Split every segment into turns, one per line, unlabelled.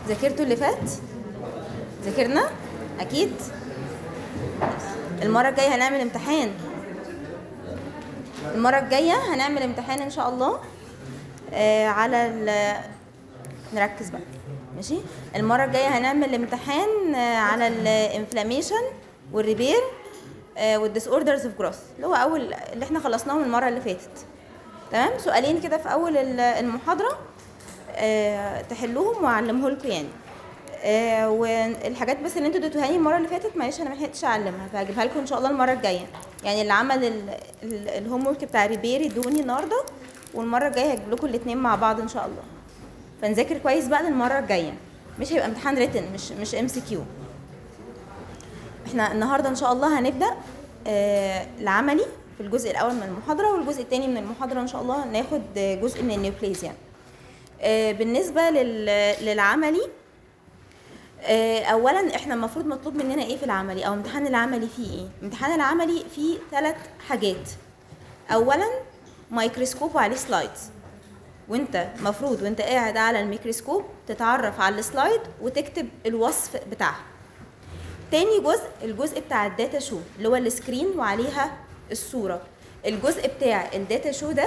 ذاكرتوا اللي فات؟ ذاكرنا اكيد. المره الجايه هنعمل امتحان، المره الجايه هنعمل امتحان ان شاء الله على نركز بقى ماشي. المره الجايه هنعمل امتحان على الانفلاميشن والريبير والديس اوردرز اوف جروث، اللي هو اول اللي احنا خلصناهم المره اللي فاتت. تمام، سؤالين كده في اول المحاضره تحلوهم واعلمه لكم يعني. والحاجات بس اللي انتوا اديتوها لي المره اللي فاتت معلش انا ما لحقتش اعلمها، فهجيبها لكم ان شاء الله المره الجايه. يعني اللي عمل الهوم ورك بتاع ريبير يدوني النهارده، والمره الجايه هجيب لكم الاثنين مع بعض ان شاء الله. فنذاكر كويس بقى للمره الجايه، مش هيبقى امتحان ريتن، مش ام سي كيو. احنا النهارده ان شاء الله هنبدا العملي في الجزء الاول من المحاضره، والجزء الثاني من المحاضره ان شاء الله ناخد جزء من النيوكليز يعني. بالنسبه للعملي، اولا احنا المفروض مطلوب مننا ايه في العملي، او امتحان العملي فيه ايه؟ امتحان العملي فيه 3 حاجات. اولا ميكروسكوب وعليه سلايدز، وانت مفروض وانت قاعد على الميكروسكوب تتعرف على السلايد وتكتب الوصف بتاعها. تاني جزء الجزء بتاع الداتا شو اللي هو السكرين وعليها الصوره. الجزء بتاع الداتا شو ده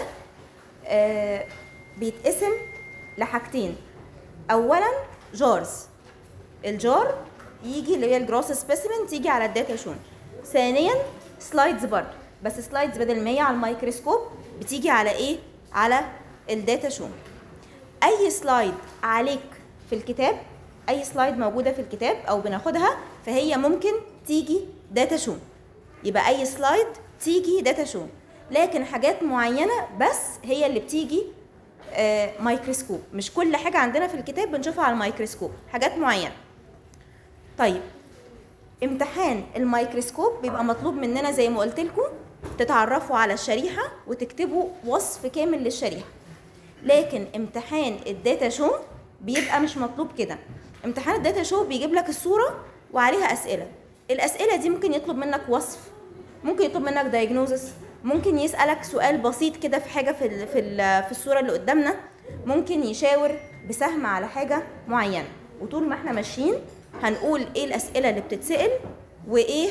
بيتقسم لحاجتين. اولا جارز، الجار يجي اللي هي الجروس سبيسيمن تيجي على الداتا شو. ثانيا سلايدز برضه، بس سلايدز بدل ما هي على الميكروسكوب بتيجي على ايه؟ على الداتا شو. اي سلايد عليك في الكتاب، اي سلايد موجوده في الكتاب او بناخدها فهي ممكن تيجي داتا شو، يبقى اي سلايد تيجي داتا شو. لكن حاجات معينه بس هي اللي بتيجي ميكروسكوب، مش كل حاجه عندنا في الكتاب بنشوفها على الميكروسكوب، حاجات معينه. طيب امتحان الميكروسكوب بيبقى مطلوب مننا زي ما قلت لكم تتعرفوا على الشريحه وتكتبوا وصف كامل للشريحه. لكن امتحان الداتا شو بيبقى مش مطلوب كده. امتحان الداتا شو بيجيب لك الصوره وعليها اسئله، الاسئله دي ممكن يطلب منك وصف، ممكن يطلب منك دايجنوزس، ممكن يسالك سؤال بسيط كده في حاجه في الصوره اللي قدامنا، ممكن يشاور بسهم على حاجه معينه. وطول ما احنا ماشيين هنقول ايه الاسئله اللي بتتسال وايه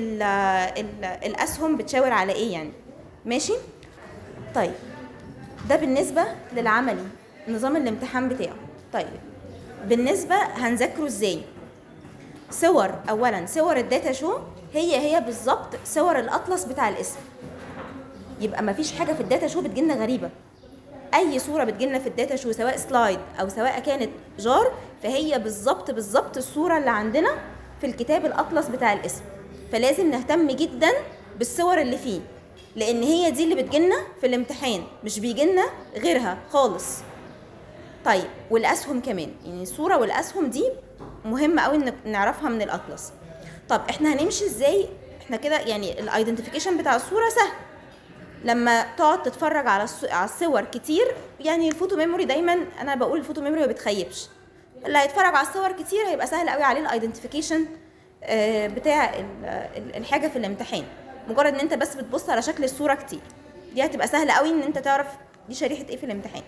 الاسهم بتشاور على ايه يعني. ماشي؟ طيب ده بالنسبه للعملي نظام الامتحان بتاعه. طيب بالنسبه هنذاكره ازاي؟ صور، اولا صور الداتا شو هي بالظبط صور الاطلس بتاع الاسم، يبقى مفيش حاجه في الداتا شو بتجيلنا غريبه. اي صوره بتجيلنا في الداتا شو سواء سلايد او سواء كانت جار فهي بالظبط الصوره اللي عندنا في الكتاب الاطلس بتاع الاسم. فلازم نهتم جدا بالصور اللي فيه، لان هي دي اللي بتجيلنا في الامتحان، مش بيجيلنا غيرها خالص. طيب والاسهم كمان، يعني الصوره والاسهم دي مهمه قوي ان نعرفها من الاطلس. طب احنا هنمشي ازاي؟ احنا كده يعني الايدنتيفيكيشن بتاع الصوره سهل، لما تقعد تتفرج على الصور كتير. يعني الفوتو ميموري دايما انا بقول الفوتو ميموري ما بتخيبش، اللي هيتفرج على الصور كتير هيبقى سهل قوي عليه الايدنتيفيكيشن بتاع الحاجه في الامتحان. مجرد ان انت بس بتبص على شكل الصوره كتير دي هتبقى سهله قوي ان انت تعرف دي شريحه ايه في الامتحان.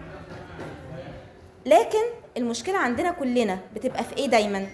لكن المشكله عندنا كلنا بتبقى في ايه دايما؟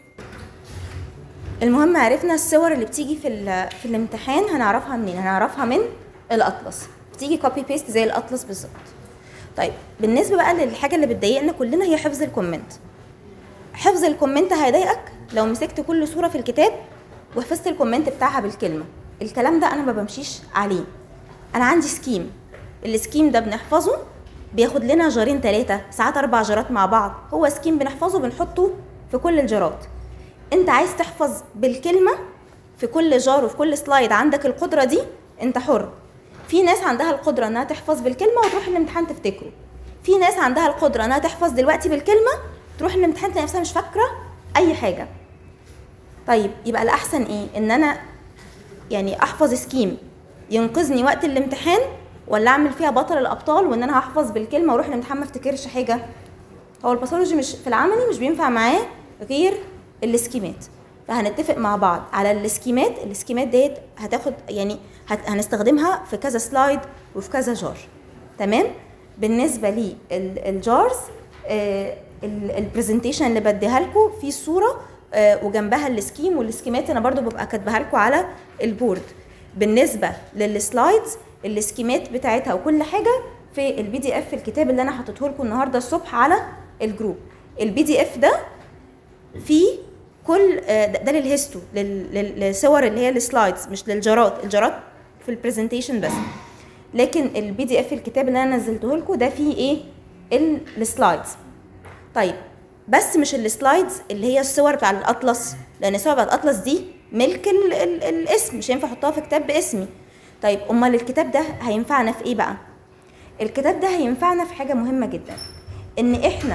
المهم عرفنا الصور اللي بتيجي في الامتحان هنعرفها منين؟ هنعرفها من الاطلس، بتيجي كوبي بيست زي الاطلس بالظبط. طيب بالنسبه بقى للحاجه اللي بتضايقنا كلنا هي حفظ الكومنت. حفظ الكومنت هيضايقك لو مسكت كل صوره في الكتاب وحفظت الكومنت بتاعها بالكلمه. الكلام ده انا ما بمشيش عليه. انا عندي سكيم، السكيم ده بنحفظه بياخد لنا جارين 3 ساعات 4 جارات مع بعض، هو سكيم بنحفظه بنحطه في كل الجارات. انت عايز تحفظ بالكلمه في كل جار وفي كل سلايد، عندك القدره دي، انت حر. في ناس عندها القدره انها تحفظ بالكلمه وتروح الامتحان تفتكره، في ناس عندها القدره انها تحفظ دلوقتي بالكلمه تروح الامتحان تلاقي نفسها مش فاكره اي حاجه. طيب يبقى الاحسن ايه؟ ان انا يعني احفظ سكيم ينقذني وقت الامتحان، ولا اعمل فيها بطل الابطال وان انا هحفظ بالكلمه واروح الامتحان ما افتكرش حاجه؟ هو الباثولوجي مش في العملي مش بينفع معاه غير السكيمات، فهنتفق مع بعض على السكيمات ديت هتاخد يعني هنستخدمها في كذا سلايد وفي كذا جار. تمام؟ بالنسبه لي الجارز البرزنتيشن اللي بديها لكم في الصوره وجنبها السكيم، والسكيمات انا برضو ببقى كاتباها لكم على البورد. بالنسبه للسلايدز السكيمات بتاعتها وكل حاجه في البي دي اف الكتاب اللي انا حطيته لكم النهارده الصبح على الجروب. البي دي اف ده فيه كل ده للهيستو، للصور اللي هي السلايدز، مش للجارات. الجارات في البرزنتيشن بس، لكن البي دي اف الكتاب اللي انا نزلته لكم ده فيه ايه؟ السلايدز. طيب بس مش السلايدز اللي هي الصور بتاع الاطلس، لان الصور بتاع الاطلس دي ملك الاسم، مش هينفع احطها في كتاب باسمي. طيب امال الكتاب ده هينفعنا في ايه بقى؟ الكتاب ده هينفعنا في حاجه مهمه جدا، ان احنا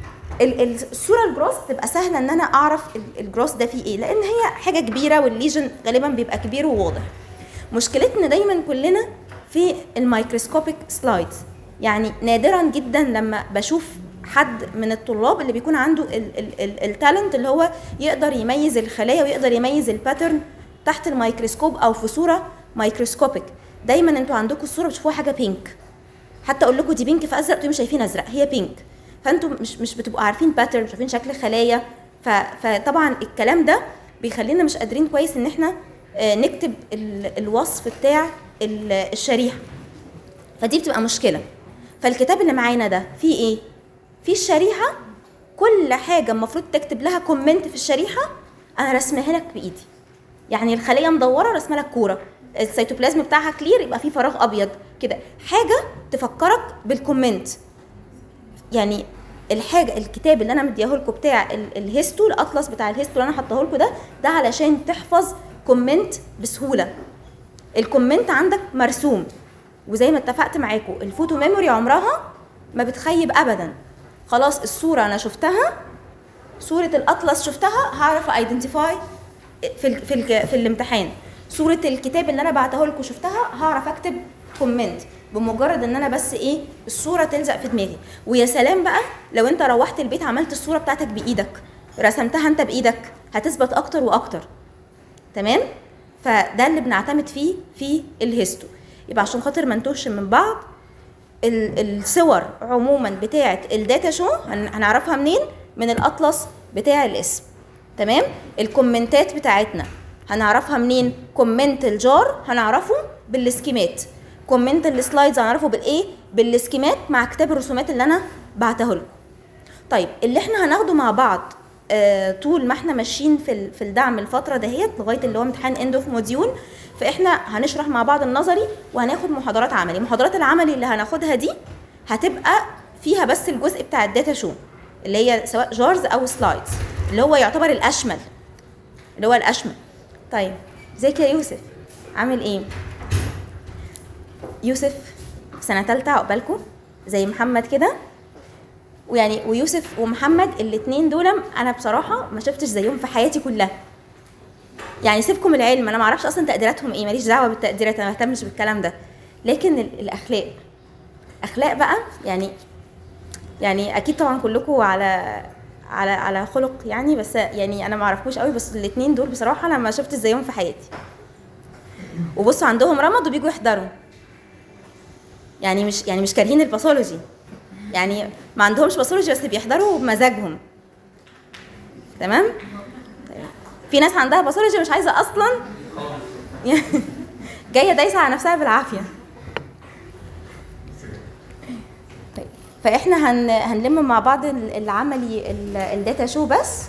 الصوره الجروس تبقى سهله ان انا اعرف الجروس ده فيه ايه، لان هي حاجه كبيره والليجن غالبا بيبقى كبير وواضح. مشكلتنا دايما كلنا في الميكروسكوبيك سلايدز، يعني نادرا جدا لما بشوف حد من الطلاب اللي بيكون عنده التالنت اللي هو يقدر يميز الخلايا ويقدر يميز الباترن تحت الميكروسكوب او في صوره ميكروسكوبيك. دايما انتوا عندكم الصوره بتشوفوها حاجه بينك، حتى اقول لكم دي بينك في ازرق، انتوا مش شايفين ازرق، هي بينك، فانتوا مش بتبقوا عارفين باترن، مش عارفين شكل خلايا. فطبعا الكلام ده بيخلينا مش قادرين كويس ان احنا نكتب الوصف بتاع الشريحه، فدي بتبقى مشكله. فالكتاب اللي معانا ده فيه ايه؟ فيه الشريحه، كل حاجه المفروض تكتب لها كومنت في الشريحه انا رسمها لك بايدي. يعني الخليه مدوره رسمه لك كوره، السيتوبلازم بتاعها كلير يبقى فيه فراغ ابيض كده، حاجه تفكرك بالكومنت. يعني الحاجه الكتاب اللي انا مدياه لكم بتاع الهيستو، الاطلس بتاع الهيستو اللي انا حاطاه لكم ده علشان تحفظ كومنت بسهوله. الكومنت عندك مرسوم، وزي ما اتفقت معاكم الفوتو ميموري عمرها ما بتخيب ابدا. خلاص الصوره انا شفتها، صوره الاطلس شفتها، هعرف ايدنتيفاي في الامتحان. صوره الكتاب اللي انا بعته لكم شفتها، هعرف اكتب كومنت بمجرد ان انا بس ايه الصوره تلزق في دماغي. ويا سلام بقى لو انت روحت البيت عملت الصوره بتاعتك بايدك، رسمتها انت بايدك، هتثبت اكتر واكتر. تمام؟ فده اللي بنعتمد فيه في الهيستو. يبقى عشان خاطر ما نتوهش من بعض، الصور عموما بتاعه الداتا شو هنعرفها منين؟ من الاطلس بتاع الاسم. تمام؟ الكومنتات بتاعتنا هنعرفها منين؟ كومنت الجار هنعرفه بالسكيمات، كومنت السلايدز هنعرفه بالايه؟ بالسكيمات مع كتاب الرسومات اللي انا بعته لكم. طيب اللي احنا هناخده مع بعض طول ما احنا ماشيين في الدعم الفتره دهيت لغايه اللي هو امتحان اند اوف موديول، فاحنا هنشرح مع بعض النظري وهناخد محاضرات عملي. محاضرات العملي اللي هناخدها دي هتبقى فيها بس الجزء بتاع الداتا شو اللي هي سواء جارز او سلايدز، اللي هو يعتبر الاشمل، اللي هو الاشمل. طيب ازيك يا يوسف؟ عامل ايه؟ يوسف سنه ثالثه عقبالكم زي محمد كده، ويوسف ومحمد الاثنين دول انا بصراحه ما شفتش زيهم في حياتي كلها. يعني سيبكم العلم، انا ما اعرفش اصلا تقديراتهم ايه، ماليش دعوه بالتقديرات، انا ما بهتمش بالكلام ده، لكن الاخلاق، اخلاق بقى. يعني اكيد طبعا كلكم على خلق يعني، بس يعني انا ما اعرفوش قوي، بس الاثنين دول بصراحه انا ما شفتش زيهم في حياتي. وبصوا عندهم رمض وبيجوا يحضروا، يعني مش كارهين الباثولوجي، يعني ما عندهمش باثولوجي بس بيحضروا بمزاجهم. تمام؟ طيب. في ناس عندها باثولوجي مش عايزه اصلا جايه دايسه على نفسها بالعافيه. طيب فاحنا هنلم مع بعض العملي الداتا شو بس،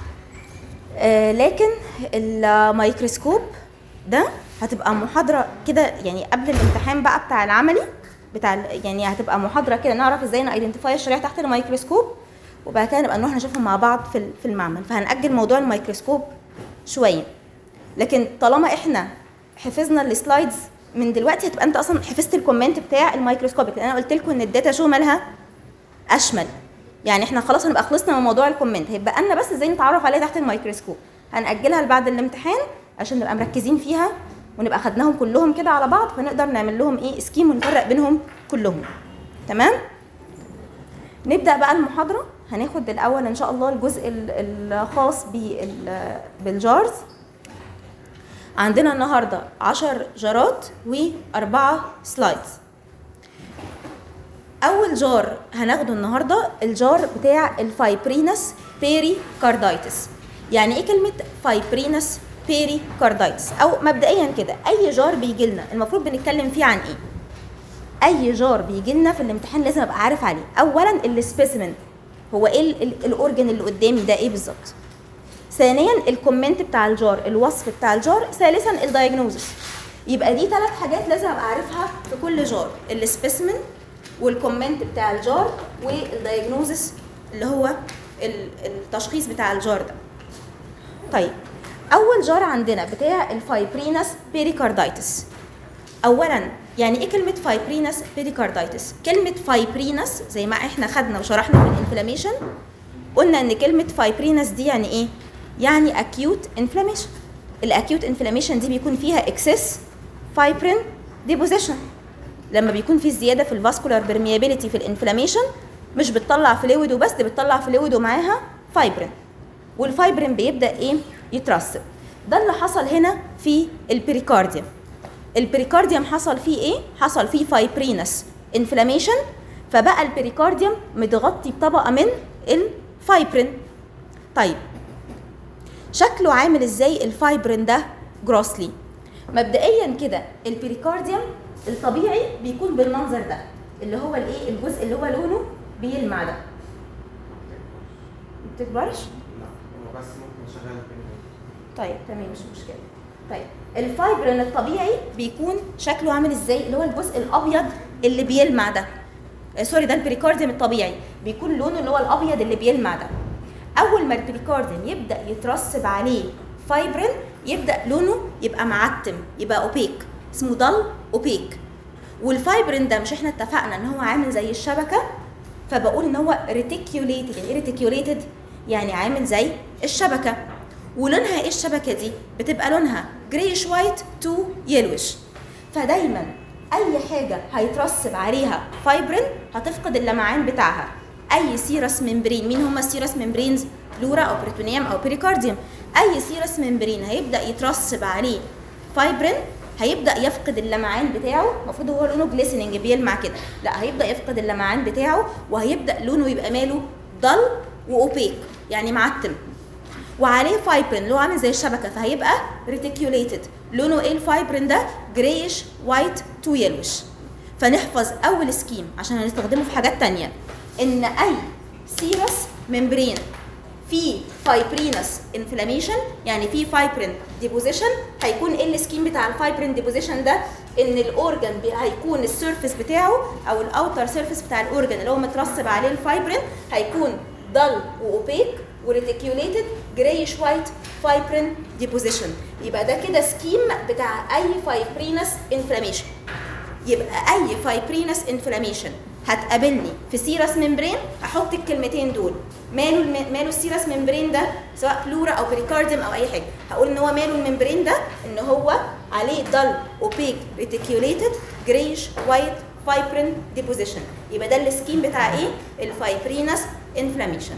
لكن الميكروسكوب ده هتبقى محاضره كده يعني قبل الامتحان بقى بتاع العملي يعني هتبقى محاضره كده نعرف ازاي نايدنتيفاي الشريحه تحت الميكروسكوب، وبعد كده نبقى نروح نشوفهم مع بعض في المعمل. فهنأجل موضوع الميكروسكوب شويه، لكن طالما احنا حفظنا السلايدز من دلوقتي هتبقى انت اصلا حفظت الكومنت بتاع الميكروسكوبيك، لان انا قلت لكم ان الداتا شو مالها اشمل. يعني احنا خلاص هنبقى خلصنا من موضوع الكومنت، هيبقى لنا بس ازاي نتعرف عليها تحت الميكروسكوب. هنأجلها لبعد الامتحان عشان نبقى مركزين فيها ونبقى خدناهم كلهم كده على بعض، فنقدر نعمل لهم ايه سكيم ونفرق بينهم كلهم. تمام؟ نبدأ بقى المحاضرة. هناخد الأول إن شاء الله الجزء الخاص بالجارز. عندنا النهاردة 10 جارات و4 سلايدز. اول جار هناخده النهارده الجار بتاع الفايبرينس بيريكاردايتس. يعني ايه كلمه فايبرينس بيريكاردايتس؟ او مبدئيا كده اي جار بيجي لنا المفروض بنتكلم فيه عن ايه؟ اي جار بيجي لنا في الامتحان لازم ابقى عارف عليه. اولا السبيسيمن، هو ايه الاورجن اللي قدامي ده ايه بالظبط. ثانيا الكومنت بتاع الجار، الوصف بتاع الجار. ثالثا الدايجنوزس. يبقى دي 3 حاجات لازم ابقى عارفها في كل جار، السبيسيمن والكومنت بتاع الجار والدايجنوزس اللي هو التشخيص بتاع الجار ده. طيب اول جار عندنا بتاع الفايبرينس بيريكاردايتس. اولا يعني ايه كلمه فايبرينس بيريكاردايتس؟ كلمه فايبرينس زي ما احنا خدنا وشرحنا في الانفلاميشن، قلنا ان كلمه فايبرينس دي يعني ايه؟ يعني اكيوت انفلاميشن. الاكيوت انفلاميشن دي بيكون فيها اكسس فايبرين ديبوزيشن. لما بيكون في زياده في الفاسكولار بيرميابيليتي في الانفلاميشن مش بتطلع فلويد وبس، دي بتطلع فلويد ومعاها فايبرين، والفايبرين بيبدا ايه؟ يترسب. ده اللي حصل هنا في البريكارديوم. البريكارديوم حصل فيه ايه؟ حصل فيه فايبرينس انفلاميشن، فبقى البريكارديوم متغطي بطبقه من الفايبرين. طيب شكله عامل ازاي الفايبرين ده جروسلي؟ مبدئيا كده البريكارديوم الطبيعي بيكون بالمنظر ده، اللي هو الايه؟ الجزء اللي هو لونه بيلمع ده. ما بتكبرش؟
لا هو بس ممكن شغال
طيب تمام مش مشكله. طيب الفايبرين الطبيعي بيكون شكله عامل ازاي؟ اللي هو الجزء الابيض اللي بيلمع ده. سوري، ده البريكارديوم الطبيعي بيكون لونه اللي هو الابيض اللي بيلمع ده. اول ما البريكارديوم يبدا يترسب عليه فايبرين يبدا لونه يبقى معتم، يبقى اوبيك، اسمه ضل اوبيك. والفايبرين ده مش احنا اتفقنا ان هو عامل زي الشبكه؟ فبقول ان هو ريتيكيوليتد. يعني ايه ريتيكيوليتد؟ يعني عامل زي الشبكه. ولونها ايه الشبكه دي؟ بتبقى لونها جريش وايت تو يلوش. فدايما اي حاجه هيترسب عليها فايبرين هتفقد اللمعان بتاعها. اي سيرس ممبرين، مين هم السيرس ممبرينز؟ بلورا او بريتونيوم او بيريكارديوم. اي سيرس ممبرين هيبدا يترسب عليه فايبرين هيبدا يفقد اللمعان بتاعه. المفروض هو لونه جليسننج بيلمع كده، لا هيبدا يفقد اللمعان بتاعه وهيبدا لونه يبقى ماله ضل واوبيك، يعني معتم، وعليه فايبرين اللي هو عامل زي الشبكه، فهيبقى ريتيكيوليتد. لونه ايه الفايبرين ده؟ جريش وايت تو يلوش. فنحفظ اول سكيم عشان هنستخدمه في حاجات تانية، ان اي سيرس ممبرين في فايبرينس انفلاميشن، يعني في فايبرين ديبوزيشن، هيكون ايه السكيم بتاع الفايبرين ديبوزيشن ده؟ ان الاورجن هيكون السيرفيس بتاعه او الاوتر سيرفيس بتاع الاورجن اللي هو مترسب عليه الفايبرين هيكون ضل واوبيك وريتيكيوليتد جريش وايت فايبرين ديبوزيشن. يبقى ده كده سكيم بتاع اي فايبرينس انفلاميشن. يبقى اي فايبرينس انفلاميشن هتقابلني في سيرس ممبرين احط الكلمتين دول. ماله السيرس ممبرين ده؟ سواء بلورا او بريكارديوم او اي حاجه، هقول ان هو ماله الممبرين ده؟ ان هو عليه ضل اوبيك ريتيكيوليتد جريش وايت فايبرين ديبوزيشن. يبقى ده السكيم بتاع ايه؟ الفايبرينس انفلاميشن.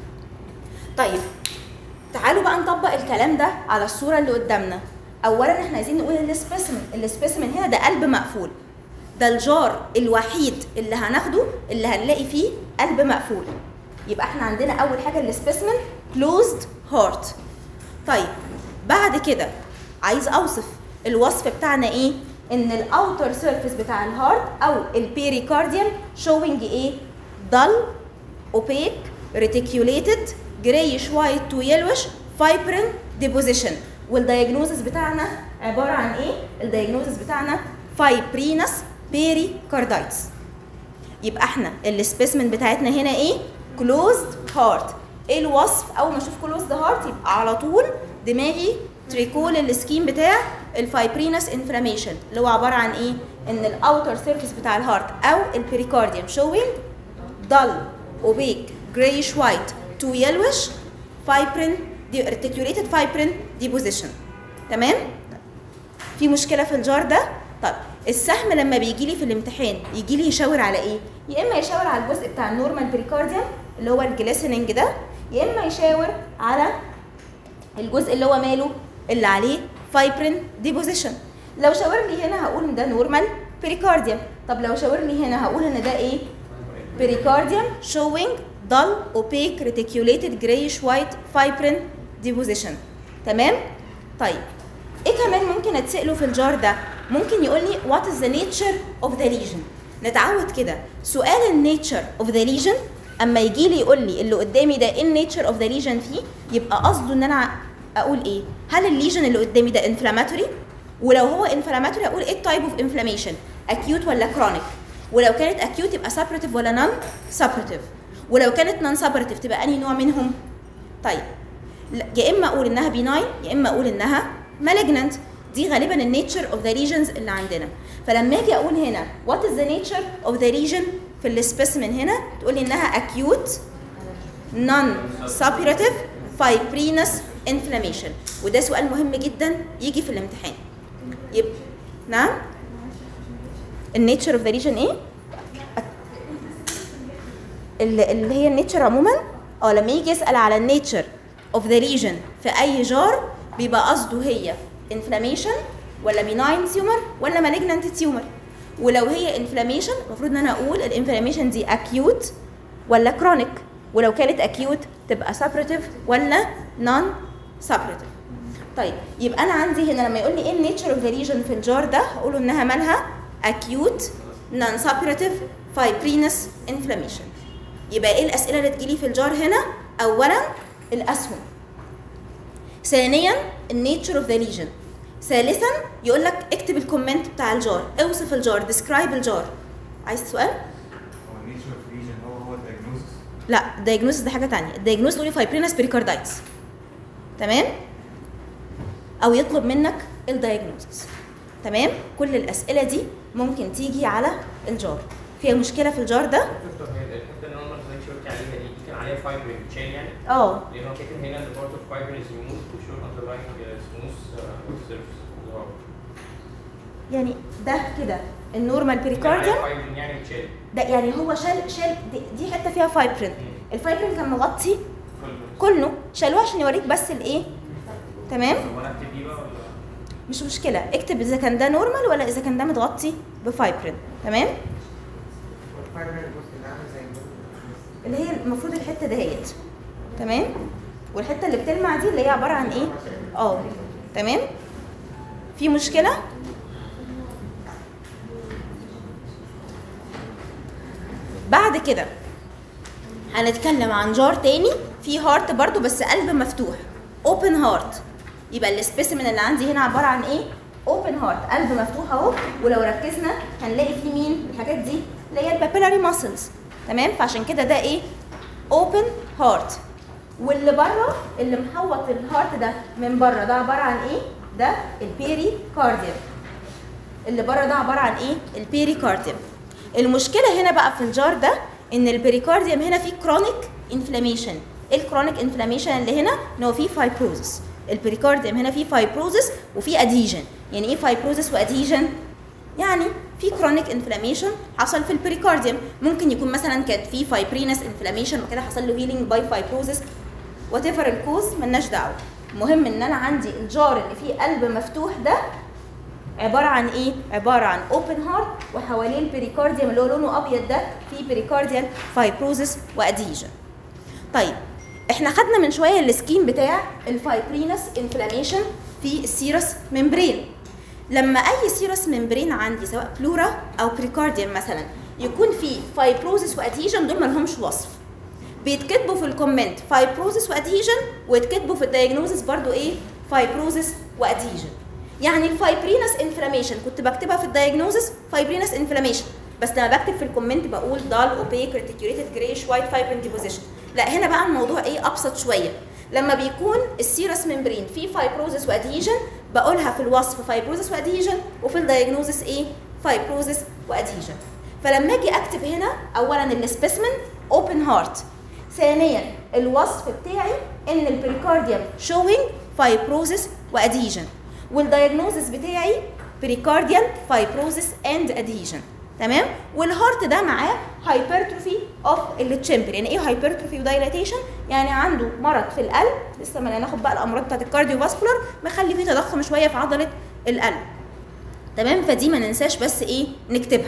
طيب تعالوا بقى نطبق الكلام ده على الصوره اللي قدامنا. اولا احنا عايزين نقول السبيسيمن هنا ده قلب مقفول. ده الجار الوحيد اللي هناخده اللي هنلاقي فيه قلب مقفول. يبقى احنا عندنا اول حاجه السبيسيمن كلوزد هارت. طيب بعد كده عايز اوصف الوصف بتاعنا ايه؟ ان الاوتر سيرفيس بتاع الهارت او البيريكارديوم شوينج ايه؟ ضل اوبيك ريتيكيوليتد جريش وايت تو يلوش فايبرين ديبوزيشن. والدايجنوزس بتاعنا عباره عن ايه؟ الدايجنوزس بتاعنا فايبرينس بيريكاردايتس. يبقى احنا السبيسمن بتاعتنا هنا ايه؟ كلوزد هارت. ايه الوصف؟ اول ما اشوف كلوزد هارت يبقى على طول دماغي تريكول السكيم بتاع الفايبرينس انفلاميشن اللي هو عباره عن ايه؟ ان الاوتر سيرفيس بتاع الهارت او البيريكارديوم شوينج ضل اوبيك جريش وايت تو يلوش فايبرين ريتيكيوليتد فايبرين ديبوزيشن. تمام؟ في مشكله في الجار ده؟ طب السهم لما بيجي لي في الامتحان يجي لي يشاور على ايه؟ يا اما يشاور على الجزء بتاع النورمال بريكارديوم اللي هو الجليسننج ده، يا اما يشاور على الجزء اللي هو ماله اللي عليه فايبرين ديبوزيشن. لو شاور لي هنا هقول ان ده نورمال بريكارديوم. طب لو شاور لي هنا هقول ان ده ايه؟ pericardium showing dull opaque reticulated grayish white fibrin deposition. تمام؟ طيب ايه كمان ممكن اتسأله في الجار ده؟ ممكن يقول لي what is the nature of the lesion. نتعود كده سؤال النيتشر اوف ذا ليجن اما يجي لي يقول لي اللي قدامي ده ايه النيتشر اوف ذا ليجن فيه، يبقى قصده ان انا اقول ايه؟ هل الليجن اللي قدامي ده انفلاماتوري؟ ولو هو انفلاماتوري اقول ايه التايب اوف انفلاميشن؟ اكيوت ولا كرونيك؟ ولو كانت اكيوت يبقى سابريتيف ولا نون سابريتيف؟ ولو كانت نون سابريتيف تبقى انهي نوع منهم؟ طيب يا اما اقول انها بيناين يا اما اقول انها مالجننت. دي غالبا النيتشر اوف ذا ليجنز اللي عندنا. فلما اجي اقول هنا وات از ذا نيتشر اوف ذا ليجن في السبيسمن هنا تقول لي انها اكيوت نون سابيراتيف فايبرينس انفلاميشن. وده سؤال مهم جدا يجي في الامتحان. يبقى نعم النيتشر اوف ذا ليجن ايه؟ اللي هي النيتشر عموما. لما يجي يسال على النيتشر اوف ذا ليجن في اي جار بيبقى قصده هي انفلاميشن ولا بيناين تيومر ولا مالجنانت تيومر. ولو هي انفلاميشن المفروض ان انا اقول الانفلاميشن دي اكيوت ولا كرونيك، ولو كانت اكيوت تبقى سابريتيف ولا نون سابريتيف. طيب يبقى انا عندي هنا لما يقول لي ايه النيتشر اوف ذا ليجن في الجار ده هقول انها مالها اكيوت نون سابريتيف فايبرينس انفلاميشن. يبقى ايه الاسئله اللي تجيلي في الجار هنا؟ اولا الاسهم، ثانيا النيتشر اوف ذا ليجن، ثالثا يقول لك اكتب الكومنت بتاع الجار، اوصف الجار، ديسكرايب الجار. عايز سؤال؟
هو النيتشر اوف ليجن هو الدايجنوستس؟
لا الدايجنوستس ده حاجه ثانيه. الدايجنوستس تقولي فايبرينس بريكاردايتس. تمام؟ او يطلب منك الدايجنوستس. تمام؟ كل الاسئله دي ممكن تيجي على الجار. فيها مشكله في الجار ده؟
دكتور هي الحته اللي انا اللي شفت عليها دي كان عليها فايبرين تشين يعني؟ لان هو كاتب هنا ان بارت اوف فايبرين از ريموفد وشون اندرلاين سموث سيرفيس.
يعني ده كده النورمال بريكارديوم
يعني تشيل
ده، يعني هو شال دي حته فيها فايبرين. الفايبرين كان مغطي كله، شالوه عشان يوريك بس الايه. تمام؟
وانا اكتب دي بقى ولا
مش مشكله، اكتب اذا كان ده نورمال ولا اذا كان ده متغطي بفايبرين. تمام؟ اللي هي المفروض الحته دهيت. تمام؟ والحته اللي بتلمع دي اللي هي عباره عن ايه؟ تمام؟ في مشكله؟ بعد كده هنتكلم عن جار تاني في هارت برضو بس قلب مفتوح، اوبن هارت. يبقى السبيسيمن اللي عندي هنا عباره عن ايه؟ اوبن هارت، قلب مفتوح اهو. ولو ركزنا هنلاقي فيه مين الحاجات دي اللي هي البابيلاري ماسلز. تمام؟ فعشان كده ده ايه؟ اوبن هارت. واللي بره اللي محوط الهارت ده من بره ده عباره عن ايه؟ ده البيري كارديوم. اللي بره ده عباره عن ايه؟ البيري كارديوم. المشكله هنا بقى في الجار ده ان البريكارديوم هنا فيه كرونيك انفلاميشن. ايه الكرونيك انفلاميشن اللي هنا؟ ان هو فيه فايبروزس. البريكارديوم هنا فيه فايبروزس وفيه ادهيجن. يعني ايه فايبروزس وادهيجن؟ يعني في كرونيك انفلاميشن حصل في البريكارديوم. ممكن يكون مثلا كان في فايبرينس انفلاميشن وكده حصل له هيلينج باي فايبروزس. وات ايفر الكوز مالناش دعوه. المهم ان انا عندي الجار اللي فيه قلب مفتوح ده عباره عن ايه؟ عباره عن اوبن هارت وحواليه البريكارديوم اللي هو لونه ابيض ده فيه بريكارديال فايبروزس وادهيجن. طيب احنا خدنا من شويه السكيم بتاع الفايبرينس انفلاميشن في السيرس ممبرين. لما اي سيرس ممبرين عندي سواء بلورا او بريكارديوم مثلا يكون فيه فايبروزس وادهيجن، دول ما لهمش وصف، بيتكتبوا في الكومنت فايبروزس وادهيجن، ويتكتبوا في الدايجنوزس برضو ايه؟ فايبروزس وادهيجن. يعني الفايبرينس انفلاميشن كنت بكتبها في الدايجنوزس فايبرينس انفلاميشن، بس لما بكتب في الكومنت بقول دال اوبيك ريتيكوليتد جريش وايت فايبرين ديبوزيشن. لا هنا بقى الموضوع ايه؟ ابسط شويه. لما بيكون السيرس ممبرين فيه فايبروزس وادهيجن بقولها في الوصف فايبروزس وادهيجن، وفي الدايجنوزس ايه؟ فايبروزس وادهيجن. فلما اجي اكتب هنا اولا السبيسمن اوبن هارت، ثانيا الوصف بتاعي ان البريكارديوم شوينج فايبروزس وادهيجن، والدايجنوزس بتاعي بريكارديال فايبروزس اند ادهيجن. تمام؟ والهارت ده معاه هايبرتروفي اوف التشامبر. يعني ايه هايبرتروفي ودايلاتيشن؟ يعني عنده مرض في القلب، لسه ما ناخد بقى الامراض بتاعت الكارديو فاسكولار، مخلي فيه تضخم شويه في عضله القلب. تمام؟ فدي ما ننساش بس ايه؟ نكتبها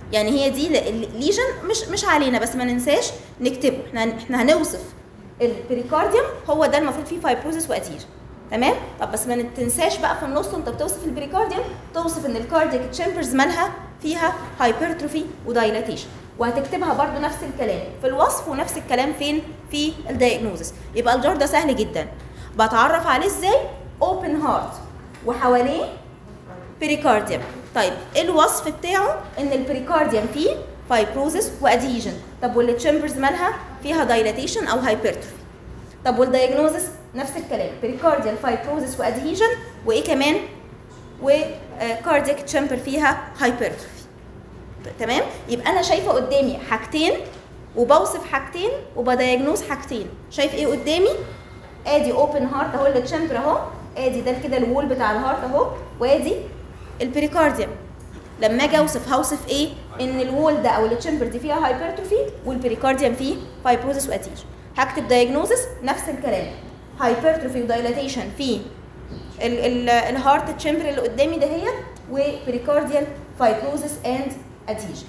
يعني هي دي ليجن مش علينا، بس ما ننساش نكتبه. احنا هنوصف البريكارديوم، هو ده المفروض فيه فايبروزس واديجن. تمام؟ طب بس ما تنساش بقى في النص وانت بتوصف البريكارديوم توصف ان الكاردياك تشامبرز مالها فيها هايبرتروفي ودايلاتيشن، وهتكتبها برده نفس الكلام في الوصف ونفس الكلام فين؟ في الدايجنوزس. يبقى الجار ده سهل جدا. بتعرف عليه ازاي؟ اوبن هارت وحواليه بريكارديوم. طيب ايه الوصف بتاعه؟ ان البريكارديوم فيه فايبروزس واديجن. طب والتشامبرز مالها فيها دايلاتيشن او هايبرتروفي. طب والدايجنوزس نفس الكلام، بريكارديال فايبروزس واديجن، وايه كمان؟ وكاردياك تشامبر فيها هايبرتروفي. تمام؟ يبقى انا شايفه قدامي حاجتين وبوصف حاجتين وبدايجنوز حاجتين. شايف ايه قدامي؟ ادي اوبن هارت اهو التشامبر اهو، ادي ده كده الوول بتاع الهارت اهو، وادي البريكارديوم. لما اجي اوصف هوصف ايه؟ ان الوول ده او التشامبر دي فيها هايبرتروفي والبريكارديوم فيه فايبروزس واديجن. هكتب دايجنوزس نفس الكلام، هايبرتروفي ودايلاتيشن في الهارت تشامبر اللي قدامي دهيت، وبريكارديال فايبروزس اند اديجن.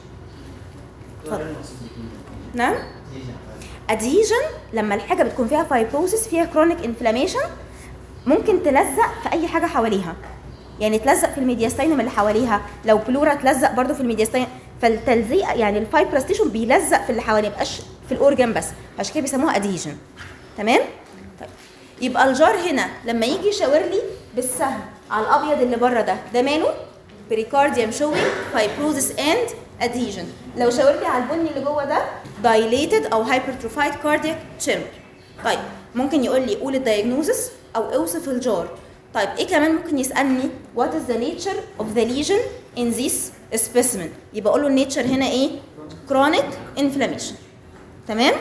نعم؟ اديجن لما الحاجه بتكون فيها فايبروزس، فيها كرونيك انفلاميشن، ممكن تلزق في اي حاجه حواليها. يعني تلزق في الميدياستاينوم اللي حواليها، لو بلورا تلزق برده في الميدياستاينوم. فالتلزيق يعني الفايبرس تيشو بيلزق في اللي حواليه، مبقاش في الاورجان بس، عشان كده بيسموها اديجن. تمام؟ طيب يبقى الجار هنا لما يجي يشاور لي بالسهم على الابيض اللي بره ده ماله؟ بريكارديوم شوينج فايبروزس اند اديجن. لو شاور لي على البني اللي جوه ده dilated او hypertrophied cardiac chamber. طيب ممكن يقول لي قول الدايجنوزس او اوصف الجار. طيب ايه كمان ممكن يسالني؟ what is the nature of the lesion in this specimen. يبقى اقول له النيتشر هنا ايه؟ chronic inflammation. تمام؟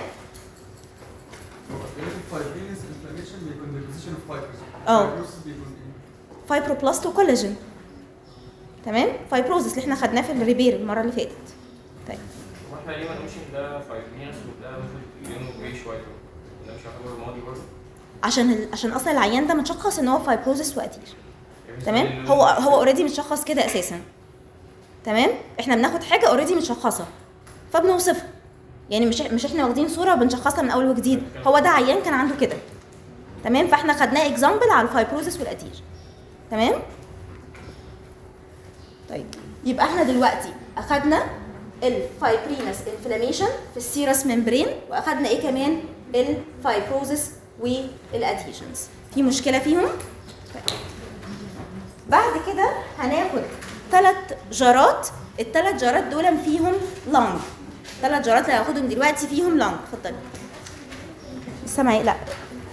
فايبروبلاست وكولاجين. تمام؟ فايبروزس اللي احنا خدناه في الريبير المره اللي فاتت. طيب
واحنا ليه ما نقولش ان ده فايبرينس وده لونه جراي شويه؟ ده مش هيعتبر ماضي برضه؟
عشان اصلا العيان ده متشخص ان هو فايبروزس واديجن. تمام؟ هو اوريدي متشخص كده اساسا. تمام؟ احنا بناخد حاجه اوريدي متشخصه فبنوصفها. يعني مش احنا واخدين صوره وبنشخصها من اول وجديد، هو ده عيان كان عنده كده. تمام؟ فاحنا خدناه اكزامبل على الفايبروزس والاديجن. تمام؟ طيب يبقى احنا دلوقتي اخدنا الفايبرينس انفلاميشن في السيرس ممبرين، واخدنا ايه كمان؟ الفايبروزس والاديشنز. في مشكله فيهم؟ طيب. بعد كده هناخد 3 جارات، ال3 جارات دول فيهم لانج. 3 جارات اللي هاخدهم دلوقتي فيهم لانج. اتفضلي. لسه معايا؟ لا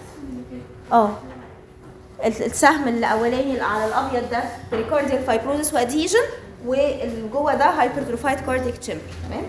السهم الاولاني على الابيض ده بريكارديال فايبروزس واديجن، واللي جوه ده هايبرتروفايد كاردياك تشامبر. تمام؟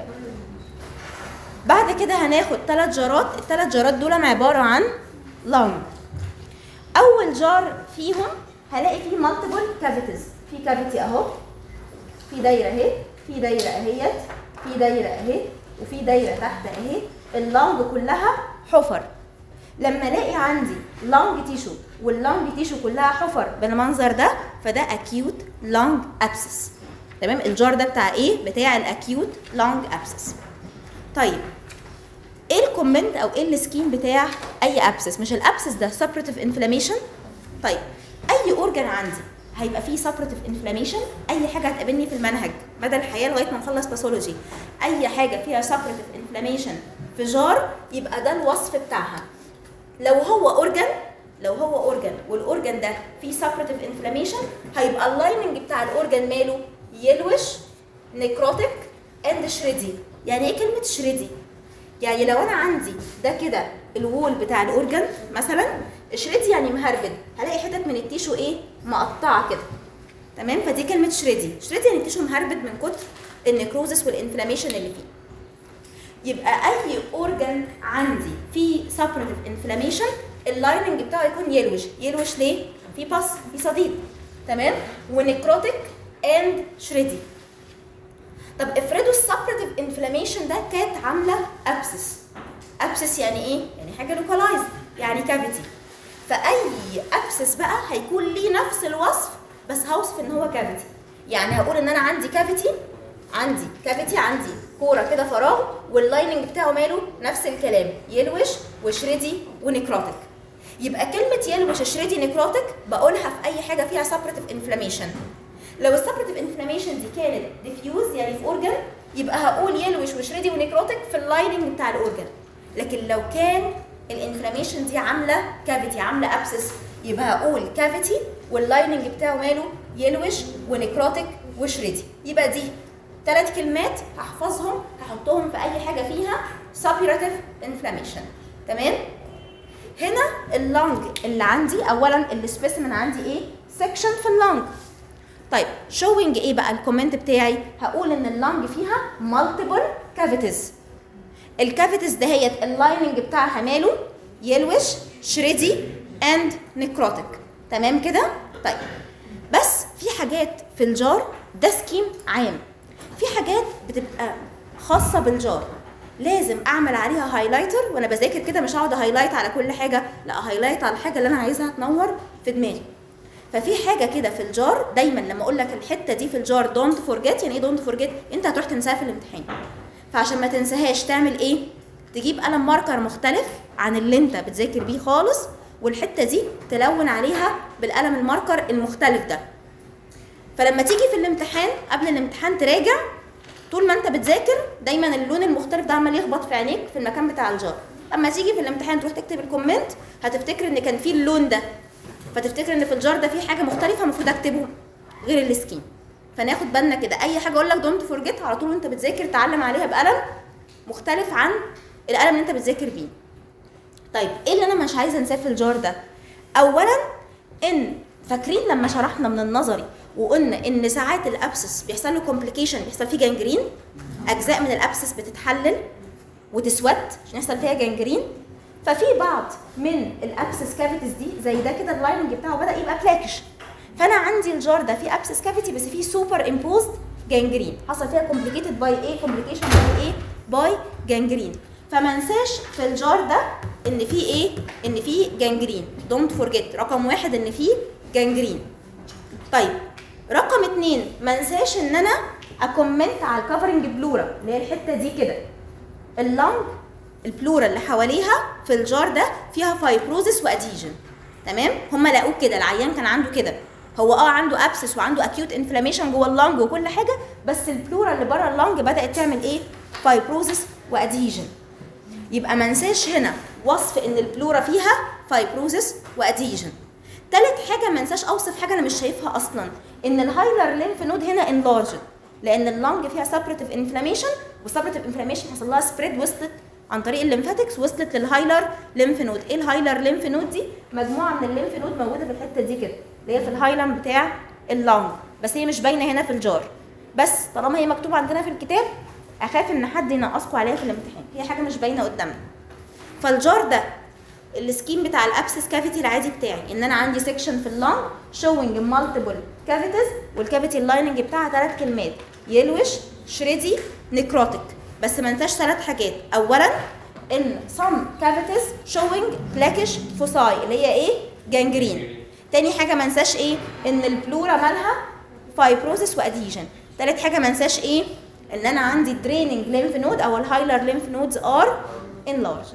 بعد كده هناخد 3 جارات، ال3 جارات دول عباره عن لانج. اول جار فيهم هلاقي فيه مالتيبل كافيتيز. في كافيتي اهو، في دايره اهي، في دايره اهيت، في دايره اهي، وفي دايره تحت اهي. اللانج كلها حفر. لما الاقي عندي لانج تيشو واللانج تيشو كلها حفر بالمنظر ده، فده اكيوت لانج ابسس. تمام؟ الجار ده بتاع ايه؟ بتاع الاكيوت لانج ابسس. طيب ايه الكومنت او ايه السكيم بتاع اي ابسس؟ مش الابسس ده سبريتيف انفلاميشن؟ طيب اي اورجان عندي هيبقى فيه سبريتيف انفلاميشن. اي حاجه هتقابلني في المنهج مدى الحياه لغايه ما نخلص باثولوجي، اي حاجه فيها سبريتيف انفلاميشن في جار يبقى ده الوصف بتاعها. لو هو اورجان والاورجان ده فيه سبريتيف انفلاميشن، هيبقى اللايننج بتاع الاورجان ماله؟ يلوش، نيكروتيك اند شريدي. يعني ايه كلمه شريدي؟ يعني لو انا عندي ده كده الوول بتاع الاورجان مثلا، شريدي يعني مهربد، هلاقي حتت من التيشو ايه؟ مقطعه كده. تمام؟ فدي كلمه شريدي. شريدي يعني التيشو مهربد من كتر النيكروزس والانفلاميشن اللي فيه. يبقى اي اورجان عندي فيه سبريتيف انفلاميشن اللايننج بتاعه يكون يلوش ليه؟ في باس، في صديد. تمام؟ ونيكروتيك اند شريدي. طب افرضوا السبريتيف انفلاميشن ده كانت عامله ابسس يعني ايه؟ يعني حاجه لوكالايز، يعني كافيتي. فاي ابسس بقى هيكون ليه نفس الوصف، بس هوصف ان هو كافيتي. يعني هقول ان انا عندي كافيتي عندي كافيتي، عندي كوره كده فراغ، واللايننج بتاعه ماله نفس الكلام، يلوش وشريدي ونيكروتيك. يبقى كلمه يلوش شريدي نيكروتيك بقولها في اي حاجه فيها سبرتيف انفلاميشن. لو السبرتيف انفلاميشن دي كانت ديفيوز يعني في اورجن، يبقى هقول يلوش وشريدي ونيكروتيك في اللايننج بتاع الاورجن. لكن لو كان الانفلاميشن دي عامله كافيتي، عامله ابسس، يبقى هقول كافيتي واللايننج بتاعه ماله يلوش ونيكروتيك وشريدي. يبقى دي 3 كلمات هحفظهم، هحطهم في اي حاجه فيها سابيراتيف انفلاميشن. تمام؟ هنا اللنج اللي عندي، اولا السبيسيمن عندي ايه؟ سكشن في اللنج. طيب شوينج ايه بقى الكومنت بتاعي؟ هقول ان اللنج فيها مالتيبل كافيتيز. الكافيتيز دهيت اللايننج بتاعها ماله يلوش شريدي اند نيكروتيك. تمام كده؟ طيب بس في حاجات في الجار ده سكيم عام، في حاجات بتبقى خاصه بالجار لازم اعمل عليها هايلايتر، وانا بذاكر كده مش هقعد هايلايت على كل حاجه، لا هايلايت على الحاجه اللي انا عايزها تنور في دماغي. ففي حاجه كده في الجار دايما لما اقول لك الحته دي في الجار دونت فورجيت، يعني ايه دونت فورجيت؟ انت هتروح تنساها في الامتحان. فعشان ما تنساهاش تعمل ايه؟ تجيب قلم ماركر مختلف عن اللي انت بتذاكر بيه خالص، والحته دي تلون عليها بالقلم الماركر المختلف ده. فلما تيجي في الامتحان قبل الامتحان تراجع، طول ما انت بتذاكر دايما اللون المختلف ده عمال يخبط في عينيك في المكان بتاع الجار. اما تيجي في الامتحان تروح تكتب الكومنت هتفتكر ان كان فيه اللون ده، فتفتكر ان في الجار ده في حاجه مختلفه المفروض اكتبه غير السكيم. فناخد بالنا كده، اي حاجه اقول لك دونت فورجيت على طول وانت بتذاكر تعلم عليها بقلم مختلف عن القلم اللي انت بتذاكر بيه. طيب ايه اللي انا مش عايزه انساه في الجار ده؟ اولا ان فاكرين لما شرحنا من النظري وقلنا ان ساعات الابسس بيحصل له كومبليكيشن، بيحصل فيه جانجرين، اجزاء من الابسس بتتحلل وتسود عشان يحصل فيها جانجرين. ففي بعض من الابسس كافيتيز دي زي ده كده اللايننج بتاعه بدا يبقى بلاكش، فانا عندي الجار ده فيه ابسس كافيتي بس فيه سوبر امبوزد جانجرين، حصل فيها كومبليكيتد باي ايه؟ كومبليكيشن باي ايه؟ باي جانجرين. فما انساش في الجار ده ان فيه ايه؟ ان فيه جانجرين. دونت فورجيت رقم 1 ان فيه جانجرين. طيب رقم 2 ما انساش ان انا اكومنت على الكفرنج بلورا اللي هي الحته دي كده. اللنج البلورا اللي حواليها في الجار ده فيها فايبروزس واديجن. تمام؟ هم لقوه كده، العيان كان عنده كده، هو عنده ابسس وعنده اكيوت انفلاميشن جوه اللنج وكل حاجه، بس البلورا اللي بره اللنج بدات تعمل ايه؟ فايبروزس واديجن. يبقى ما انساش هنا وصف ان البلورا فيها فايبروزس واديجن. تالت حاجه ما انساش اوصف حاجه انا مش شايفها اصلا، ان الهايلر ليمف نود هنا انلارجد، لان اللنج فيها سبرتيف انفلاميشن، والسبرتيف انفلاميشن حصل لها سبريد، وصلت عن طريق الليمفاتكس وصلت للهايلر ليمف نود. ايه الهايلر ليمف نود دي؟ مجموعه من الليمف نود موجوده في الحته دي كده اللي هي في الهايلم بتاع اللنج، بس هي مش باينه هنا في الجار، بس طالما هي مكتوبه عندنا في الكتاب اخاف ان حد ينقصكم عليها في الامتحان، هي حاجه مش باينه قدامنا. فالجار ده السكيم بتاع الابسس كافيتي العادي بتاعي ان انا عندي سيكشن في اللنج شوينج مالتيبل كافيتيز، والكافيتي اللايننج بتاعها 3 كلمات يلوش شريدي نيكروتيك. بس ما انساش 3 حاجات، اولا ان some cavities showing blackish foci اللي هي ايه؟ جانجرين. تاني حاجه ما انساش ايه؟ ان البلورا مالها فايبروزس واديجن. تالت حاجه ما انساش ايه؟ ان انا عندي دريننج ليمف نود او الهايلر ليمف نودز ار انلارج.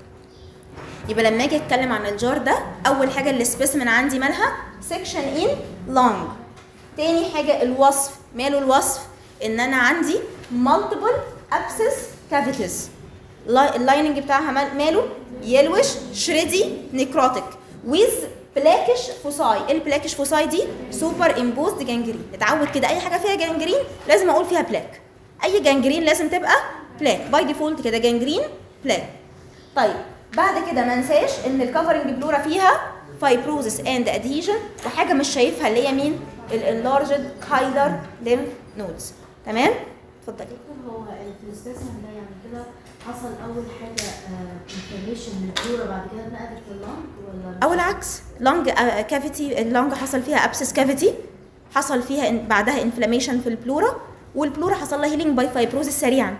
يبقى لما اجي اتكلم عن الجار ده، اول حاجه السبيسمن عندي مالها سيكشن ان لونج. تاني حاجه الوصف، ماله الوصف؟ ان انا عندي مالتيبل ابسس كافيتيز، اللايننج بتاعها ماله يلوش شريدي نيكروتيك ويز بلاكش فوساي. البلاكش فوساي دي سوبر امبوزد جانجرين. اتعود كده اي حاجه فيها جانجرين لازم اقول فيها بلاك، اي جانجرين لازم تبقى بلاك باي ديفولت كده، جانجرين بلاك. طيب بعد كده ما انساش ان الكفرنج بلورا فيها فايبروزس اند ادهيجن، وحاجه مش شايفها اللي هي مين؟ الانلارجد هايلر ليمف نودز. تمام؟ اتفضلي.
هو في الاستسمن ده يعني كده حصل اول حاجه انفلاميشن للبلورا بعد كده اتنقلت لللنج ولا؟
او العكس، لونج كافيتي، اللونج حصل فيها ابسس كافيتي، حصل فيها بعدها انفلاميشن في البلورا، والبلورا حصل لها هيلينج باي فايبروزس سريعا،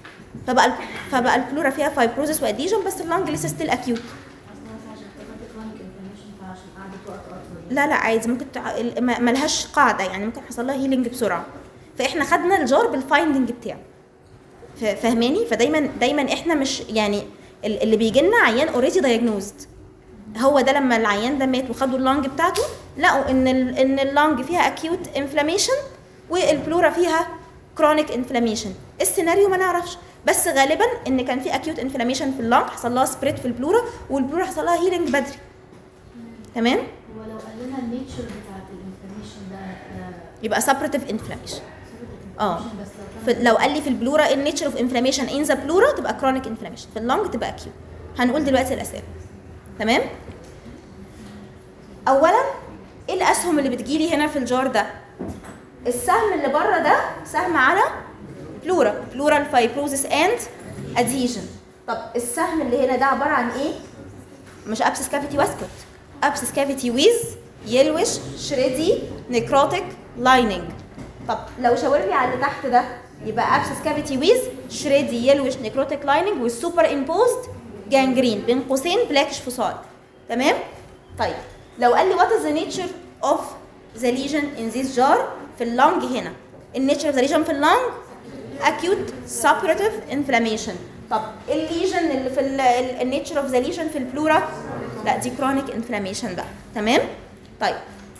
فبقى البلورا فيها فايبروزس واديجن، بس اللونج لسه ستيل اكيوت. لا عادي، ممكن ملهاش قاعده، يعني ممكن حصل لها هيلينج بسرعه. فاحنا خدنا الجار بالفايندنج بتاعه. فاهماني؟ فدايما احنا مش يعني اللي بيجي لنا عيان اوريدي دايجنوزد، هو ده لما العيان ده مات وخدوا اللانج بتاعته لقوا ان اللانج فيها اكيوت انفلاميشن والبلورا فيها كرونيك انفلاميشن. السيناريو ما نعرفش، بس غالبا ان كان في اكيوت انفلاميشن في اللانج، حصل لها سبريد في البلورا والبلورا حصل لها هيلينج بدري. تمام؟
ولو قال لنا النيتشر بتاعت الانفلاميشن ده
يبقى سبريتيف انفلاميشن.
بس
لو قال لي في البلورا النيتشر اوف انفلاميشن ان ذا بلورا تبقى كرونيك انفلاميشن، في اللانج تبقى اكيوت. هنقول دلوقتي الاسباب. تمام؟ اولا ايه الاسهم اللي بتجيلي هنا في الجار ده؟ السهم اللي بره ده سهم على بلورال فايبروزس اند ادهيجن. طب السهم اللي هنا ده عباره عن ايه؟ مش ابسس كافيتي واسكت، ابسس كافيتي ويز يلوش شريدي نيكروتيك لايننج. طب لو شاور لي على اللي تحت ده يبقى ابسس كافيتي ويز شريدي يلوش نيكروتيك لايننج والسوبر امبوزد جانجرين بين قوسين بلاكش فصال. تمام؟ طيب لو قال لي وات از ذا نيتشر اوف ذا ليجن ان ذيس جار في اللانج هنا، النيتشر اوف ذا ليجن في اللانج اكيوت سابريتيف انفلاميشن. طب الليجن اللي في النيتشر اوف ذا ليجن في البلورا لا دي كرونيك انفلاميشن بقى. تمام؟ طيب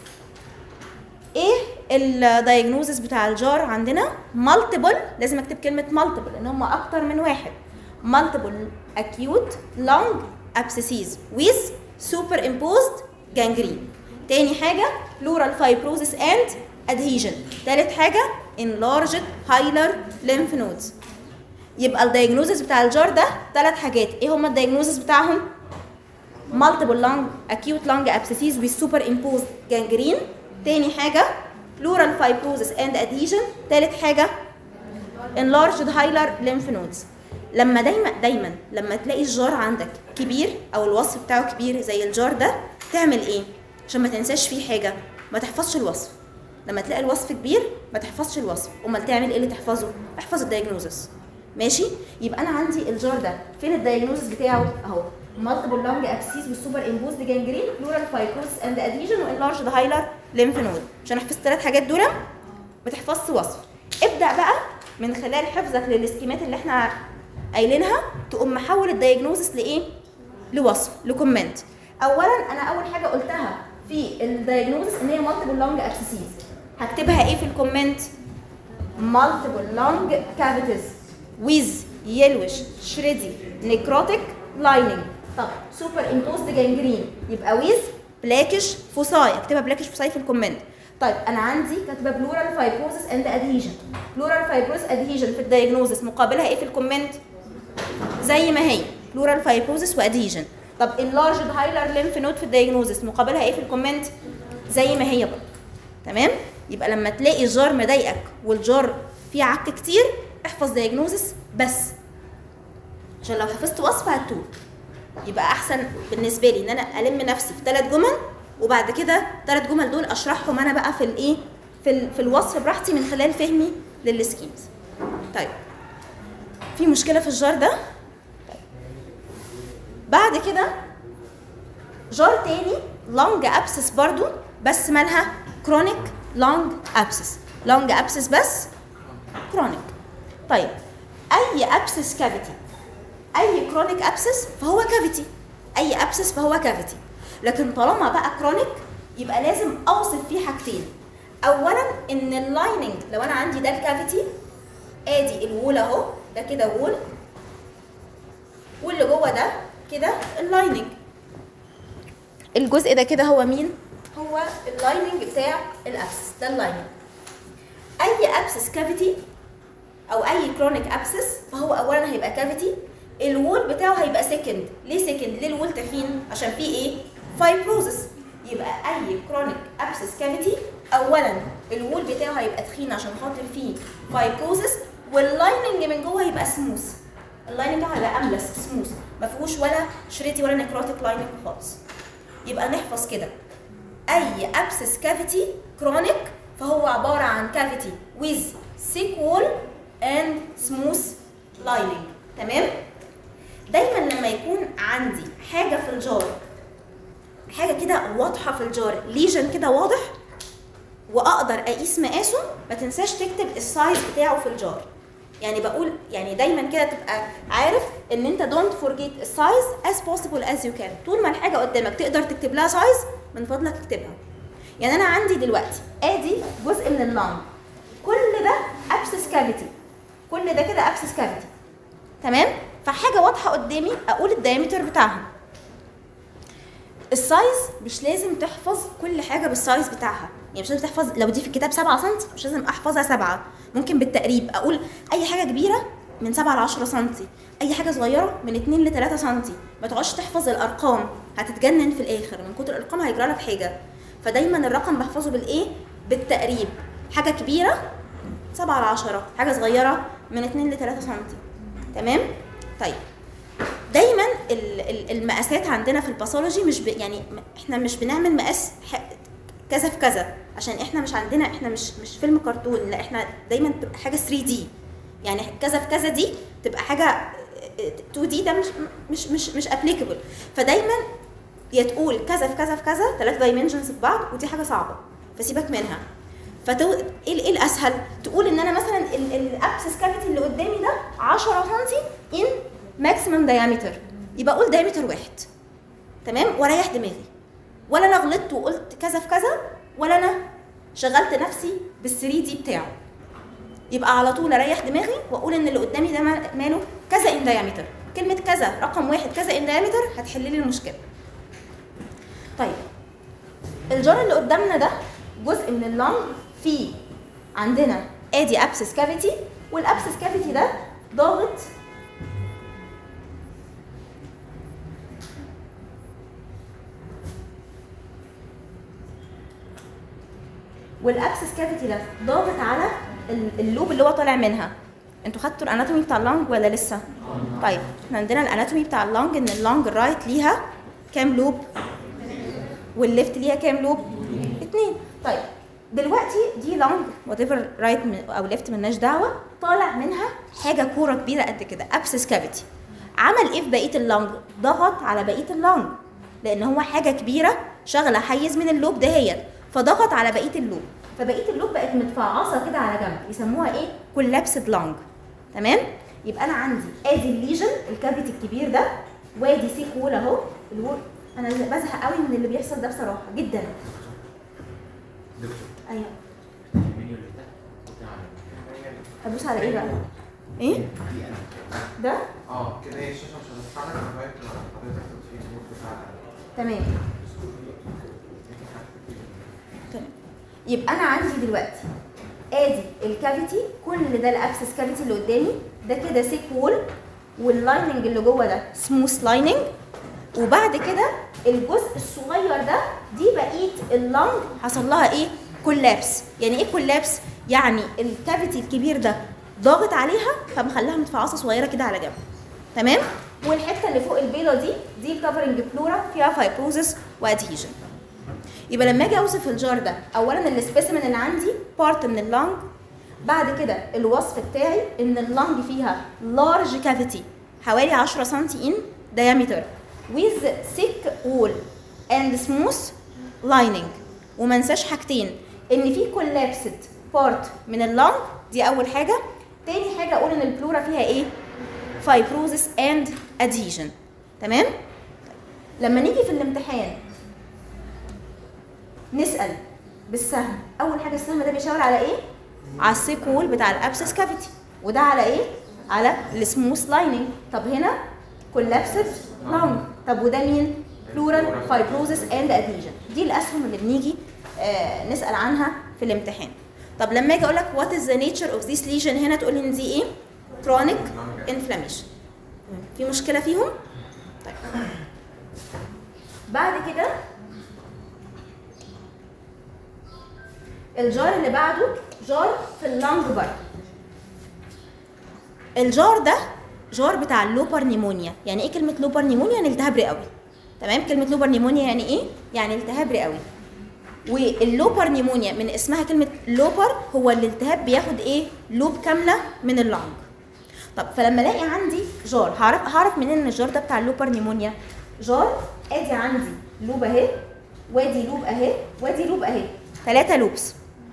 ايه الدايجنوزس بتاع الجار عندنا؟ مالتيبل، لازم اكتب كلمه مالتيبل لان هم اكتر من واحد. مالتيبل اكيوت لانج ابسيسز ويز سوبر امبوزد جانجرين. تاني حاجه بلورال فايبروزس اند ادهيجن. تالت حاجه enlarged hilar lymph nodes. يبقى الدايجنوزس بتاع الجار ده ثلاث حاجات. ايه هما الدايجنوزس بتاعهم؟ multiple lung acute lung abscesses with superimposed gangrene. تاني حاجه pleural fibrosis and adhesion. تالت حاجه enlarged hilar lymph nodes. لما دايما لما تلاقي الجار عندك كبير او الوصف بتاعه كبير زي الجار ده تعمل ايه عشان ما تنساش فيه حاجه؟ ما تحفظش الوصف. لما تلاقي الوصف كبير ما تحفظش الوصف، امال تعمل ايه اللي تحفظه؟ احفظ الدايجنوزس. ماشي؟ يبقى انا عندي الجار ده فين الدايجنوزس بتاعه؟ اهو multiple lung abscess with superimposed gangrene pleural fibrosis and adhesion وenlarged hilar lymph node. عشان احفظ الثلاث حاجات دول ما تحفظش وصف. ابدا بقى من خلال حفظك للسكيمات اللي احنا قايلينها تقوم محول الدايجنوزس لايه؟ لوصف، لكومنت. اولا انا اول حاجه قلتها في الدايجنوزس ان هي multiple lung abscesses. هكتبها ايه في الكومنت؟ multiple lung cavities with yellowish shreddy necrotic lining. طب super imposed gangrene يبقى with blackish foci. اكتبها blackish foci في الكومنت. طيب انا عندي كاتبه pleural fibrosis and adhesion. pleural fibrosis adhesion في الدايجنوزس مقابلها ايه في الكومنت؟ زي ما هي pleural fibrosis وادهيجن. طب enlarged hilar lymph node في الدايجنوزس مقابلها ايه في الكومنت؟ زي ما هي برضه. تمام؟ يبقى لما تلاقي الجار مضايقك والجار فيه عك كتير احفظ دايجنوزس بس، عشان لو حفظت وصف هتتوه. يبقى احسن بالنسبه لي ان انا الم نفسي في 3 جمل وبعد كده 3 جمل دول اشرحهم انا بقى في الايه في الوصف براحتي من خلال فهمي للسكيمز. طيب في مشكله في الجار ده؟ طيب. بعد كده جار تاني لونج ابسس برضو بس مالها كرونيك لونج ابسس. لونج ابسس بس كرونيك. طيب اي ابسس كافيتي، اي كرونيك ابسس فهو كافيتي، اي ابسس فهو كافيتي. لكن طالما بقى كرونيك يبقى لازم اوصف فيه حاجتين. اولا ان اللايننج، لو انا عندي ده الكافيتي ادي الوول اهو، ده كده وول واللي جوه ده كده اللايننج. الجزء ده كده هو مين؟ هو اللايننج بتاع الابسس، ده اللايننج. اي ابسس كافيتي او اي كرونيك ابسس فهو اولا هيبقى كافيتي. الوول بتاعه هيبقى سكند. ليه سكند؟ ليه الوول تخين؟ عشان فيه ايه؟ فايبروزس. يبقى اي كرونيك ابسس كافيتي اولا الوول بتاعه هيبقى تخين عشان خاطر فيه فايبروزس، واللايننج من جوه هيبقى سموث. اللايننج بتاعه هيبقى املس سموث، ما فيهوش ولا شريتي ولا نكروتيك لايننج خالص. يبقى نحفظ كده اي ابسس كافيتي كرونيك فهو عباره عن كافيتي with thick wall and smooth lining. تمام؟ دايما لما يكون عندي حاجه في الجار، حاجه كده واضحه في الجار، ليجن كده واضح، واقدر اقيس مقاسه، ما تنساش تكتب السايز بتاعه في الجار. يعني بقول يعني دايما كده تبقى عارف ان انت دونت فورجيت السايز as possible as you can. طول ما الحاجه قدامك تقدر تكتب لها سايز من فضلك اكتبها. يعني انا عندي دلوقتي ادي جزء من اللانج، كل ده ابسس كافيتي، كل ده كده ابسس كافيتي، تمام؟ فحاجه واضحه قدامي اقول الدايمتر بتاعها. السايز مش لازم تحفظ كل حاجه بالسايز بتاعها، يعني مش لازم تحفظ لو دي في الكتاب 7 سم مش لازم احفظها 7، ممكن بالتقريب اقول اي حاجه كبيره من 7 ل 10 سم، اي حاجه صغيره من 2 ل 3 سم. ما تقعدش تحفظ الارقام، هتتجنن في الاخر من كتر الارقام، هيجرى لك حاجه. فدايما الرقم بحفظه بالايه؟ بالتقريب. حاجه كبيره 7 ل 10، حاجه صغيره من 2 ل 3 سم، تمام؟ طيب دايما المقاسات عندنا في الباثولوجي مش يعني احنا مش بنعمل مقاس كذا في كذا، عشان احنا مش عندنا، احنا مش فيلم كرتون، لا احنا دايما بتبقى حاجه 3D. يعني كذا في كذا دي تبقى حاجه 2D، ده مش ابليكابل. فدايما يا تقول كذا في كذا في كذا 3 دايمنشنز في بعض، ودي حاجه صعبه فسيبك منها. ايه الاسهل؟ تقول ان انا مثلا الابسس كافيتي اللي قدامي ده 10 سم ان ماكسيمم دايمتر، يبقى اقول دايمتر 1، تمام؟ واريح دماغي، ولا انا غلطت وقلت كذا في كذا، ولا انا شغلت نفسي بال3 دي بتاعه. يبقى على طول اريح دماغي واقول ان اللي قدامي ده ماله كذا ان دايمتر. كلمه كذا رقم 1 كذا ان دايمتر هتحل لي المشكله. طيب الجار اللي قدامنا ده جزء من اللانج، فيه عندنا ادي ابسس كافيتي، والابسس كافيتي ده ضاغط والابسس كافيتي ده ضاغط على اللوب اللي هو طالع منها. انتوا خدتوا الاناتومي بتاع اللانج ولا لسه؟ طيب احنا عندنا الاناتومي بتاع اللانج ان اللانج الرايت ليها كام لوب والليفت ليها كام لوب؟ 2. طيب دلوقتي دي لانج وات ايفر رايت او ليفت مالناش دعوه، طالع منها حاجه كوره كبيره قد كده ابسس كافيتي. عمل ايه في بقيه اللانج؟ ضغط على بقيه اللانج، لان هو حاجه كبيره شغله حيز من اللوب دهيت، فضغط على بقيه اللوب، فبقيه اللوب بقت متفعصه كده على جنب، يسموها ايه؟ كولابسد لانج، تمام؟ يبقى انا عندي ادي الليجن الكافيتي الكبير ده، وادي سيك وول اهو. الوول انا بزهق قوي من اللي بيحصل ده بصراحه جدا.
دكتور
ايوه
المنيو اللي تحت
هدوس على ايه بقى؟ ايه؟ ده؟
كده هي الشاشه مش هتتحرك لغايه ما حضرتك تطفي النور بتاعها.
تمام. يبقى انا عندي دلوقتي ادي الكافيتي، كل ده الابسس كافيتي اللي قدامي ده كده سيك وول، واللايننج اللي جوه ده سموث لايننج، وبعد كده الجزء الصغير ده دي بقيه اللانج حصل لها ايه؟ كولابس. يعني ايه كولابس؟ يعني الكافيتي الكبير ده ضاغط عليها فمخليها متفعصه صغيره كده على جنب، تمام؟ والحته اللي فوق البيضه دي الكفرنج بلورا فيها فايبروزس وادهيجن. يبقى لما اجي اوصف الجار ده، اولا السبيسيمن اللي عندي بارت من اللانج، بعد كده الوصف بتاعي ان اللانج فيها لارج كافيتي حوالي 10 سم ان diameter with thick wall and smooth lining. وما انساش حاجتين، ان في collapsed part من اللانج، دي اول حاجه. تاني حاجه اقول ان البلورا فيها ايه؟ fibrosis and adhesion، تمام؟ لما نيجي في الامتحان نسال بالسهم، اول حاجه السهم ده بيشاور على ايه؟ على السيك وول بتاع الابسس كافيتي، وده على ايه؟ على السموث لايننج. طب هنا كولابسد لانج، طب وده مين؟ بلورال فايبروزس اند ادهيجن. دي الاسهم اللي بنيجي نسال عنها في الامتحان. طب لما اجي اقول لك وات از ذا نيتشر اوف ذيس ليجن، هنا تقول لي ان دي ايه؟ كرونيك انفلاميشن. في مشكله فيهم؟ طيب بعد كده الجار اللي بعده جار في اللانج برضه. الجار ده جار بتاع اللوبر نيمونيا. يعني ايه كلمه لوبر نيمونيا؟ يعني التهاب رئوي، تمام؟ كلمه لوبر نيمونيا يعني ايه؟ يعني التهاب رئوي. واللوبر نيمونيا من اسمها كلمه لوبر، هو الالتهاب بياخد ايه؟ لوب كامله من اللانج. طب فلما الاقي عندي جار، هعرف منين ان الجار ده بتاع اللوبر نيمونيا؟ جار ادي عندي لوب اهي، وادي لوب اهي، وادي لوب اهي، 3 لوبس،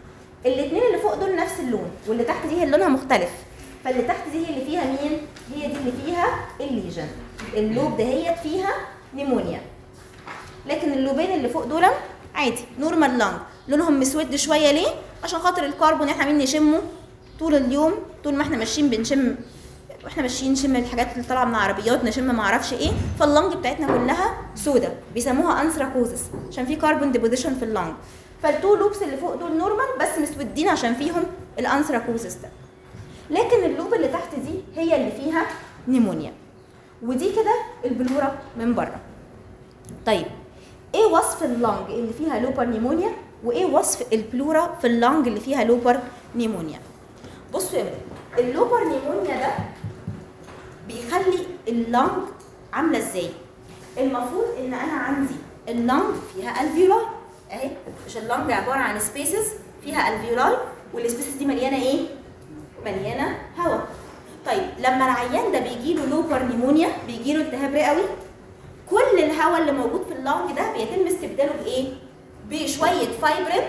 الاثنين اللي فوق دول نفس اللون، واللي تحت دي هي لونها مختلف، فاللي تحت دي هي اللي فيها مين؟ هي دي اللي فيها الليجن. اللوب دهيت فيها نيمونيا. لكن اللوبين اللي فوق دول عادي نورمال لانج، لونهم مسود شويه. ليه؟ عشان خاطر الكربون احنا عاملين نشمه طول اليوم، طول ما احنا ماشيين بنشم، واحنا ماشيين نشم الحاجات اللي طالعه من عربيات، نشم ما اعرفش ايه، فاللانج بتاعتنا كلها سودا، بيسموها انثراكوزس عشان في كربون ديبوزيشن في اللانج. فالتو لوبس اللي فوق دول نورمال بس مسودين عشان فيهم الانثراكوزس ده. لكن اللوب اللي تحت دي هي اللي فيها نيمونيا. ودي كده البلورا من بره. طيب ايه وصف اللانج اللي فيها لوبر نيمونيا وايه وصف البلورا في اللانج اللي فيها لوبر نيمونيا؟ بصوا يا ولاد، اللوبر نيمونيا ده بيخلي اللانج عامله ازاي؟ المفروض ان انا عندي اللانج فيها الفيولاي اهي، مش اللانج عباره عن سبيسز فيها الفيولاي، والسبيسز دي مليانه ايه؟ مليانه هواء. طيب لما العيان ده بيجي له لوبر نيمونيا، بيجي له التهاب رئوي، كل الهواء اللي موجود في اللانج ده بيتم استبداله بايه؟ بشويه فايبرين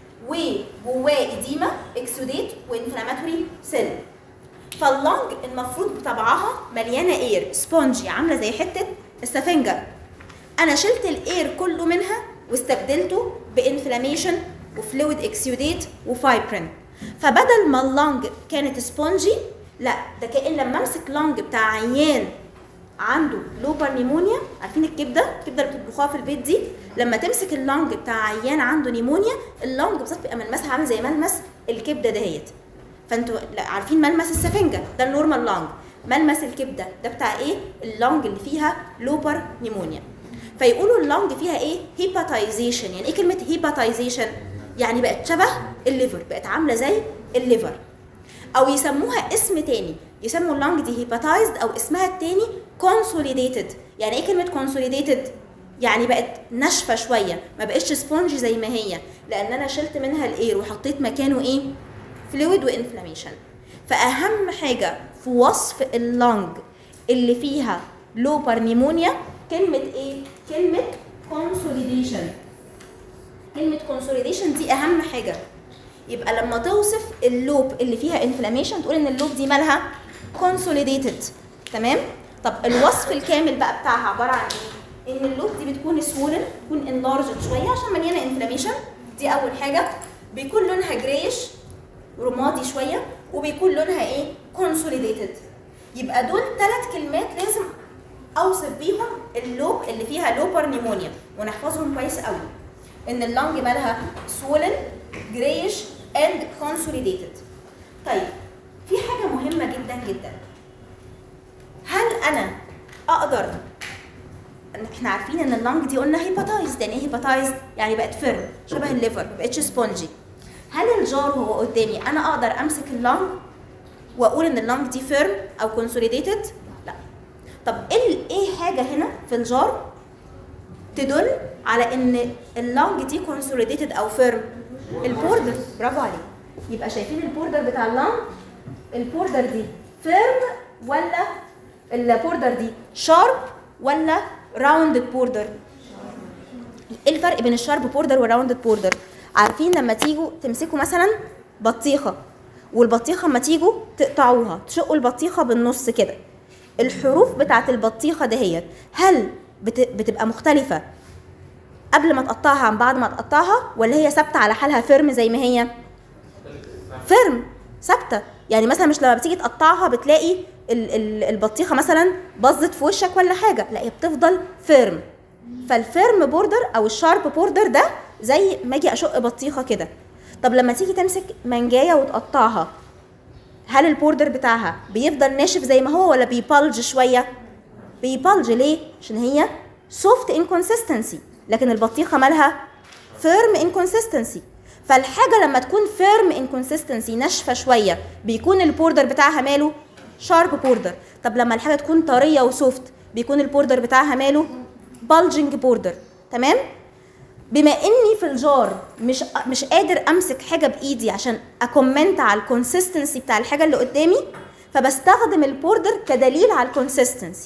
وجواه اديما اكسوديت وانفلاماتوري سيل. فاللانج المفروض بطبعها مليانه اير سبونجي، عامله زي حته السفنجه. انا شلت الاير كله منها واستبدلته بانفلاميشن وفلويد اكسوديت وفايبرين. فبدل ما اللانج كانت سبونجي، لا ده كأن لما امسك لانج بتاع عيان عنده لوبر نيمونيا، عارفين الكبده اللي بتطبخوها في البيت دي، لما تمسك اللانج بتاع عيان عنده نيمونيا، اللانج بالظبط بيبقى ملمسها عامل زي ملمس الكبده دهيت. فانتوا عارفين ملمس السفنجه ده النورمال لانج، ملمس الكبده ده بتاع ايه؟ اللانج اللي فيها لوبر نيمونيا. فيقولوا اللانج فيها ايه؟ هيباتايزيشن. يعني ايه كلمه هيباتايزيشن؟ يعني بقت شبه الليفر، بقت عامله زي الليفر. او يسموها اسم تاني، يسموا اللانج دي هيباتايزد، او اسمها التاني كونسوليديتد. يعني ايه كلمه كونسوليديتد؟ يعني بقت ناشفه شويه، ما بقتش سبونجي زي ما هي، لان انا شلت منها الاير وحطيت مكانه ايه؟ فلويد وانفلاميشن. فاهم حاجه في وصف اللانج اللي فيها لوبر نيمونيا كلمه ايه؟ كلمه كونسوليديشن. كلمه كونسوليديشن دي اهم حاجه. يبقى لما توصف اللوب اللي فيها انفلاميشن تقول ان اللوب دي مالها كونسوليديتد. تمام؟ طب الوصف الكامل بقى بتاعها عباره عن ايه؟ ان اللوب دي بتكون سوولن، بتكون انلارجد شويه عشان مليانه انفلاميشن، دي اول حاجه. بيكون لونها جريش رمادي شويه، وبيكون لونها ايه؟ كونسوليديتد. يبقى دول 3 كلمات لازم اوصف بيهم اللوب اللي فيها لوبر نيمونيا، ونحفظهم كويس قوي. ان اللنج مالها سوولن جريش اند كونسوليديتد. طيب في حاجه مهمه جدا جدا، هل انا اقدر، احنا عارفين ان اللنج دي قلنا هيباتايزد. يعني ايه هيباتايزد؟ يعني بقت فيرم شبه الليفر، ما بقتش سبونجي. هل الجار هو قدامي انا اقدر امسك اللنج واقول ان اللنج دي فيرم او كونسوليديتد؟ لا. طب ايه حاجه هنا في الجار تدل على ان اللنج دي كونسوليديتد او فيرم؟ البوردر. برافو عليك. يبقى شايفين البوردر بتاع اللنج؟ البوردر دي فيرم ولا البوردر دي شارب ولا راوندد بوردر؟ ايه الفرق بين الشارب بوردر والراوندد بوردر؟ عارفين لما تيجوا تمسكوا مثلا بطيخه، والبطيخه اما تيجوا تقطعوها تشقوا البطيخه بالنص كده، الحروف بتاعت البطيخه دهيت هل بتبقى مختلفه قبل ما تقطعها عن بعد ما تقطعها، ولا هي ثابته على حالها فيرم زي ما هي؟ فيرم ثابته. يعني مثلا مش لما بتيجي تقطعها بتلاقي البطيخه مثلا باظت في وشك ولا حاجه، لا هي بتفضل فيرم. فالفيرم بوردر او الشارب بوردر ده زي ما اجي اشق بطيخه كده. طب لما تيجي تمسك منجايه وتقطعها، هل البوردر بتاعها بيفضل ناشف زي ما هو ولا بيبلج شويه؟ بيبلج. ليه؟ عشان هي سوفت انكونسستنسي، لكن البطيخه مالها فيرم انكونسستنسي. فالحاجه لما تكون فيرم انكونسستنسي ناشفه شويه بيكون البوردر بتاعها ماله؟ شارب بوردر. طب لما الحاجه تكون طريه وسوفت بيكون البوردر بتاعها ماله؟ بلجنج بوردر. تمام؟ بما اني في الجار مش قادر امسك حاجه بايدي عشان اكومنت على الكونسستنسي بتاع الحاجه اللي قدامي، فبستخدم البوردر كدليل على الكونسستنسي.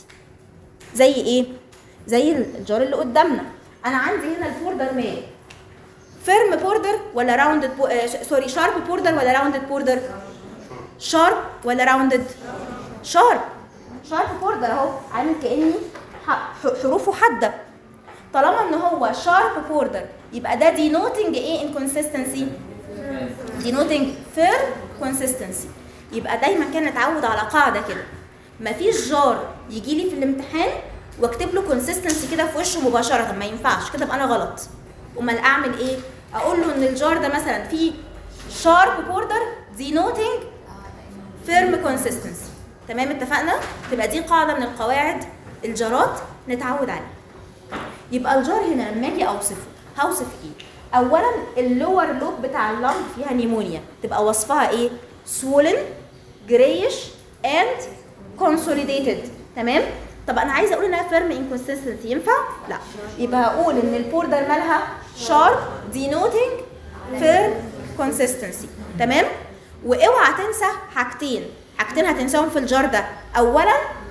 زي ايه؟ زي الجار اللي قدامنا. انا عندي هنا البوردر مال فيرم بوردر ولا راوندد سوري شارب بوردر ولا راوندد بوردر؟ شارب ولا راوندد؟ شارب. شارب بوردر اهو عامل كاني حروفه حاده. طالما ان هو شارب بوردر يبقى ده denoting ايه inconsistency؟ denoting firm consistency. يبقى دايما كان نتعود على قاعده كده، مفيش جار يجي لي في الامتحان واكتب له consistency كده في وشه مباشره، ما ينفعش كده، ابقى انا غلط. امال اعمل ايه؟ اقول له ان الجار ده مثلا فيه sharp border denoting firm consistency. تمام اتفقنا؟ تبقى دي قاعده من القواعد الجارات نتعود عليها. يبقى الجار هنا لما اجي اوصفه هوصف ايه؟ اولا اللور لوب بتاع اللنج فيها نيمونيا، تبقى وصفها ايه؟ swollen grayish and consolidated. تمام؟ طب انا عايزه اقول انها فيرم انكونسيستنت، ينفع؟ لا. يبقى هقول ان البوردر مالها شارب denoting firm consistency. تمام؟ واوعى تنسى حاجتين هتنساهم في الجار ده. اولا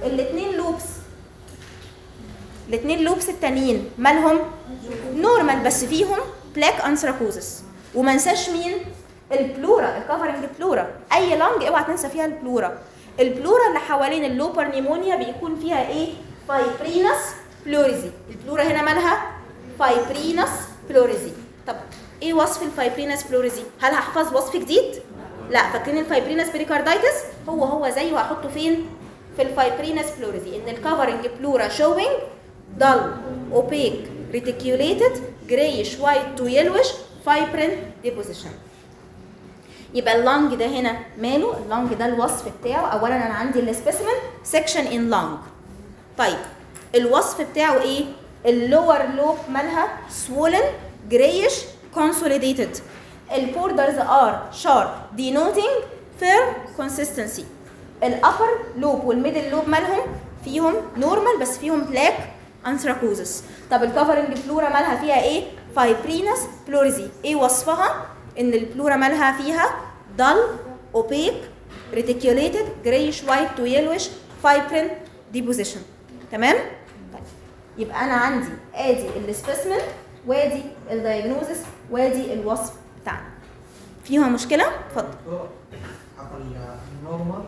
الاثنين لوبس التانيين مالهم نورمال بس فيهم بلاك انثراكوزس. وما انساش مين؟ البلورا، الكفرنج بلورا. اي لانج اوعى تنسى فيها البلورا. البلورا اللي حوالين اللوبر نيمونيا بيكون فيها ايه؟ فايبرينس بلوريزي. البلورا هنا مالها فايبرينس بلوريزي. طب ايه وصف الفايبرينس بلوريزي؟ هل هحفظ وصف جديد؟ لا. فاكرين الفايبرينس بريكاردايتس؟ هو زيه، هحطه فين؟ في الفايبرينس بلوريزي. ان الكفرنج بلورا شوينج dull opaque reticulated grayish white to yellowish fibrin deposition. يبقى اللانج ده هنا ماله؟ اللانج ده الوصف بتاعه اولا انا عندي السبيسيمن سكشن ان لانج. طيب الوصف بتاعه ايه؟ اللور لوب مالها swollen grayish consolidated. البوردرز ار شارب denoting firm consistency. الابر لوب والميدل لوب مالهم فيهم نورمال بس فيهم بلاك انثراكوزس. طب الكفرنج بلورا مالها فيها ايه؟ فايبرينس بلوريزي. ايه وصفها؟ ان البلورا مالها فيها dull opaque reticulated grayish white to yellowish fibrin deposition. تمام؟ طيب يبقى انا عندي ادي السبيسمن وادي الدايجنوزس وادي الوصف بتاعنا. فيها مشكله؟ اتفضل.
النورمال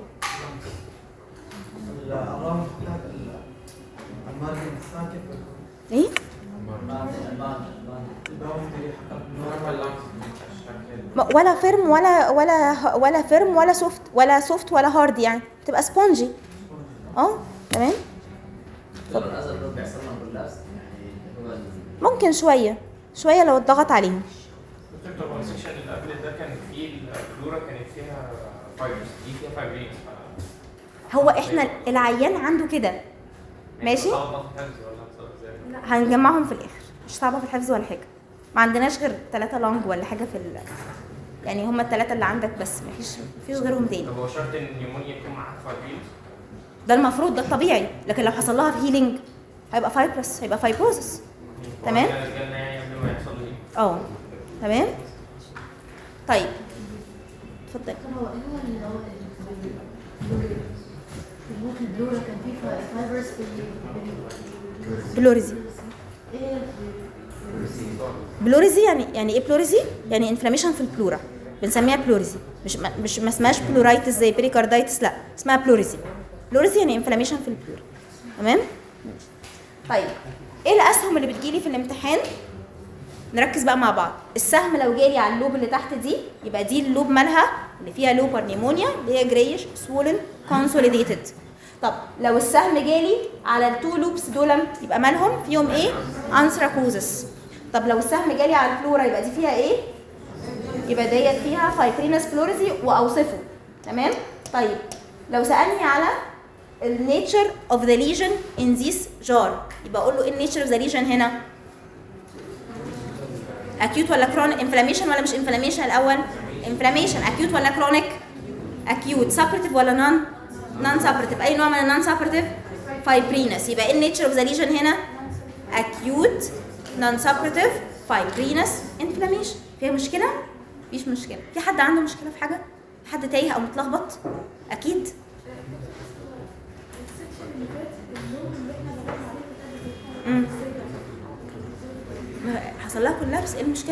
الارام بتاعت المارجن الساكن
ايه؟ ولا فيرم ولا فيرم ولا سوفت ولا هارد، يعني بتبقى سبونجي. تمام. ممكن شويه لو اتضغط عليهم.
الدكتور السكشن اللي قبل ده كان فيه البلورا كانت فيها فايبرز، دي فيها فايبرين.
هو احنا العيان عنده كده ماشي، هنجمعهم في الاخر، مش صعبه في الحفظ ولا حاجه. ما عندناش غير 3 لانج ولا حاجه في يعني هم ال3 اللي عندك بس، مفيش غيرهم تاني.
طب هو شرط ان النيمونيا يكون معاها فايبرين؟
ده المفروض، ده الطبيعي، لكن لو حصل لها في هيلينج هيبقى فايبرس، هيبقى فايبروزس. تمام؟ تمام. طيب اتفضل.
هو في البلورا كان في فايبرز
بلوريزي. بلوريزي يعني ايه بلوريزي؟ يعني انفلاميشن في البلورا، بنسميها بلوريزي. مش ما اسمهاش بلورايتس زي بريكاردايتس، لا اسمها بلوريزي. بلوريزي يعني انفلاميشن في البلورا. تمام؟ طيب ايه الاسهم اللي بتجيلي في الامتحان؟ نركز بقى مع بعض. السهم لو جالي على اللوب اللي تحت دي يبقى دي اللوب مالها اللي فيها لوبر نيمونيا اللي هي جريش سوولن كونسوليديتد. طب لو السهم جالي على التو لوبس دول يبقى مالهم فيهم ايه؟ انثراكوزس. طب لو السهم جالي على الفلورا يبقى دي فيها ايه؟ يبقى ديت فيها فايبرينس بلوريزي واوصفه. تمام؟ طيب لو سالني على النيتشر اوف ذا ليجن ان ذيس جار يبقى اقول له ايه النيتشر اوف ذا ليجن هنا؟ اكيوت ولا كرونيك؟ انفلاميشن ولا مش انفلاميشن الاول؟ انفلاميشن. اكيوت ولا كرونيك؟ اكيوت. سابرتيف ولا نون سابرتيف؟ اي نوع من النون سابرتيف؟ فايبرينس. يبقى ايه النيتشر اوف ذا ليجن هنا؟ اكيوت نون سابرتيف فايبرينس انفلاميشن. فيها مشكله؟ مفيش مشكله. في حد عنده مشكله في حاجه؟ حد تايه او متلخبط؟ اكيد. حصل لها كولابس، ايه المشكله؟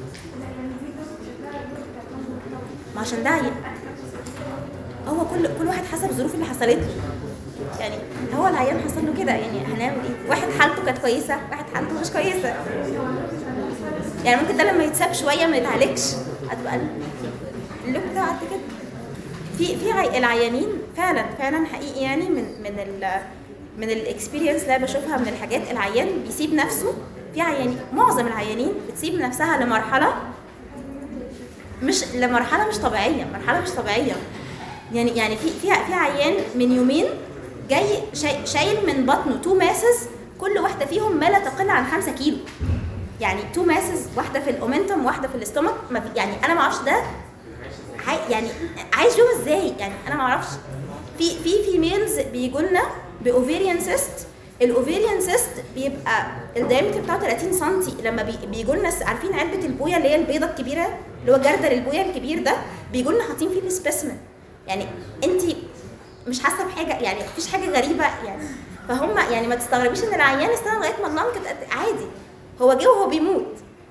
ما عشان ده هو كل واحد حسب الظروف اللي حصلت له. يعني هو العيان حصل له كده، يعني هنعمل ايه؟ واحد حالته كانت كويسه، واحد حالته مش كويسه. يعني ممكن ده لما يتساب شويه ما يتعالجش هتبقى اللوك بتاعه قد كده. في العيانين فعلا حقيقي، يعني من الاكسبيرينس اللي انا بشوفها من الحاجات، العيان بيسيب نفسه. في عيانين، معظم العيانين بتسيب نفسها لمرحله مش طبيعيه، مرحله مش طبيعيه. يعني في عيان من يومين جاي شايل من بطنه 2 ماسز، كل واحده فيهم ما لا تقل عن 5 كيلو. يعني 2 ماسز، واحده في الاومنتم واحده في الاستومك. يعني انا ما اعرفش ده يعني عايش يوم ازاي، يعني انا ما اعرفش. في ميلز بيجوا لنا باوفيريان سيست. الاوفيريان سيست بيبقى الدايمتر بتاعه 30 سم. لما بيجوا لنا، عارفين علبه البويه اللي هي البيضه الكبيره، اللي هو جردل البويه الكبير ده، بيجوا لنا حاطين فيه السبيسمن. يعني انت مش حاسه بحاجه، يعني مفيش حاجه غريبه يعني. فهم يعني ما تستغربيش ان العيان استنى لغايه ما اللنج عادي، هو جه وهو بيموت.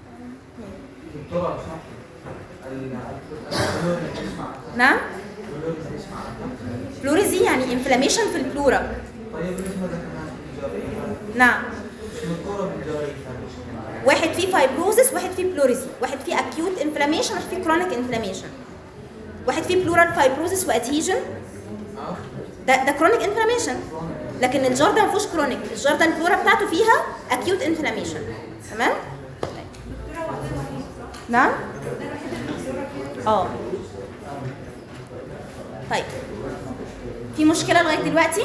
نعم، بلوريزي يعني انفلاميشن في البلورا. نعم، واحد فيه فايبروزس، واحد فيه بلوريزي، واحد فيه اكيوت انفلاميشن، واحد فيه كرونيك انفلاميشن، واحد فيه بلورال فايبروزس وادهيجن. ده كرونيك انفلاميشن. لكن الجار ده ما فيهوش كرونيك، الجار ده البلورا بتاعته فيها اكيوت انفلاميشن. تمام؟ نعم؟ طيب، في مشكلة لغاية دلوقتي؟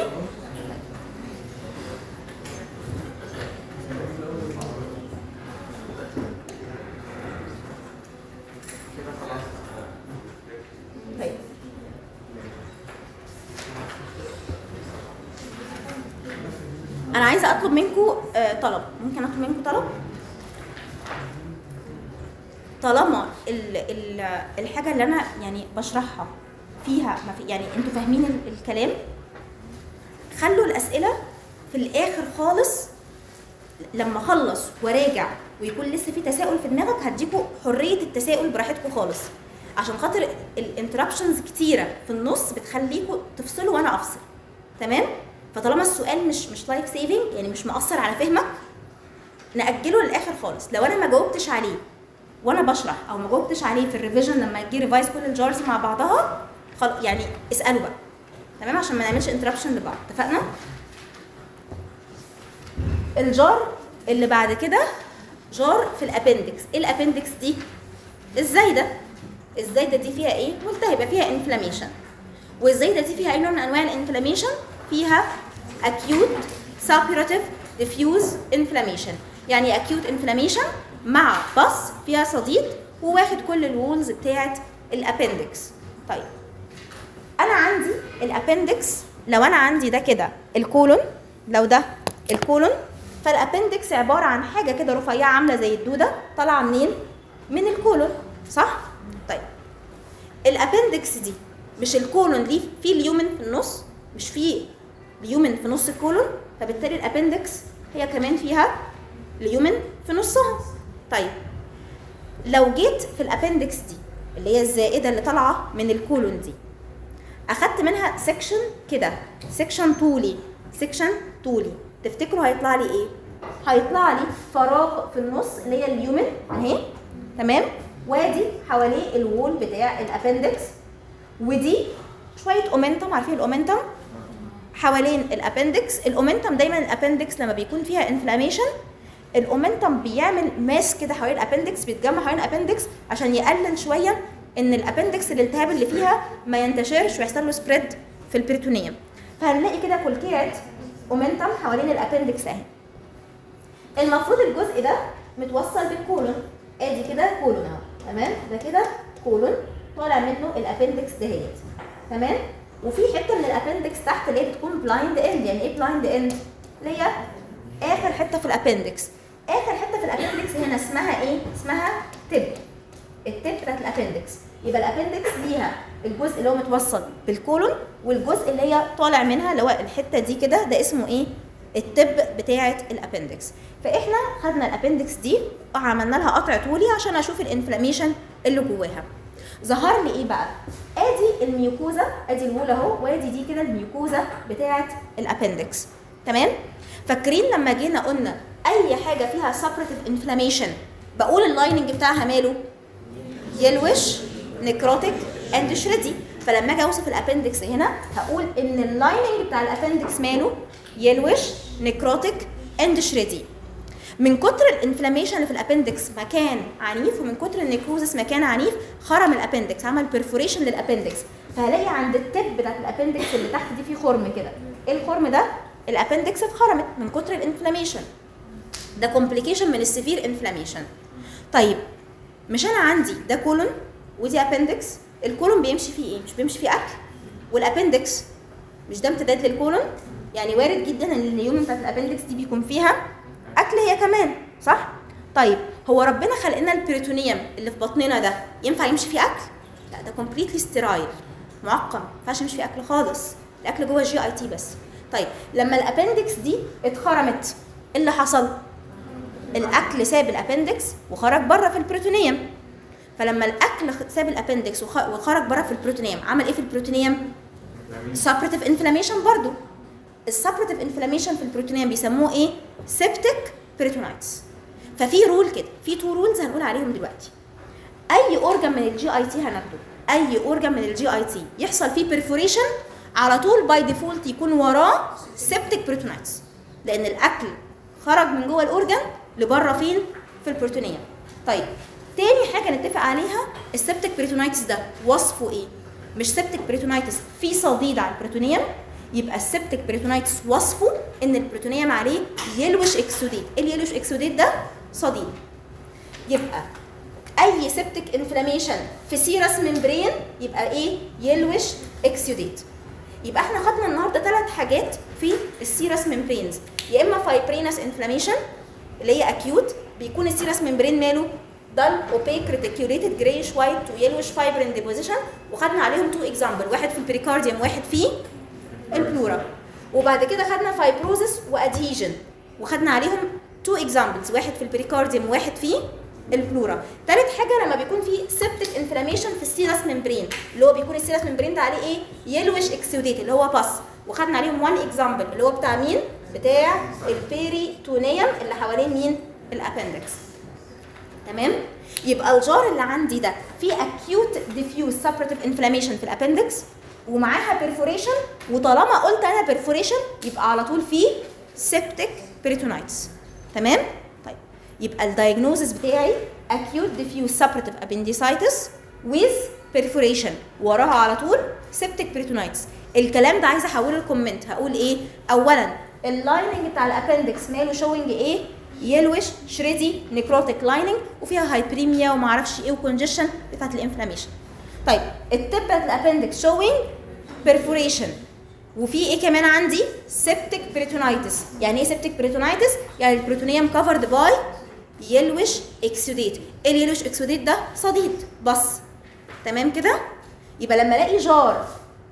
طيب، أنا عايزة أطلب منكم طلب. ممكن أطلب منكم طلب؟ طالما الحاجة اللي أنا يعني بشرحها فيها ما في، يعني انتوا فاهمين الكلام، خلوا الأسئلة في الآخر خالص. لما أخلص وراجع ويكون لسه في تساؤل في دماغك، هديكوا حرية التساؤل براحتكم خالص، عشان خاطر الانترابشنز كتيرة في النص بتخليكوا تفصلوا وأنا أفصل. تمام؟ فطالما السؤال مش لايف سيفنج، يعني مش مأثر على فهمك، نأجله للآخر خالص. لو أنا ما جاوبتش عليه وانا بشرح، او ما جاوبتش عليه في الريفيجن لما يجي ريفايز كل الجارز مع بعضها، يعني اسالوا بقى. تمام؟ عشان ما نعملش انتربشن لبعض. اتفقنا؟ الجار اللي بعد كده جار في الابندكس. ايه الابندكس دي؟ الزايده دي فيها ايه؟ قلت هيبقى فيها انفلاميشن. والزايده دي فيها اي نوع من انواع الانفلاميشن؟ فيها acute suppurative diffuse inflammation. يعني acute inflammation مع بص فيها صديد وواخد كل الوولز بتاعت الابندكس. طيب، انا عندي الابندكس، لو انا عندي ده كده الكولون، لو ده الكولون، فالابندكس عباره عن حاجه كده رفيعه عامله زي الدوده طالعه منين؟ من الكولون، صح؟ طيب، الابندكس دي مش الكولون ليه فيه اليومن في النص؟ مش فيه اليومن في نص الكولون، فبالتالي الابندكس هي كمان فيها اليومن في نصها. طيب، لو جيت في الابندكس دي اللي هي الزائده اللي طالعه من الكولون دي، اخدت منها سيكشن كده، سيكشن طولي، تفتكروا هيطلع لي ايه؟ هيطلع لي فراغ في النص اللي هي اليومن اهي. تمام؟ وادي حواليه الوول بتاع الابندكس، ودي شويه اومنتم. عارفين الاومنتم؟ حوالين الابندكس. الاومنتم دايما الابندكس لما بيكون فيها انفلاميشن، الاومنتم بيعمل ماس كده حوالين الابندكس، بيتجمع حوالين الابندكس عشان يقلل شويه ان الابندكس الالتهاب اللي فيها ما ينتشرش ويحصل له سبريد في البريتونيوم. فهنلاقي كده كولكيات اومنتم حوالين الابندكس اهي. المفروض الجزء ده متوصل بالكولون، ادي كده كولون اهو. تمام؟ ده كده كولون طالع منه الابندكس دهيت. تمام؟ وفي حته من الابندكس تحت اللي هي بتكون بلايند اند. يعني ايه بلايند اند؟ اللي هي اخر حته في الابندكس. اخر حته في الابندكس هنا اسمها ايه؟ اسمها تب. التب بتاعت الابندكس. يبقى الابندكس ليها الجزء اللي هو متوصل بالكولون، والجزء اللي هي طالع منها اللي هو الحته دي كده، ده اسمه ايه؟ التب بتاعه الابندكس. فاحنا خدنا الابندكس دي وعملنا لها قطع طولي عشان اشوف الانفلاميشن اللي جواها. ظهر لي ايه بقى؟ ادي الميوكوزا، ادي الوول اهو، وادي دي كده الميوكوزا بتاعه الابندكس. تمام؟ فاكرين لما جينا قلنا اي حاجه فيها سبريتيف انفلاميشن بقول اللايننج بتاعها ماله؟ يلوش، نيكروتيك اند شريدي. فلما اجي اوصف الابندكس هنا هقول ان اللايننج بتاع الابندكس ماله؟ يلوش، نيكروتيك اند شريدي. من كتر الانفلاميشن اللي في الابندكس مكان عنيف، ومن كتر النيكروزس مكان عنيف، خرم الابندكس، عمل بيرفوريشن للابندكس. فهلاقي عند التب بتاعت الابندكس اللي تحت دي في خرم كده. ايه الخرم ده؟ الابندكس اتخرمت من كتر الانفلاميشن. ده كومبليكيشن من السيفير انفلاميشن. طيب مش انا عندي ده كولون ودي ابندكس، الكولون بيمشي فيه ايه؟ مش بيمشي فيه اكل، والابندكس مش ده امتداد للكولون؟ يعني وارد جدا ان اليوم بتاعت الابندكس دي بيكون فيها اكل هي كمان، صح؟ طيب هو ربنا خلق لنا البريتونيوم اللي في بطننا ده ينفع يمشي فيه اكل؟ لا، ده كومبليتلي ستيرايل، معقم، ما ينفعش يمشي فيه اكل خالص، الاكل جوه الجي اي تي بس. طيب لما الابندكس دي اتخرمت ايه اللي حصل؟ الاكل ساب الابندكس وخرج بره في البروتونيوم. فلما الاكل ساب الابندكس وخرج بره في البروتونيوم، عمل ايه في البروتونيوم؟ سبريتيف انفلاميشن. برضو السبريتيف انفلاميشن في البروتونيوم بيسموه ايه؟ سيبتيك بريتونايتس. ففي رول كده، في 2 رولز هنقول عليهم دلوقتي. اي اورجان من الجي اي تي هناخده، اي اورجان من الجي اي تي يحصل فيه بيرفوريشن على طول باي ديفولت يكون وراه سيبتيك بريتونايتس، لان الاكل خرج من جوه الاورجان لبره فين؟ في البروتونيوم. طيب تاني حاجه نتفق عليها، السيبتيك بريتونايتس ده وصفه ايه؟ مش سيبتيك بريتونايتس في صديد على البروتونيوم، يبقى السيبتيك بريتونايتس وصفه ان البروتونيوم عليه يلوش اكسوديت. ايه اليلوش اكسوديت ده؟ صديد. يبقى اي سيبتيك انفلاميشن في سيرس ممبرين يبقى ايه؟ يلوش اكسوديت. يبقى احنا خدنا النهارده 3 حاجات في السيرس ممبرينز، يا اما فايبرينس انفلاميشن اللي هي اكيوت، بيكون السيرس ممبرين ماله؟ دال اوبيك ريتيكوليتد جريش وايت ويلوش فايبرين ديبوزيشن، وخدنا عليهم 2 اكزامبل، واحد في البريكارديوم واحد في البلورا. وبعد كده خدنا فايبروزس وادهيجن وخدنا عليهم 2 اكزامبلز، واحد في البريكارديوم وواحد في البلورا. ثالث حاجه لما بيكون في سيبتيك انفلاميشن في السيرس ممبرين، اللي هو بيكون السيرس ممبرين ده عليه ايه؟ يلوش اكسوديت اللي هو باس، وخدنا عليهم 1 اكزامبل اللي هو بتاع مين؟ بتاع البيريتونيوم اللي حوالين مين؟ الابندكس. تمام؟ يبقى الجار اللي عندي ده في acute diffuse separative inflammation في الابندكس ومعاها perforation، وطالما قلت انا perforation يبقى على طول في septic peritonitis. تمام؟ طيب يبقى الدايجنوزس بتاعي acute diffuse separative appendicitis with perforation، وراها على طول septic peritonitis. الكلام ده عايزه احوله لكومنت، هقول ايه؟ اولا اللايننج بتاع الابندكس ماله شوينج ايه؟ يلوش شريدي نيكروتيك لايننج وفيها هايبريميا وما اعرفش ايه وكونجيشن بتاعت الانفلاميشن. طيب التب بتاعت الابندكس شوينج بيرفوريشن، وفي ايه كمان عندي؟ سيبتيك بريتونايتس. يعني ايه سيبتيك بريتونايتس؟ يعني البروتونيوم كفرد باي يلوش اكسوديت. ايه اليلوش اكسوديت ده؟ صديد بس. تمام كده؟ يبقى لما الاقي جار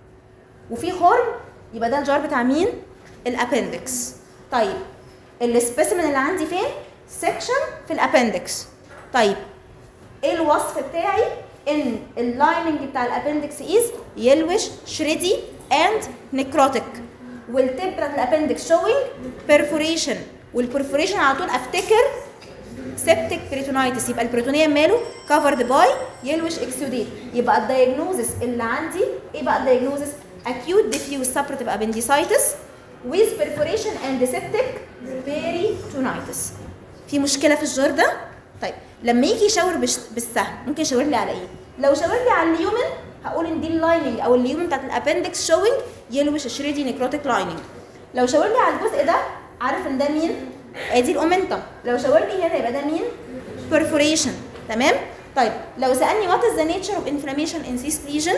وفي خرم يبقى ده الجار بتاع مين؟ الابندكس. طيب السبيسيمن اللي عندي فين؟ سيكشن في الابندكس. طيب ايه الوصف بتاعي؟ ان اللايننج بتاع الابندكس از يلوش شريدي اند نيكروتيك، والتب بتاعت الابندكس شوينج بيرفوريشن، والبرفوريشن على طول افتكر سيبتيك بريتونايتس، يبقى البروتونيوم ماله كفرد باي يلوش اكسوديت. يبقى الدايجنوزس اللي عندي ايه بقى الدايجنوزس؟ acute diffuse suppurative appendicitis with perforation and septic peritonitis. في مشكله في الجار ده؟ طيب لما يجي يشاور بالسهم ممكن يشاور لي على ايه؟ لو شاور لي على اليومن هقول ان دي اللايننج او اليومن بتاعت الابندكس شوينج يلوش شريدي نيكروتيك لايننج. لو شاور لي على الجزء ده عارف ان ده مين؟ ادي الاومنتم. لو شاور لي هنا يبقى ده مين؟ perforation. تمام؟ طيب لو سالني what is the nature of inflammation in this lesion؟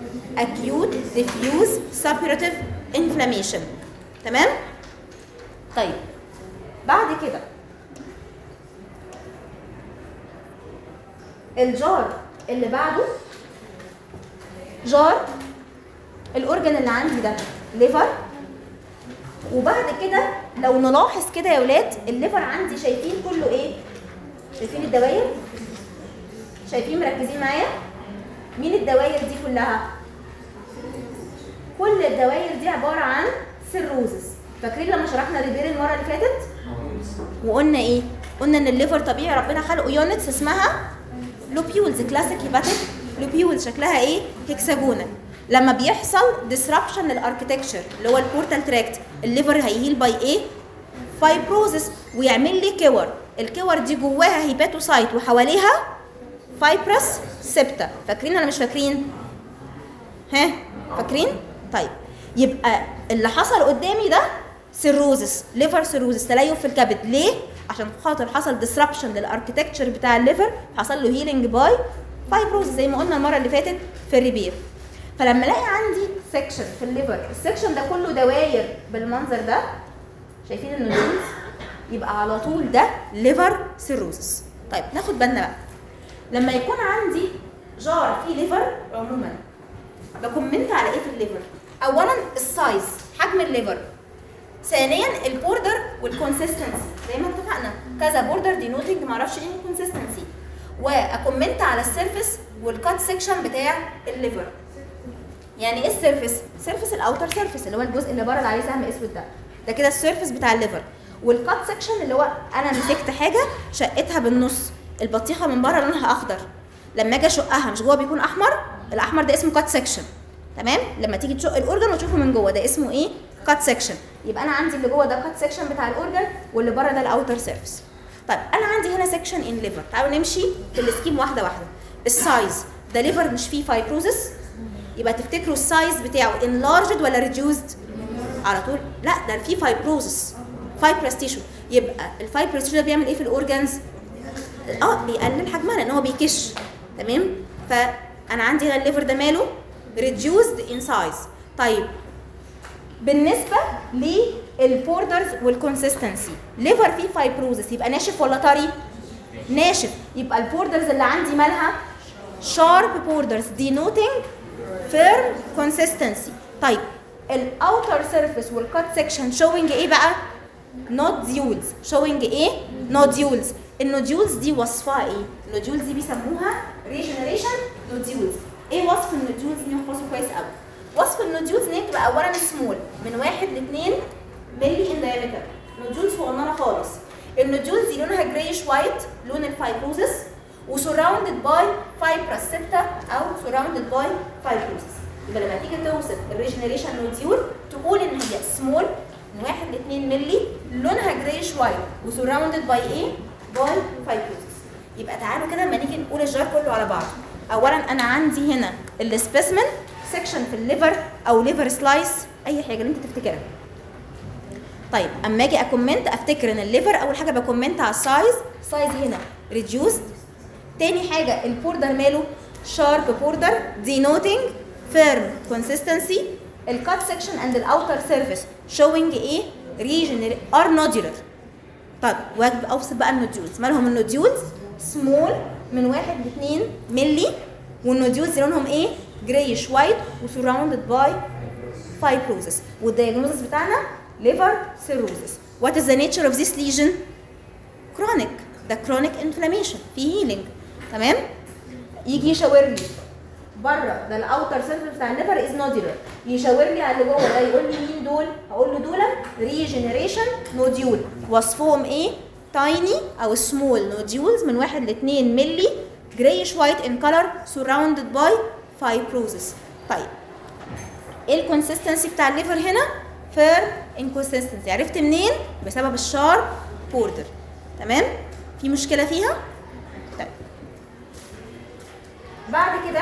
acute diffuse suppurative inflammation. تمام؟ طيب بعد كده الجار اللي بعده جار الاورجن اللي عندي ده ليفر وبعد كده لو نلاحظ كده يا ولاد الليفر عندي شايفين كله ايه؟ شايفين الدوائر؟ شايفين مركزين معايا؟ مين الدوائر دي كلها؟ كل الدوائر دي عباره عن سيروزس. فاكرين لما شرحنا ريبير المره اللي فاتت؟ وقلنا ايه؟ قلنا ان الليفر طبيعي ربنا خلقه يونتس اسمها لوبيولز، كلاسيك هيباتيك لوبيولز شكلها ايه؟ هيكساجونال. لما بيحصل ديسربشن للاركتكتشر اللي هو البورتال تراكت، الليفر هيهيل باي ايه؟ فايبروزس، ويعمل لي كور. الكور دي جواها هيباتوسايت وحواليها فايبرس سيبتا. فاكرين ولا مش فاكرين؟ ها؟ فاكرين؟ طيب يبقى اللي حصل قدامي ده سيروزس، ليفر سيروزس، تليف في الكبد. ليه؟ عشان خاطر حصل ديسربشن للاركتكتشر بتاع الليفر، حصل له هيلينج باي فايبروزس زي ما قلنا المره اللي فاتت في الريبير. فلما الاقي عندي سكشن في الليفر، السكشن ده كله دواير بالمنظر ده، شايفين النودولز؟ يبقى على طول ده ليفر سيروزس. طيب ناخد بالنا بقى لما يكون عندي جار فيه ليفر عموما بكومنت على ايه في الليفر؟ اولا السايز، حجم الليفر. ثانيا البوردر والكونسستنسي زي ما اتفقنا، كذا بوردر دينوتنج معرفش ايه الكونسستنسي. واكومنت على السيرفيس والكات سيكشن بتاع الليفر. يعني ايه السيرفيس؟ سيرفيس الاوتر سيرفيس اللي هو الجزء اللي بره اللي عليه سهم اسود ده كده السيرفيس بتاع الليفر. والكات سيكشن اللي هو انا مسكت حاجه شقتها بالنص، البطيخه من بره لونها اخضر، لما اجي اشقها مش جوه بيكون احمر؟ الاحمر ده اسمه كات سيكشن. تمام؟ لما تيجي تشق الاورجن وتشوفه من جوه ده اسمه ايه؟ كات سيكشن. يبقى انا عندي اللي جوه ده كات سيكشن بتاع الاورجن، واللي بره ده الاوتر سيرفيس. طيب انا عندي هنا سيكشن ان ليفر، تعالوا نمشي في السكيم واحده واحده. السايز ده ليفر مش فيه فايبروزس، يبقى تفتكروا السايز بتاعه انلارجد ولا ريديوزد؟ على طول لا، ده فيه فايبروزس، فايبرس تيشو. يبقى الفايبرس تيشو ده بيعمل ايه في الاورجنز؟ بيقلل حجمها لان هو بيكش. تمام؟ فانا عندي هنا الليفر ده ماله؟ ريديوزد ان سايز. طيب بالنسبه للبوردرز والكونسستنسي، ليفر فيه فايبروزس يبقى ناشف ولا طري؟ ناشف. يبقى البوردرز اللي عندي مالها؟ شارب بوردرز denoting firm consistency. طيب الاوتر سيرفيس والكات سيكشن showing ايه بقى؟ nodules. showing ايه؟ nodules. النوديولز دي وصفها ايه؟ النوديولز دي بيسموها regeneration nodules. ايه وصف النوديولز دي؟ نحفظه كويس قوي. وصف النوديولز ان هي بتبقى اولا سمول من 1 ل 2 مللي ان دايمتر، نوديولز صغننه خالص. النوديولز دي لونها جرايش وايت، لون الفايبروزس، وسراوندد باي فايبرس سيبتا او سراوندد باي فايبروزس. يبقى لما تيجي توصف الريجنريشن نوديول تقول ان هي سمول من 1 ل 2 مللي، لونها جرايش وايت، وسراوندد باي ايه؟ باي فايبروزس. يبقى تعالوا كده لما نيجي نقول الجار كله على بعض. اولا انا عندي هنا السبيسمن سيكشن في الليفر او ليفر سلايس، اي حاجه اللي انت تفتكرها. طيب اما اجي اكومنت افتكر ان الليفر اول حاجه بكومنت على السايز، سايز هنا ريديوسد. تاني حاجه البوردر ماله؟ شارب بوردر denoting firm consistency. الكات سيكشن اند الاوتر سيرفيس showing ايه؟ region ار نودولار. طب واجب اوصف بقى النوديولز، مالهم النوديولز؟ سمول من 1 ل 2 مللي، والنوديولز لونهم ايه؟ جرايش وايت وسراوندد باي فايبروزس. والدياجنوزس بتاعنا liver cirrhosis. What is the nature of this lesion? Chronic. ده chronic inflammation في healing. تمام؟ يجي يشاور لي بره ده الاوتر سيرفيس بتاع الليفر از نودولار، يشاور لي على اللي جوه ده يقول لي مين دول؟ هقول له دول ريجنريشن نوديول. وصفهم ايه؟ تايني او سمول نوديولز من 1 ل 2 مللي، جرايش وايت ان كلر، سراوندد باي فايبروزس. طيب ايه الكونسستنسي بتاع الليفر هنا؟ فيرم انكونسستنسي. عرفت منين؟ بسبب الشارب بوردر. تمام؟ في مشكله فيها؟ طيب بعد كده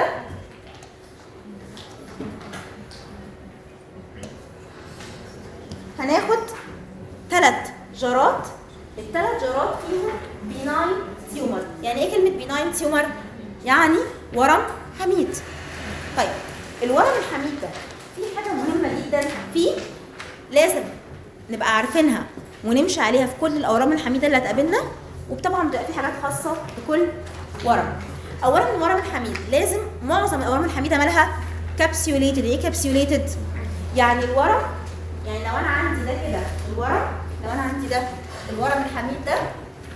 هناخد 3 جارات. ال3 جارات فيهم بيناين تيومر. يعني ايه كلمه بيناين تيومر؟ يعني ورم حميد. طيب الورم الحميد ده في حاجه مهمه جدا فيه لازم نبقى عارفينها ونمشي عليها في كل الاورام الحميده اللي هتقابلنا، وطبعا بتبقى في حاجات خاصه بكل ورم. اولا الورم الحميد لازم معظم الاورام الحميده مالها كابسيوليتد. ايه كابسيوليتد؟ يعني الورم يعني لو انا عندي ده كده الورم، لو انا عندي ده الورم الحميد ده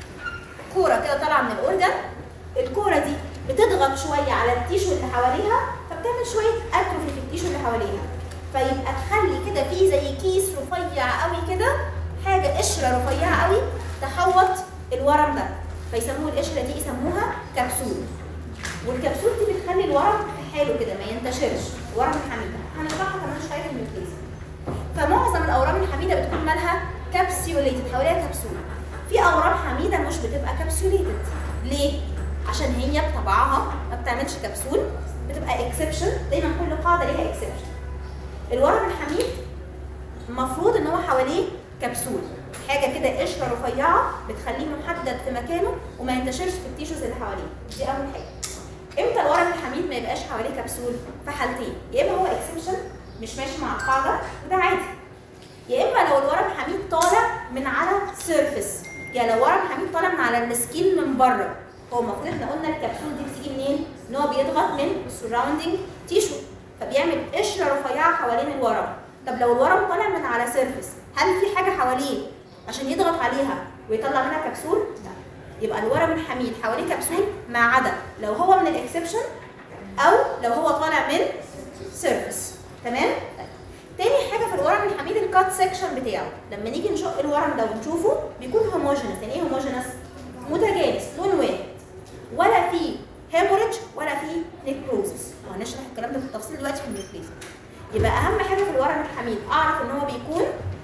كوره كده طالعه من الاورجن، الكوره دي بتضغط شويه على التيشو اللي حواليها فبتعمل شويه اتروفي في التيشو اللي حواليها، فيبقى تخلي كده في زي كيس رفيع قوي كده، حاجه قشره رفيعه قوي تحوط الورم ده، فيسموه القشره دي يسموها كبسول. والكبسول دي بتخلي الورم في حاله كده ما ينتشرش، الورم الحميده هنشرحها كمان شويه في الميكليز. فمعظم الاورام الحميده بتكون مالها كابسيوليتد، حواليها كبسول. في اورام حميده مش بتبقى كابسيوليتد، ليه؟ عشان هي بطبعها ما بتعملش كبسول، بتبقى اكسبشن، دايما كل قاعده ليها اكسبشن. الورم الحميد المفروض ان هو حواليه كبسول، حاجه كده قشره رفيعه بتخليه محدد في مكانه وما ينتشرش في التيشوز اللي حواليه، دي اول حاجه. امتى الورم الحميد ما يبقاش حواليه كبسول؟ في حالتين، يا اما هو اكسبشن مش ماشي مع القاعده وده عادي، يا اما لو الورم الحميد طالع من على سيرفيس، يعني لو ورم حميد طالع من على السكين من بره، هو المفروض احنا قلنا الكبسول دي بتيجي منين؟ ان هو بيضغط من السراوندينج تيشو فبيعمل قشره رفيعه حوالين الورم. طب لو الورم طالع من على سيرفيس، هل في حاجه حواليه عشان يضغط عليها ويطلع منها كبسول؟ لا. يبقى الورم الحميد حواليه كبسول ما عدا لو هو من الاكسبشن او لو هو طالع من سيرفيس. تمام؟ تاني حاجه في الورم الحميد الكات سيكشن بتاعه، لما نيجي نشق الورم ده ونشوفه بيكون هوموجينس. يعني ايه هوموجينس؟ متجانس، لون واحد، ولا فيه هيموريدج ولا فيه نيكروزس، وهنشرح الكلام ده بالتفصيل دلوقتي في الميكليز. يبقى اهم حاجه في الورم الحميد اعرف ان هو بيكون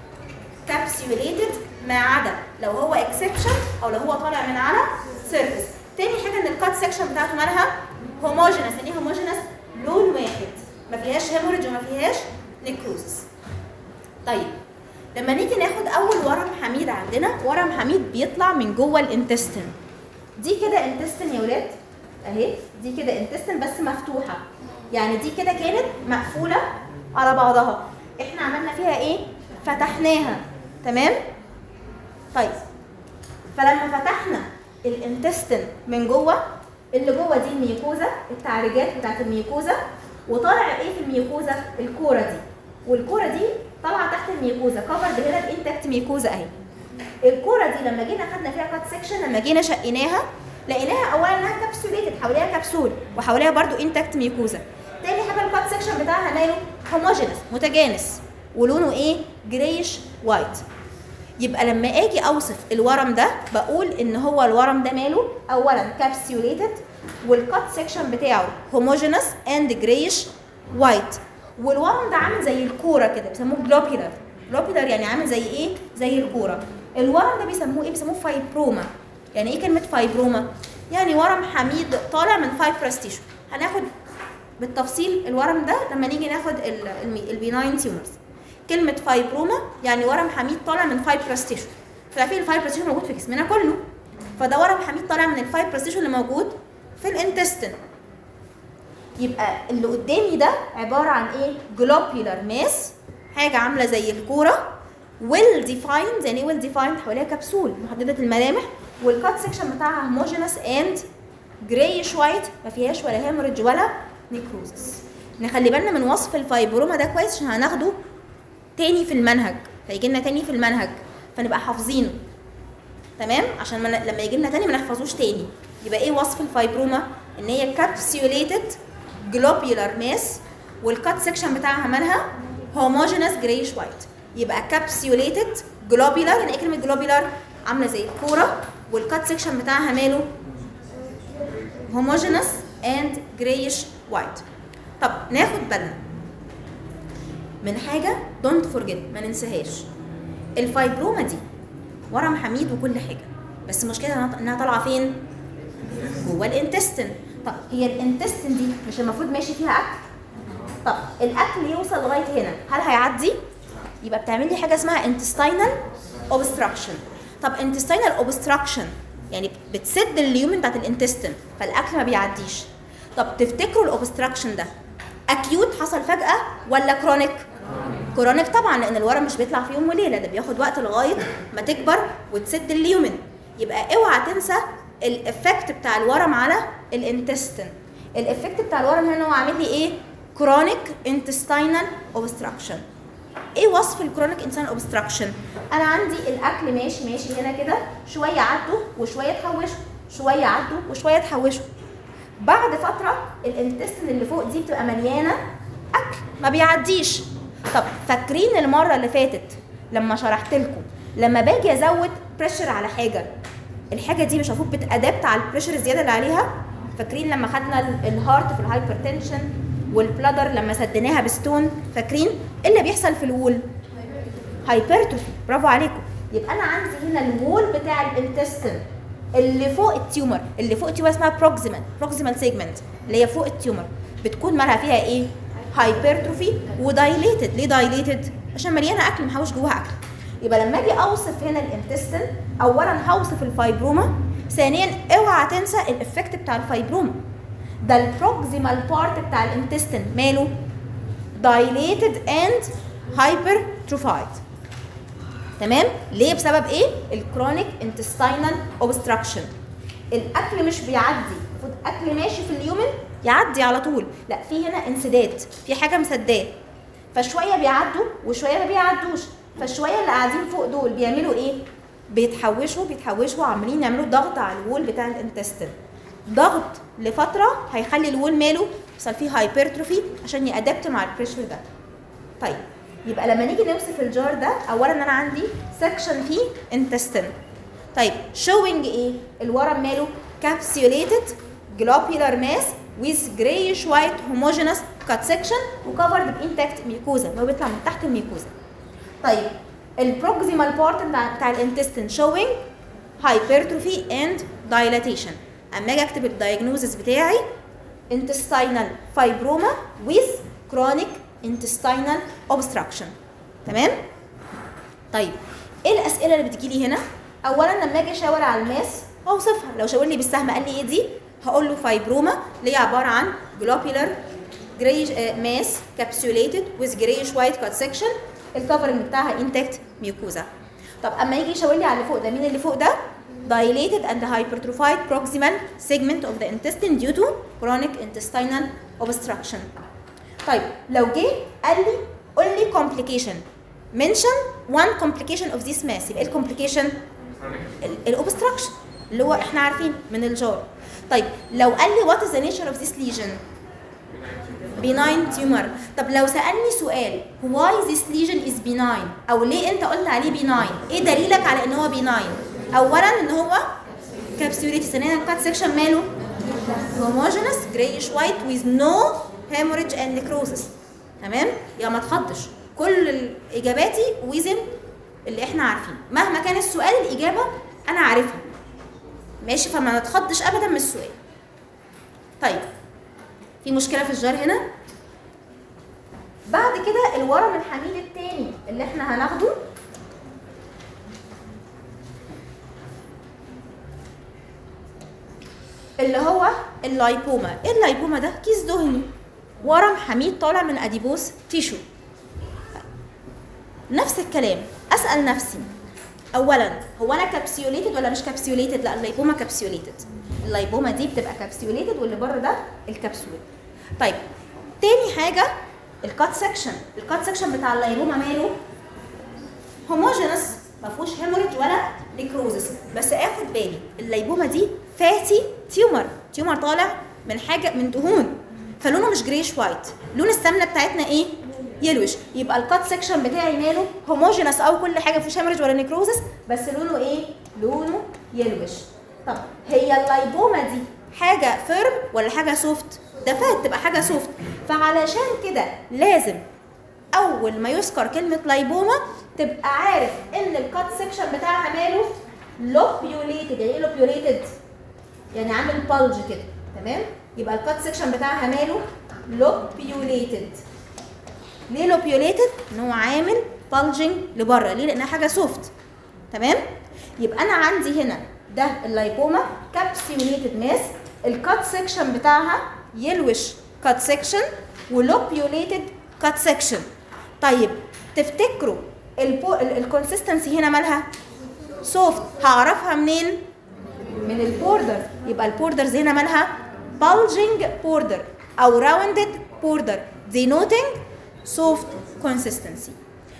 كابسيوليتد ما عدا لو هو اكسبشن او لو هو طالع من على سيرفيس. تاني حاجه ان الكات سيكشن بتاعته مالها هوموجينس. يعني ايه هوموجينس؟ لون واحد، ما فيهاش هيموريدج وما فيهاش نيكروزس. طيب لما نيجي ناخد اول ورم حميد عندنا، ورم حميد بيطلع من جوه الانتستين. دي كده انتستين يا ولاد اهي، دي كده انتستين بس مفتوحه، يعني دي كده كانت مقفوله على بعضها، احنا عملنا فيها ايه؟ فتحناها. تمام؟ طيب فلما فتحنا الانتستين من جوه، اللي جوه دي الميوكوزا، التعريجات بتاعت الميوكوزا، وطالع ايه في الميوكوزا؟ الكوره دي، والكوره دي طالعه تحت الميوكوزا، كفرد هنا بانتكت ميوكوزا اهي. الكوره دي لما جينا خدنا فيها كات سيكشن، لما جينا شقيناها لقيناها اولا انها كابسوليتد، حواليها كبسول وحواليها برضو انتكت ميوكوزا. تاني حاجه الكات سيكشن بتاعها ماله؟ هوموجينس، متجانس، ولونه ايه؟ جريش وايت. يبقى لما اجي اوصف الورم ده بقول ان هو الورم ده ماله؟ اولا كابسيوليتد، والكات سيكشن بتاعه هوموجينس اند جريش وايت، والورم ده عامل زي الكوره كده، بيسموه جلوبيولار. جلوبيولار يعني عامل زي ايه؟ زي الكوره. الورم ده بيسموه ايه؟ بيسموه فايبروما. يعني ايه كلمه فايبروما؟ يعني ورم حميد طالع من فايبرس تيشو. هناخد بالتفصيل الورم ده لما نيجي ناخد البيناين تيومرز. كلمه فايبروما يعني ورم حميد طالع من فايبرس تيشو. ففي الفايبرس تيشو موجود في جسمنا كله، فده ورم حميد طالع من الفايبرس تيشو اللي موجود في الانتستين. يبقى اللي قدامي ده عباره عن ايه؟ جلوبيولار ماس، حاجه عامله زي الكوره، ويل ديفايند. يعني ايه ويل ديفايند؟ حواليها كبسول محدده الملامح، والكات سيكشن بتاعها هوموجينس اند جرايش وايت، ما فيهاش ولا هيموريدج ولا نيكروزس. نخلي بالنا من وصف الفايبروما ده كويس عشان هناخده تاني في المنهج، هيجي لنا تاني في المنهج فنبقى حافظينه. تمام؟ عشان لما يجي لنا تاني ما نحفظوش تاني. يبقى ايه وصف الفايبروما؟ ان هي كابسيوليتد جلوبيولار ماس، والكات سيكشن بتاعها مالها؟ هوموجينس جرايش وايت. يبقى كابسيوليتد جلوبيولار. يعني ايه كلمه جلوبيولار؟ عامله زي الكوره، والكات سيكشن بتاعها ماله؟ هوموجينس اند جرايش وايت. طب ناخد بالنا من حاجه دونت فورجيت، ما ننساهاش. الفايبروما دي ورم حميد وكل حاجه، بس المشكله انها طالعه فين؟ جوه الانتستين. طب هي الانتستين دي مش المفروض ماشي فيها اكل؟ طب الاكل يوصل لغايه هنا، هل هيعدي؟ يبقى بتعمل لي حاجه اسمها intestinal obstruction. طب intestinal obstruction يعني بتسد اليومن بتاعت الانتستين فالاكل ما بيعديش. طب تفتكروا الاوبستراكشن ده اكيوت حصل فجاه ولا كرونيك؟ كرونيك طبعا، لان الورم مش بيطلع في يوم وليله، ده بياخد وقت لغايه ما تكبر وتسد اليومن. يبقى اوعى تنسى الافكت بتاع الورم على الانتستين. الافكت بتاع الورم هنا هو عامل لي ايه؟ كرونيك intestinal obstruction. ايه وصف الكرونيك انتستينال اوبستراكشن؟ انا عندي الاكل ماشي هنا كده، شويه عدوا وشويه تحوشوا، شويه عدوا وشويه تحوشوا. بعد فتره الانتستين اللي فوق دي بتبقى مليانه اكل ما بيعديش. طب فاكرين المره اللي فاتت لما شرحت لكم لما باجي ازود بريشر على حاجه، الحاجه دي مش المفروض بتادبت على البريشر الزياده اللي عليها؟ فاكرين لما خدنا الهارت في الهايبرتنشن والبلادر لما سديناها بستون، فاكرين ايه اللي بيحصل في الوول؟ هايبرتروفي. برافو عليكم. يبقى انا عندي هنا الوول بتاع الانتستين اللي فوق التيومر، اللي فوق التيومر اسمها بروكسيمال سيجمنت اللي هي فوق التيومر، بتكون مالها فيها ايه؟ هايبرتروفي ودايليتد. ليه دايليتد؟ عشان مليانه اكل، محوش جواها اكل. يبقى لما اجي اوصف هنا الانتستين، اولا هوصف الفايبروما، ثانيا اوعى تنسى الافكت بتاع الفايبروما. ده البروكسيمال بارت بتاع الانتستين ماله؟ دايليتد اند هايبرتروفايد. تمام؟ ليه؟ بسبب ايه؟ الكرونيك انتستينال اوبستراكشن. الاكل مش بيعدي، المفروض اكل ماشي في اليومن يعدي على طول، لا في هنا انسداد، في حاجه مسداه، فشويه بيعدوا وشويه ما بيعدوش. فالشويه اللي قاعدين فوق دول بيعملوا ايه؟ بيتحوشوا عاملين يعملوا ضغط على الوول بتاع الانتستين. ضغط لفتره هيخلي الوول ماله يحصل فيه هايبرتروفي عشان يأدبت مع البريشر ده. طيب يبقى لما نيجي نوصف الجار ده، اولا انا عندي سكشن فيه انتستين. طيب شوينج ايه؟ الورم ماله كابسيوليتد جلوبيولار ماس with grayish white homogeneous cut section وكفرد بانتاكت ميكوزا، ما بيطلع من تحت الميكوزا. طيب البروكسيمال بارت بتاع الانتستين showing hypertrophy and dilatation. اما اجي اكتب الدايجنوزس بتاعي intestinal fibroma with chronic intestinal obstruction. تمام؟ طيب ايه الاسئله اللي بتجي لي هنا؟ اولا لما اجي اشاور على الماس هوصفها، لو شاور لي بالسهم قال لي ايه دي؟ هقول له فايبروما اللي هي عباره عن globular grayish mass capsulated with grayish white cut section، الكفرنج بتاعها intact mucosa. طب اما يجي يشاور لي على اللي فوق ده، مين اللي فوق ده؟ dilated and hypertrophied proximal segment of the intestine due to chronic intestinal obstruction. طيب لو جه قال لي قول لي complication، mention one complication of this mass، يبقى ايه الكومبليكيشن؟ الاوبستراكشن اللي هو احنا عارفين من الجار. طيب لو قال لي what is the nature of this lesion؟ benign tumor. طب لو سألني سؤال why this lesion is benign او ليه انت قلت عليه benign؟ ايه دليلك على ان هو benign؟ اولا ان هو كابسوليتي، ثانيا الكات سيكشن ماله homogeneous grayish white with no hemorrhage and necrosis. تمام؟ يبقى ما تخضش، كل اجاباتي وزن اللي احنا عارفينه، مهما كان السؤال الاجابه انا عارفها. ماشي؟ فما نتخضش ابدا من السؤال. طيب في مشكله في الجار هنا. بعد كده الورم الحميد الثاني اللي احنا هناخده اللي هو اللايبوما. ايه اللايبوما ده؟ كيس دهني، ورم حميد طالع من اديبوس تيشو. نفس الكلام، اسال نفسي اولا هو انا كابسيوليتد ولا مش كابسيوليتد؟ لا اللايبوما كابسيوليتد، اللايبوما دي بتبقى كابسيوليتد واللي بره ده الكبسول. طيب تاني حاجه الكات سكشن، الكات سكشن بتاع اللايبوما ماله هوموجينس، ما فيهوش هيموريج ولا نيكروزس. بس اخد بالي اللايبوما دي فاتي تيومر طالع من حاجه من دهون، فلونه مش جريش وايت، لون السمنه بتاعتنا ايه؟ يلوش. يبقى الكات سكشن بتاعي ماله هوموجينس او كل حاجه مفيش هيموريج ولا نيكروزس، بس لونه ايه؟ لونه يلوش. طب هي اللايبوما دي حاجه فيرم ولا حاجه سوفت؟ ده فات تبقى حاجه سوفت. فعلشان كده لازم اول ما يذكر كلمه لايبوما تبقى عارف ان الكات سكشن بتاعها ماله لوبيوليتد. يعني ايه لوبيوليتد؟ يعني عامل بلج كده. تمام؟ يبقى الكات سكشن بتاعها ماله لوبيوليتد. ليه لوبيوليتد؟ ان هو عامل بلجنج لبره. ليه؟ لانها حاجه سوفت. تمام؟ يبقى انا عندي هنا ده اللايبوما كابسيوليتد ماس، الكات سكشن بتاعها يلوش كات سكشن ولوبيوليتد كات سكشن. طيب تفتكروا الكونسستنسي هنا مالها سوفت، هعرفها منين؟ من البوردر. يبقى البوردرز هنا مالها bulging border او rounded border denoting soft consistency.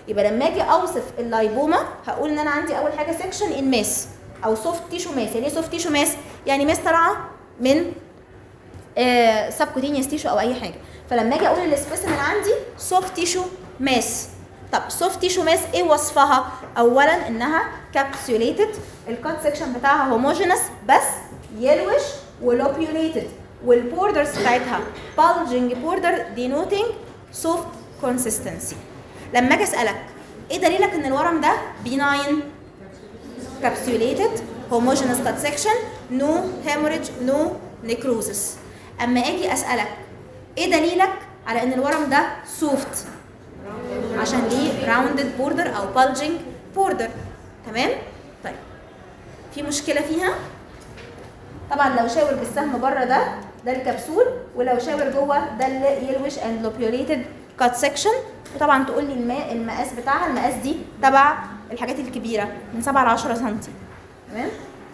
يبقى لما اجي اوصف اللايبوما هقول ان انا عندي اول حاجه سكشن ان ماس او سوفت تيشو ماس. يعني ايه سوفت تيشو ماس؟ يعني ماس طالعه من سبكوتينيوس تيشو او اي حاجه. فلما اجي اقول السبيسيمن عندي سوفت تيشو ماس. طب سوفت تيشو ماس ايه وصفها؟ اولا انها كابسوليتد، الكات سكشن بتاعها هوموجينس بس يلوش ولوبيوليتد، والبوردرز بتاعتها bulging border denoting soft consistency. لما اجي اسالك ايه دليلك ان الورم ده بيناين؟ capsulated homogeneous cut section no hemorrhage no necrosis. اما اجي اسالك ايه دليلك على ان الورم ده soft؟ عشان ليه rounded border او bulging border. تمام؟ طيب في مشكله فيها؟ طبعا لو شاور بالسهم بره ده الكبسول، ولو شاور جوه ده اليلوش اند لوبيوليتد كات سكشن. وطبعا تقول لي المقاس بتاعها، المقاس دي تبع الحاجات الكبيره من 7 ل 10 سم. تمام؟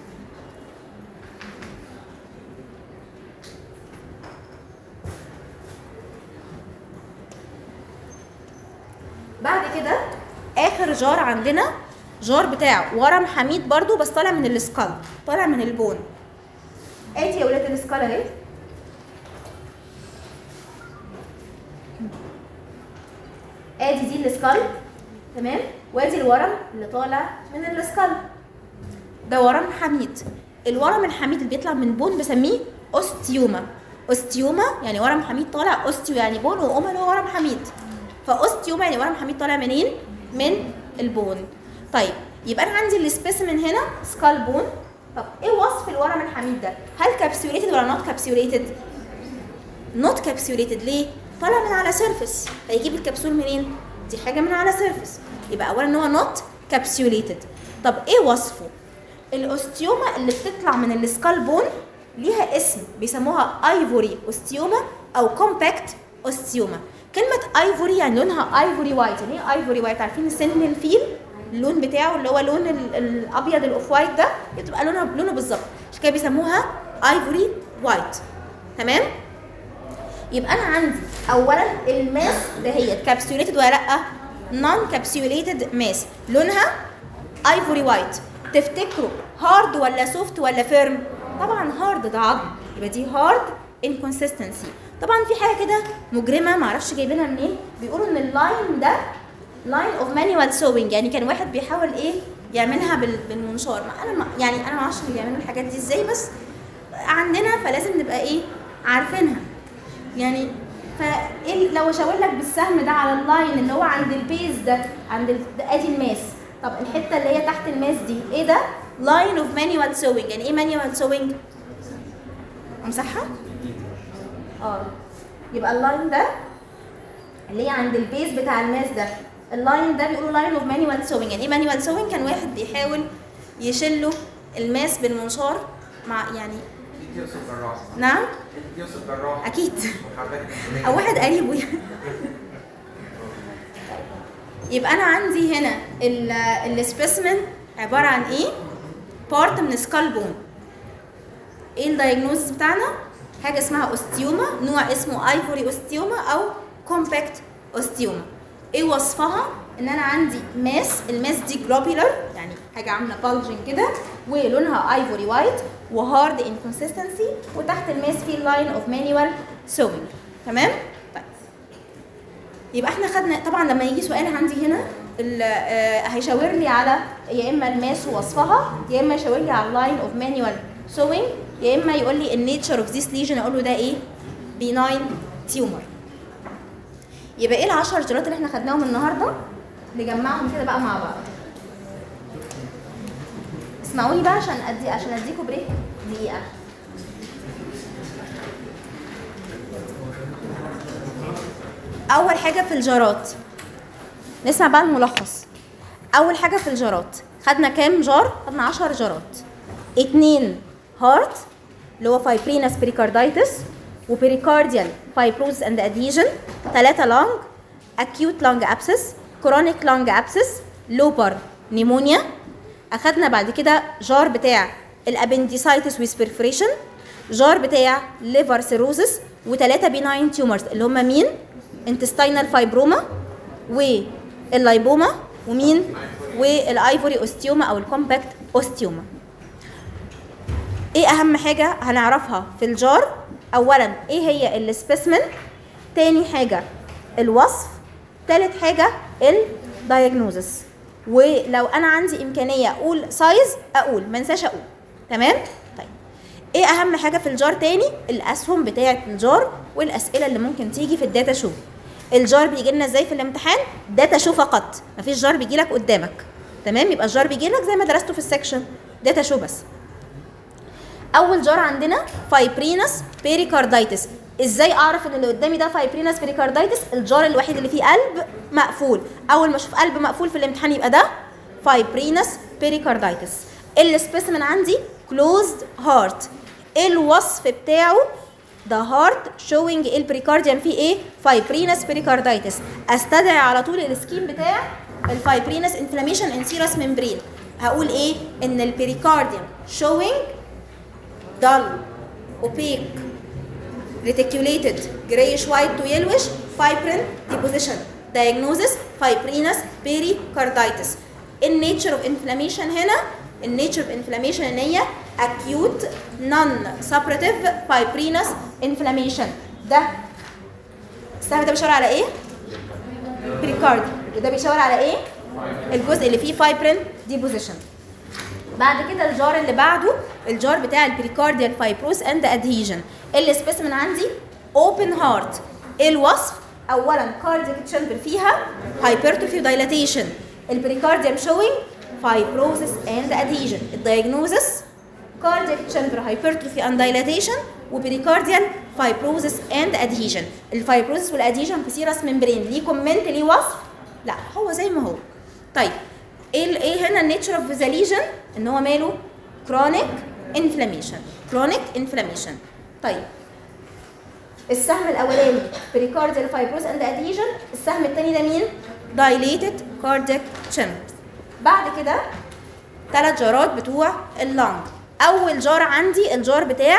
بعد كده اخر جار عندنا جار بتاع ورم حميد برضو بس طالع من السكال، طالع من البون. ادي يا ولاد السكال اهي، ادي دي السكال تمام، وادي الورم اللي طالع من السكال. ده ورم حميد. الورم الحميد اللي بيطلع من بون بسميه اوستيوما. اوستيوما يعني ورم حميد طالع، اوستيو يعني بون، واوما اللي هو ورم حميد. فاوستيوما يعني ورم حميد طالع منين؟ من البون. طيب يبقى انا عندي السبيسيمن هنا سكال بون. طب ايه وصف الورم الحميد ده؟ هل كابسيوليتد ولا نوت كابسيوليتد؟ نوت كابسيوليتد. ليه؟ طالع من على سيرفيس. هيجيب الكبسول منين؟ دي حاجه من على سيرفيس. يبقى اولا ان هو نوت كابسيوليتد. طب ايه وصفه؟ الاوستيوما اللي بتطلع من السكال بون ليها اسم بيسموها ايفوري اوستيوما او كومباكت اوستيوما. كلمه ايفوري يعني لونها ايفوري وايت. يعني ايه ايفوري وايت؟ عارفين سن الفيل اللون بتاعه اللي هو لون الابيض الاوف وايت ده بتبقى لونه بالظبط، عشان كده بيسموها ايفوري وايت. تمام؟ يبقى انا عندي اولا الماس دهيت كابسيوليتد ولا لا؟ نون كابسيوليتد ماس لونها ايفوري وايت. تفتكروا هارد ولا سوفت ولا فيرم؟ طبعا هارد، ده عظم، يبقى دي هارد انكونسستنسي. طبعا في حاجه كده مجرمه معرفش جايبينها منين، بيقولوا ان اللاين ده لاين اوف مانيوال سوينج، يعني كان واحد بيحاول ايه يعملها بالمنشار. يعني انا ما اعرفش بيعملوا الحاجات دي ازاي، بس عندنا فلازم نبقى ايه عارفينها. يعني فايه لو شاور لك بالسهم ده على اللاين اللي هو عند البيز ده، عند ادي الماس. طب الحته اللي هي تحت الماس دي ايه ده؟ لاين اوف مانيوال سوينج. يعني ايه مانيوال سوينج؟ امسحها. يبقى اللاين ده اللي هي عند البيز بتاع الماس ده، اللاين ده بيقولوا لاين اوف مانيوال سوينج. يعني ايه مانيوال سوينج؟ كان واحد بيحاول يشله الماس بالمنشار مع يعني
يوسف جراح.
نعم؟
يوسف جراح.
اكيد. او واحد قريبه يعني. يبقى انا عندي هنا السبيسمن عباره عن ايه؟ بارت من سكال بون. ايه الدايجنوزس بتاعنا؟ حاجه اسمها اوستيوما، نوع اسمه ايفوري اوستيوما او كومباكت اوستيوما. ايه وصفها؟ ان انا عندي ماس، الماس دي جلوبيولار يعني حاجه عامله بالجنج كده، ولونها ايفوري وايت وهارد انكونسستنسي، وتحت الماس في لاين اوف مانيوال سوينج. تمام؟ طيب يبقى احنا خدنا طبعا لما يجي سؤال عندي هنا هيشاور لي على يا اما الماس ووصفها، يا اما يشاور لي على اللاين اوف مانيوال سوينج، يا اما يقول لي النيتشر اوف ذيس ليجن، اقول له ده ايه؟ بيناين تيومر. يبقى ايه ال10 جرات اللي احنا خدناهم النهارده؟ نجمعهم كده بقى مع بعض. اسمعوني بقى عشان اديكم بريك دقيقه. اول حاجه في الجارات، نسمع بقى الملخص. اول حاجه في الجارات خدنا كام جار؟ خدنا 10 جارات. 2 هارت اللي هو فايبرينس بريكاردايتس وبريكارديال فايبروز اند اديجن. 3 لانج اكيوت لانج ابسس، كرونيك لانج ابسس، لوبر نيمونيا. اخدنا بعد كده جار بتاع الابنديسايتس ويز بيرفوريشن، جار بتاع ليفر سيروزس، و3 بيناين تيومرز اللي هم مين؟ انتستينال فايبروما و اللايبوما ومين والايفوري اوستيوما او الكومباكت اوستيوما. ايه اهم حاجه هنعرفها في الجار؟ اولا ايه هي السبيسمن، تاني حاجه الوصف، تالت حاجه الدايجنوزس. ولو انا عندي امكانيه اقول سايز اقول، ما انساش اقول. تمام؟ طيب ايه اهم حاجه في الجار تاني؟ الاسهم بتاعه الجار والاسئله اللي ممكن تيجي في الداتا شو. الجار بيجي لنا ازاي في الامتحان؟ داتا شو فقط، مفيش جار بيجي لك قدامك. تمام؟ يبقى الجار بيجي لك زي ما درسته في السكشن، داتا شو بس. اول جار عندنا فايبرينس بيريكاردايتس. ازاي اعرف ان اللي قدامي ده فايبرينس بيريكاردايتس؟ الجار الوحيد اللي فيه قلب مقفول، اول ما اشوف قلب مقفول في الامتحان يبقى ده فايبرينس بيريكاردايتس. السبيسمن عندي كلوزد هارت. الوصف بتاعه ده هارت شوينج البريكارديوم فيه ايه؟ فايبرينس بيريكاردايتس. استدعي على طول السكيم بتاع الفايبرينس انفلاميشن ان سيرس ممبرين. هقول ايه؟ ان البريكارديوم شوينج dull opaque reticulated grayish white to yellowish fibrin deposition. Diagnosis fibrinous pericarditis. النيتشر اوف انفلاميشن هنا، النيتشر اوف انفلاميشن ان هي acute non-suppurative fibrinous inflammation. ده السهم ده بيشاور على ايه؟ بريكارديوم. وده بيشاور على ايه؟ الجزء اللي فيه fibrin deposition. بعد كده الجار اللي بعده الجار بتاع البريكارديال فايبروس اند ادهيجن. السبيسمن عندي اوبن هارت. الوصف اولا كاردياك تشامبر فيها هايبرتروفي ودايلاتيشن. البريكارديوم شوينج فايبروسس اند ادهيجن. الدايجنوزس كاردياك تشامبر هايبرتروفي اند دايلاتيشن وبريكارديال فايبروسس اند ادهيجن. الفايبروسس والادهيجن في سيرس ممبرين ليه كومنت ليه وصف؟ لا هو زي ما هو. طيب ايه هنا النيتشر اوف ذا ليجن؟ ان هو ماله كرونيك انفلاميشن. كرونيك انفلاميشن. طيب السهم الاولاني بريكارديال فايبروس اند ادهيجن، السهم الثاني ده مين؟ دايليتد كاردياك تشامبرز. بعد كده 3 جارات بتوع اللنج. اول جار عندي الجار بتاع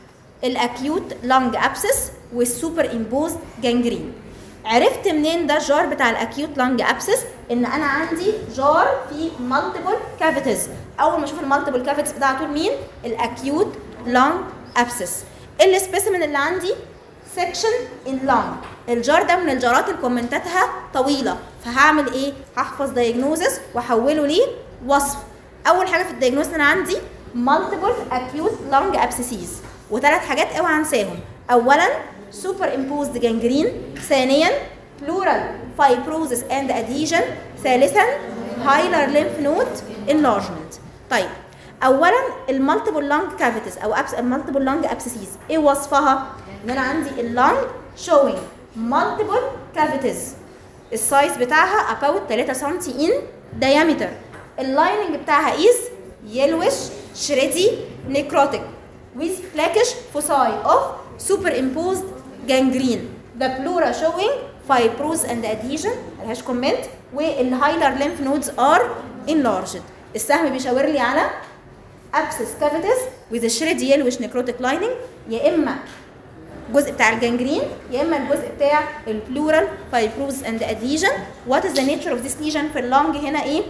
الاكيوت لانج ابسس والسوبر امبوز جانجرين. عرفت منين ده الجار بتاع الاكيوت لانج ابسس؟ ان انا عندي جار فيه مالتيبل كافيتيز. اول ما اشوف المالتيبل كافيتيز بتاعته مين؟ الاكيوت لانج ابسس. السبيسيمن اللي عندي سكشن ان لانج. الجار ده من الجارات اللي كومنتاتها طويله، فهعمل ايه؟ هحفظ دايجنوزس واحوله ليه وصف. اول حاجه في الدايجنوزس انا عندي مالتيبل اكيوت لانج ابسيسيز، وثلاث حاجات اوعى انساهم. اولا سوبر امبوزد جانجرين، ثانيا بلورال فايبروزس اند ادهيجن، ثالثا هايلر ليمف نود انلارجمنت. طيب اولا المالتيبل لانج كافيتيز او المالتيبل لانج ابسيسيز، ايه وصفها؟ ان انا عندي اللانج شوينج مالتيبل كافيتيز، السايز بتاعها about 3 سم in diameter. اللايننج بتاعها is yellowish shreddy necrotic with blackish foci of superimposed gangrene. The pleura showing fibrosis and adhesion ملهاش كومنت، والهايلر lymph nodes are enlarged. السهم بيشاور لي على abscess cavities with a shreddy yellowish necrotic lining، يا اما الجزء بتاع الجانجرين يا اما الجزء بتاع البلورال fibrosis and adhesion. What is the nature of this lesion في اللونج هنا ايه؟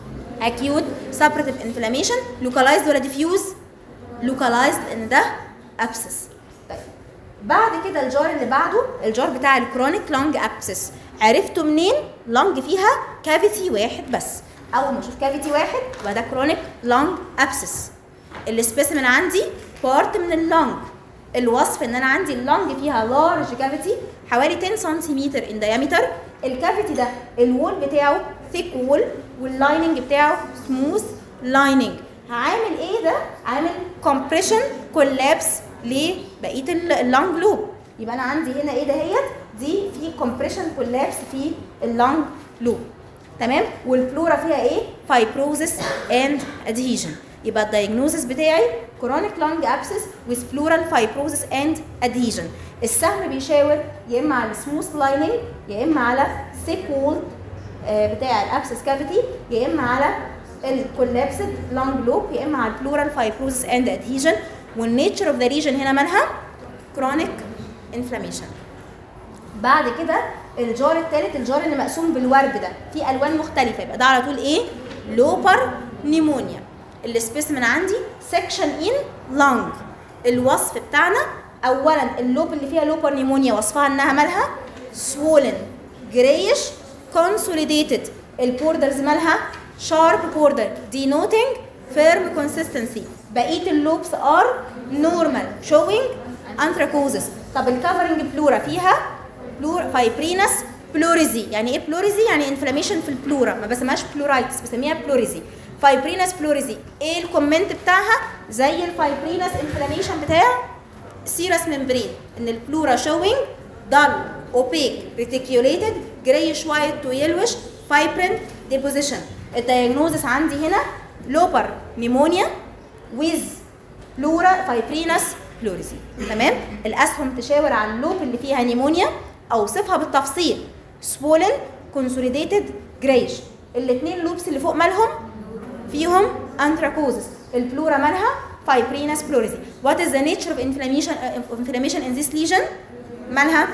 acute suppurative inflammation. localized ولا diffuse؟ localized ان ده abscess. طيب بعد كده الجار اللي بعده الجار بتاع الكرونيك لونج ابسس. عرفته منين؟ لونج فيها كافيتي واحد بس. اول ما اشوف كافيتي واحد يبقى ده كرونيك لونج ابسس. السبيسيمن عندي بارت من اللونج. الوصف ان انا عندي اللونج فيها لارج كافيتي حوالي 10 سنتيمتر ان دايمتر. الكافيتي ده الوول بتاعه ثيك وول واللايننج بتاعه سموث لايننج. هعمل ايه ده؟ عامل كومبريشن كولابس لبقيه اللونج لوب. يبقى انا عندي هنا ايه دهيت؟ دي في كومبريشن كولابس في اللونج لوب. تمام؟ والبلورا فيها ايه؟ فايبروزس اند ادهيجن. يبقى الدايجنوزس بتاعي كرونيك لونج ابسس with pleural fibrosis and adhesion. السهم بيشاور يا اما على السموث لايننج يا اما على ثيك وول بتاع الابسس كافيتي يا اما على الكولابسد لونج لوب يا اما على البلورال فايبروزس اند ادهيجن. والنيتشر اوف ذا ريجن هنا مالها؟ كرونيك انفلاميشن. بعد كده الجار الثالث الجار اللي مقسوم بالورد ده في الوان مختلفه، يبقى ده على طول ايه؟ لوبر نيمونيا. السبيسمن عندي سكشن ان لانج. الوصف بتاعنا اولا اللوب اللي فيها لوبر نيمونيا وصفها انها مالها swollen grayish consolidated. البوردرز مالها sharp border denoting firm consistency. بقيه اللوبس ار normal showing anthracosis. طب الكفرنج بلورا فيها فايبرينس بلوريزي. يعني ايه بلوريزي؟ يعني انفلاميشن في البلورا، ما بسميهاش بلورايتس، بسميها بلوريزي. فايبرينس بلوريزي ايه الكومنت بتاعها؟ زي الفايبرينس انفلاميشن بتاع سيرس ممبرين، ان البلورا شوينج dull opaque reticulated grayish white to yellowish fibrant deposition. الدايجنوزس عندي هنا لوبر نيمونيا with بلورا فايبرينس بلوريزي. تمام؟ الاسهم تشاور على اللوب اللي فيها نيمونيا، اوصفها بالتفصيل swollen consolidated grayish. الاثنين لوبس اللي فوق مالهم فيهم انثراكوزس. البلورا مالها فايبرينس بلوريزي. What is the nature of inflammation in this lesion؟ مالها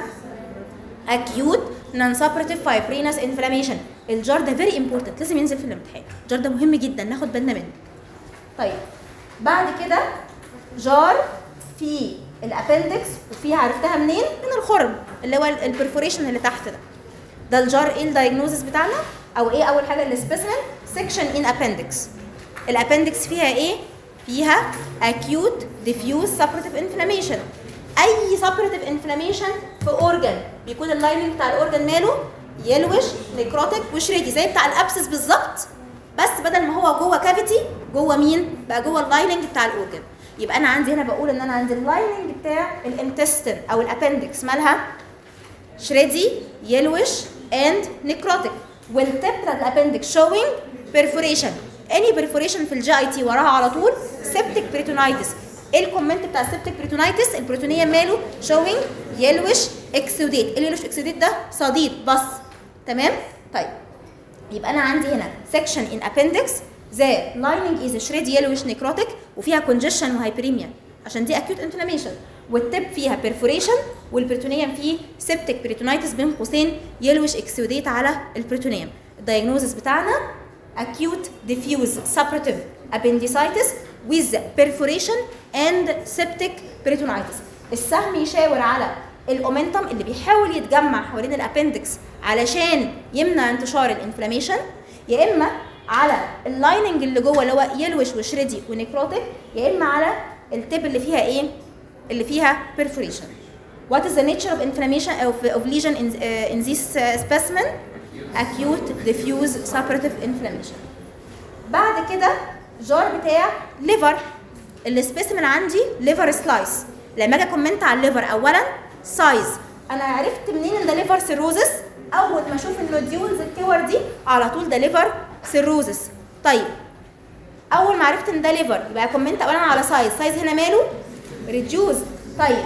acute non-suppurative fibrinous inflammation. الجار ده very important، لازم ينزل في الامتحان. الجار ده مهم جدا ناخد بالنا منه. طيب بعد كده جار في الابندكس، وفيها عرفتها منين؟ من الخرم اللي هو البرفوريشن اللي تحت ده. ده الجار ايه الدايجنوزس بتاعنا؟ او ايه اول حاجه السبيسمن؟ سكشن ان ابندكس. الابندكس فيها ايه؟ فيها acute diffuse suppurative inflammation. اي suppurative inflammation في اورجان بيكون اللايننج بتاع الاورجان ماله يلوش نيكروتيك وشريدي، زي بتاع الابسس بالظبط، بس بدل ما هو جوه كافيتي جوه مين؟ بقى جوه اللايننج بتاع الاورجان. يبقى انا عندي هنا بقول ان انا عندي اللايننج بتاع الانتستين او الابندكس مالها شريدي يلوش اند نيكروتيك، والتب بتاع الابندكس شوينج بيرفوريشن. اني بيرفوريشن في الجي اي تي وراها على طول سيبتيك بريتونايتس. ايه الكومنت بتاع السيبتيك بريتونايتس؟ البروتونيه ماله شوينج يلوش اكسوديت. اليلوش اكسوديت ده صديد بس. تمام؟ طيب يبقى انا عندي هنا سكشن ان ابندكس ذا لايننج از شريد يلوش نيكروتيك وفيها كونجيشن وهايبريميا عشان دي اكيوت انفلاميشن، والتب فيها بيرفوريشن، والبريتونيوم فيه سيبتيك بريتونايتس بين قوسين يلوش اكسوديت على البريتونيوم. الدايجنوزس بتاعنا acute diffuse suppurative appendicitis with perforation and septic peritonitis. السهم يشاور على الاومنتم اللي بيحاول يتجمع حوالين الابندكس علشان يمنع انتشار الانفلاميشن، يا اما على اللايننج اللي جوه اللي هو يلوش وشريدي ونيكروتيك، يا اما على التب اللي فيها ايه؟ اللي فيها perforation. What is the nature of inflammation of lesion in this specimen؟ acute diffuse suppurative inflammation. بعد كده جار بتاع ليفر. السبيسمن عندي ليفر سلايس. لما اجي كومنت على الليفر اولا سايز، انا عرفت منين ان ده ليفر سيروزس؟ اول ما اشوف النوديولز الكور دي على طول ده ليفر سيروزس. طيب اول ما عرفت ان ده ليفر يبقى كومنت اولا على سايز هنا ماله ريديوز. طيب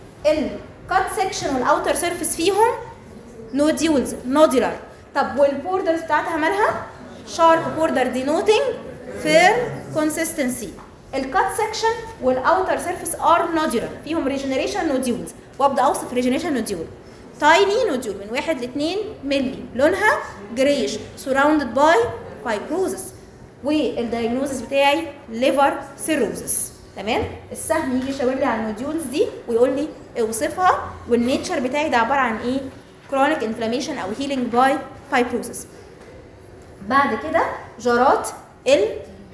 الكات سيكشن والاوتر سيرفيس فيهم نوديولز نودولار. طب والبوردرز بتاعتها مالها شارب بوردر دينوتنج فيرم كونسيستنسي. الكات سيكشن والاوتر سيرفيس ار نودولار فيهم ريجنريشن نوديولز، وابدا اوصف ريجنريشن نوديول تايني نوديول من 1 ل 2 مللي، لونها جريش سراوندد باي فايبروزس، والدايجنوزس بتاعي ليفر سيروزس. تمام؟ السهم يجي يشاور لي على النوديولز دي ويقول لي اوصفها، والنيتشر بتاعي ده عباره عن ايه؟ chronic inflammation او healing by fibrosis. بعد كده جارات ال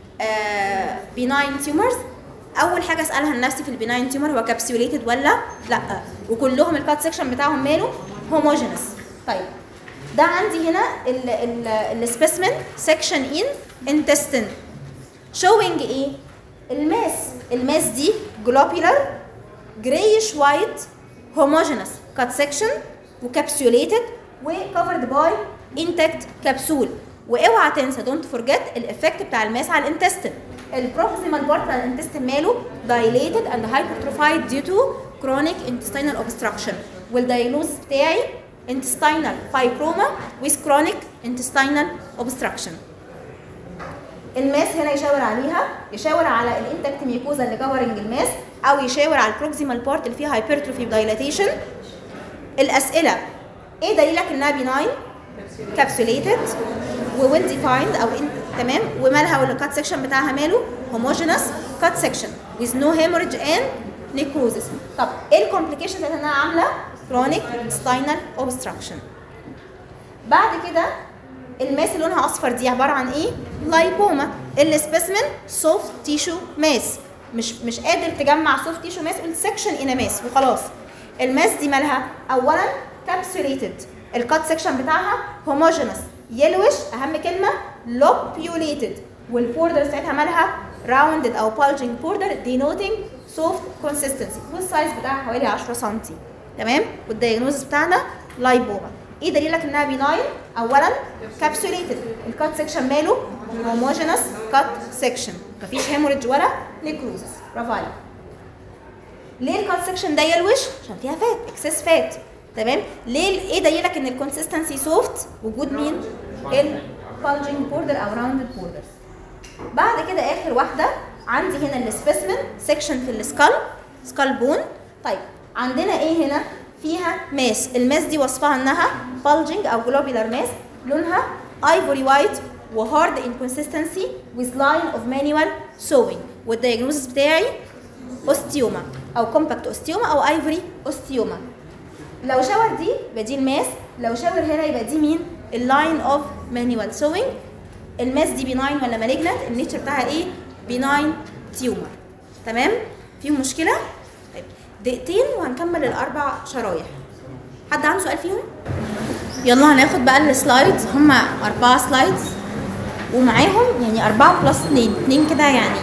benign tumors. اول حاجه اسالها لنفسي في البناين تيومر هو كابسيوليتد ولا لا، وكلهم الكات سيكشن بتاعهم ماله هوموجينس. طيب ده عندي هنا السبيسمن سيكشن ان انتستين شوينج ايه؟ الماس دي جلوبيولار جرايش وايت هوموجينس كات سيكشن وكابسيوليتد وكفرد باي انتكت كبسول. واوعى تنسى دونت فورجيت الافكت بتاع الماس على الانتستين. البروكسيمال بارت بتاع الانتستين ماله dilated and hypertrophied due to chronic intestinal obstruction، والدايجنوز بتاعي intestinal fibroma with chronic intestinal obstruction. الماس هنا يشاور عليها، يشاور على الانتكت ميكوزا اللي كفرنج الماس، او يشاور على البروكسيمال بارت اللي فيها hypertrophy dilatation. الاسئله ايه دليلك انها بيناين؟ كابسوليتد وويل ديفايند او تمام، ومالها والكات سكشن بتاعها ماله؟ هوموجينس كات سكشن with no hemorrhage and necrosis. طب ايه الكومبليكيشنز اللي انا عامله؟ chronic spinal obstruction. بعد كده الماس اللي لونها اصفر دي عباره عن ايه؟ لايبوما. السبيسمن سوفت تيشو ماس، مش قادر تجمع سوفت تيشو ماس، قلت سكشن ان ماس وخلاص. الماس دي مالها؟ اولا كابسوليتد، الكات سكشن بتاعها هوموجينس يلوش، اهم كلمه لوبيوليتد، والبوردر بتاعتها مالها؟ راوندد او bulging border denoting soft consistency، والسايز بتاعها حوالي 10 سم. تمام؟ والدايجنوزس بتاعنا لايبوما. ايه دليلك انها بيناين؟ اولا كابسوليتد، الكات سكشن ماله؟ هوموجينس كات سكشن، مفيش هيموريدج ولا نيكروزس. برافو عليك. ليه الكات سكشن ده يلوش؟ عشان فيها فات، اكسس فات. تمام؟ ليه؟ ايه دليلك ان الكونسستنسي سوفت؟ وجود مين؟ البالجنج بوردر او راوندد بوردر. بعد كده اخر واحده عندي هنا السبيسمن سكشن في السكال، سكال بون. طيب عندنا ايه هنا؟ فيها ماس، الماس دي وصفها انها bulging او globular mass، لونها ivory white وهارد inconsistency with line of manual sewing، والدياجنوزس بتاعي اوستيوما او كومباكت اوستيوما او ايفوري اوستيوما. لو شاور دي يبقى دي الماس، لو شاور هنا يبقى دي مين؟ اللاين اوف مانيوال سوينج. الماس دي بيناين ولا مالجنت؟ النيتشر بتاعها ايه؟ بيناين تيومر. تمام؟ فيهم مشكله؟ طيب دقيقتين وهنكمل الاربع شرايح. حد عنده سؤال فيهم؟ يلا هناخد بقى السلايدز، هما 4 سلايدز ومعاهم يعني 4 بلس 2 كده، يعني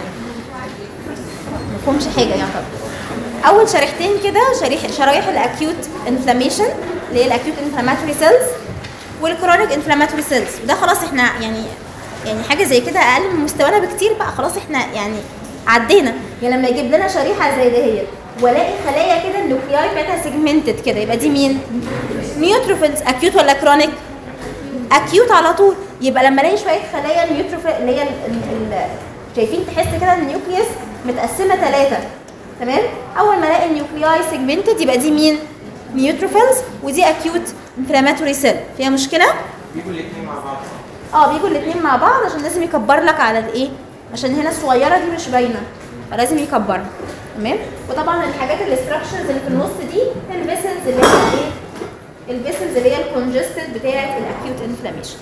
مفهومش حاجه يعتبر. اول شريحتين كده شرايح الاكيوت انفلاميشن اللي هي الاكيوت انفلاماتوري سيلز والكرونيك انفلاماتوري سيلز، وده خلاص احنا يعني حاجه زي كده اقل من مستوانا بكتير بقى، خلاص احنا يعني عدينا. يعني لما يجيب لنا شريحه زي دهيت والاقي خلايا كده النوكلياي بتاعتها سيجمنتد كده، يبقى دي مين؟ نيوتروفيلز. اكيوت ولا كرونيك؟ اكيوت على طول. يبقى لما الاقي شويه خلايا نيوتروفيل اللي هي شايفين تحس كده النيوكليوس متقسمه 3. تمام؟ اول ما الاقي النيوكلياي سيجمنتد يبقى دي مين؟ نيوتروفيلز، ودي اكيوت انفلاماتوري سيل. فيها مشكله؟
بيجوا الاثنين مع بعض.
بيجوا الاثنين مع بعض عشان لازم يكبر لك على الايه؟ عشان هنا الصغيره دي مش باينه فلازم يكبرها. تمام؟ وطبعا الحاجات الاستراكشرز اللي في النص دي الفيسلز اللي هي ايه؟ الفيسلز اللي هي الكونجستد بتاعه الاكيوت انفلاميشن.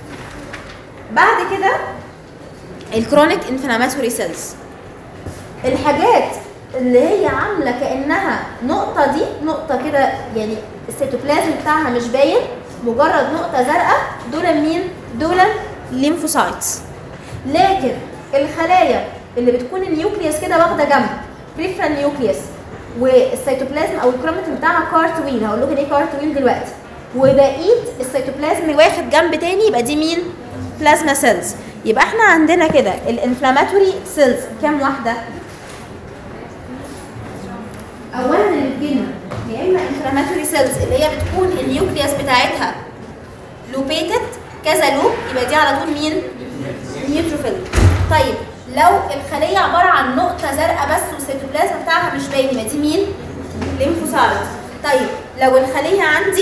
بعد كده الكرونيك انفلاماتوري سيلز، الحاجات اللي هي عامله كانها نقطه، دي نقطه كده يعني السيتوبلازم بتاعها مش باين، مجرد نقطه زرقاء، دول مين؟ دول الليمفوسايتس. لكن الخلايا اللي بتكون النيوكليوس كده واخده جنب بريفرال نيوكليوس، والسيتوبلازم او الكروماتين بتاعها كارتويل، هقول لكم ايه كارتويل دلوقتي، وبقيه السيتوبلازم واخد جنب تاني، يبقى دي مين؟ بلازما سيلز. يبقى احنا عندنا كده الانفلاماتوري سيلز كام واحده؟ اولا اللي بتجيلنا يا اما انفلاماتوري سيلز اللي هي بتكون النيوكليوس بتاعتها لوبيتد كذا لوب، يبقى دي على طول مين؟ نيوتروفيل. طيب لو الخليه عباره عن نقطه زرقاء بس والسيتوبلازم بتاعها مش باين، يبقى دي مين؟ ليمفوسايت. طيب لو الخليه عندي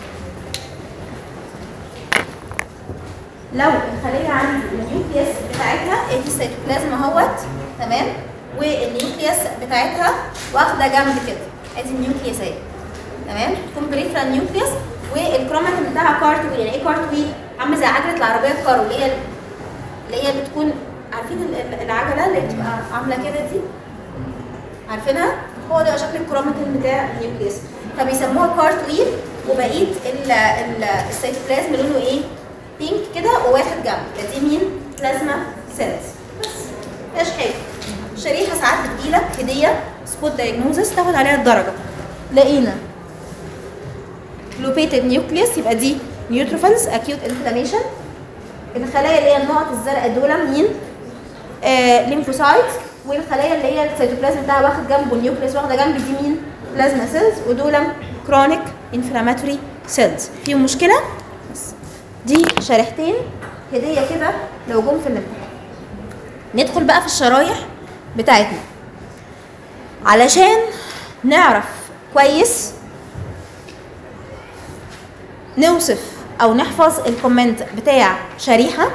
النيوكليوس بتاعتها ادي السيتوبلازم اهوت، تمام؟ والنيوكليوس بتاعتها واخده جنب كده، ادي النيوكليوس اهي، تمام؟ تكون بريفرال نيوكليوس، والكروماتين بتاعها كارتويل. يعني ايه كارتويل؟ عامله زي عجله العربيه الكارو، اللي هي بتكون عارفين العجله اللي بتبقى عامله كده دي، عارفينها؟ هو ده شكل الكروماتين بتاع النيوكليوس، فبيسموها كارتويل. وبقيه السيتوبلازم لونه ايه؟ بينك كده وواخد جنب، دي مين؟ بلازما سيلز. بس مفيهاش حاجه. شريحه ساعات بتجيلك هديه سبوت دايجنوزس تاخد عليها الدرجه. لقينا لوبيتد نيوكليوس يبقى دي نيوتروفيلز اكيوت انفلاميشن. الخلايا اللي هي النقط الزرقاء دول مين؟ ليمفوسايت. والخلايا اللي هي السيتوبلازم بتاعها واخد جنب والنيوكليوس واخده جنب دي مين؟ بلازما سيلز. ودول كرونيك انفلاماتوري سيلز. فيهم مشكله؟ بس دي شريحتين هديه كده لو جم في الامتحان. ندخل بقى في الشرايح بتاعتنا علشان نعرف كويس نوصف او نحفظ الكومنت بتاع شريحه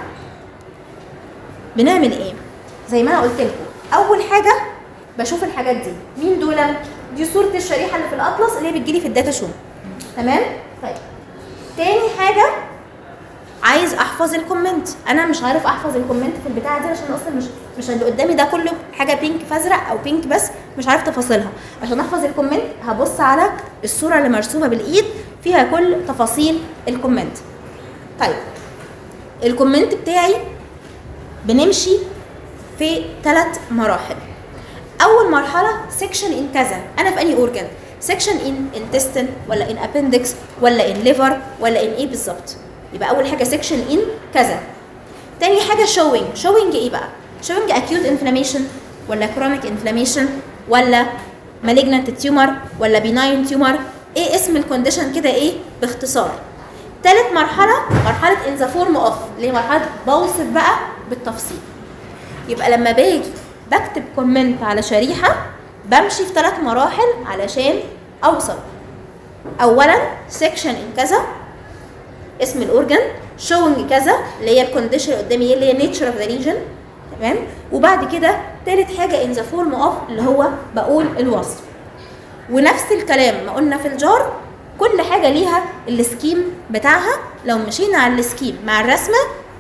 بنعمل ايه؟ زي ما انا قلت لكم، اول حاجه بشوف الحاجات دي. مين دول؟ دي صوره الشريحه اللي في الاطلس اللي هي بتجيلي في الداتا شو. تمام؟ طيب تاني حاجه عايز احفظ الكومنت. انا مش عارف احفظ الكومنت في البتاعه دي عشان اصلا مش اللي قدامي ده كله حاجه بينك فازرق او بينك بس، مش عارف تفاصيلها. عشان احفظ الكومنت هبص على الصوره اللي مرسومه بالايد فيها كل تفاصيل الكومنت. طيب الكومنت بتاعي بنمشي في 3 مراحل. اول مرحله سيكشن ان كذا، انا في انهي اورجان؟ سيكشن ان انتستين ولا ان ابندكس ولا ان ليفر ولا ان ايه بالظبط؟ يبقى اول حاجه سيكشن ان كذا. تاني حاجه شوينج ايه بقى؟ شوينج اكيوت انفلاميشن ولا كرونيك انفلاميشن ولا مالجنانت تيومر ولا بيناين تيومر؟ ايه اسم الكونديشن كده ايه باختصار. تالت مرحله مرحله ان ذا فورم اوف، اللي هي مرحله بوصف بقى بالتفصيل. يبقى لما باجي بكتب كومنت على شريحه بمشي في 3 مراحل علشان اوصل. اولا سيكشن ان كذا اسم الاورجن، شوينج كذا اللي هي الكونديشن اللي قدامي اللي هي نيتشر اوف ذا ريجن. تمام؟ وبعد كده تالت حاجه ان ذا فورم اوف اللي هو بقول الوصف. ونفس الكلام ما قلنا في الجار، كل حاجه ليها السكيم بتاعها. لو مشينا على السكيم مع الرسمه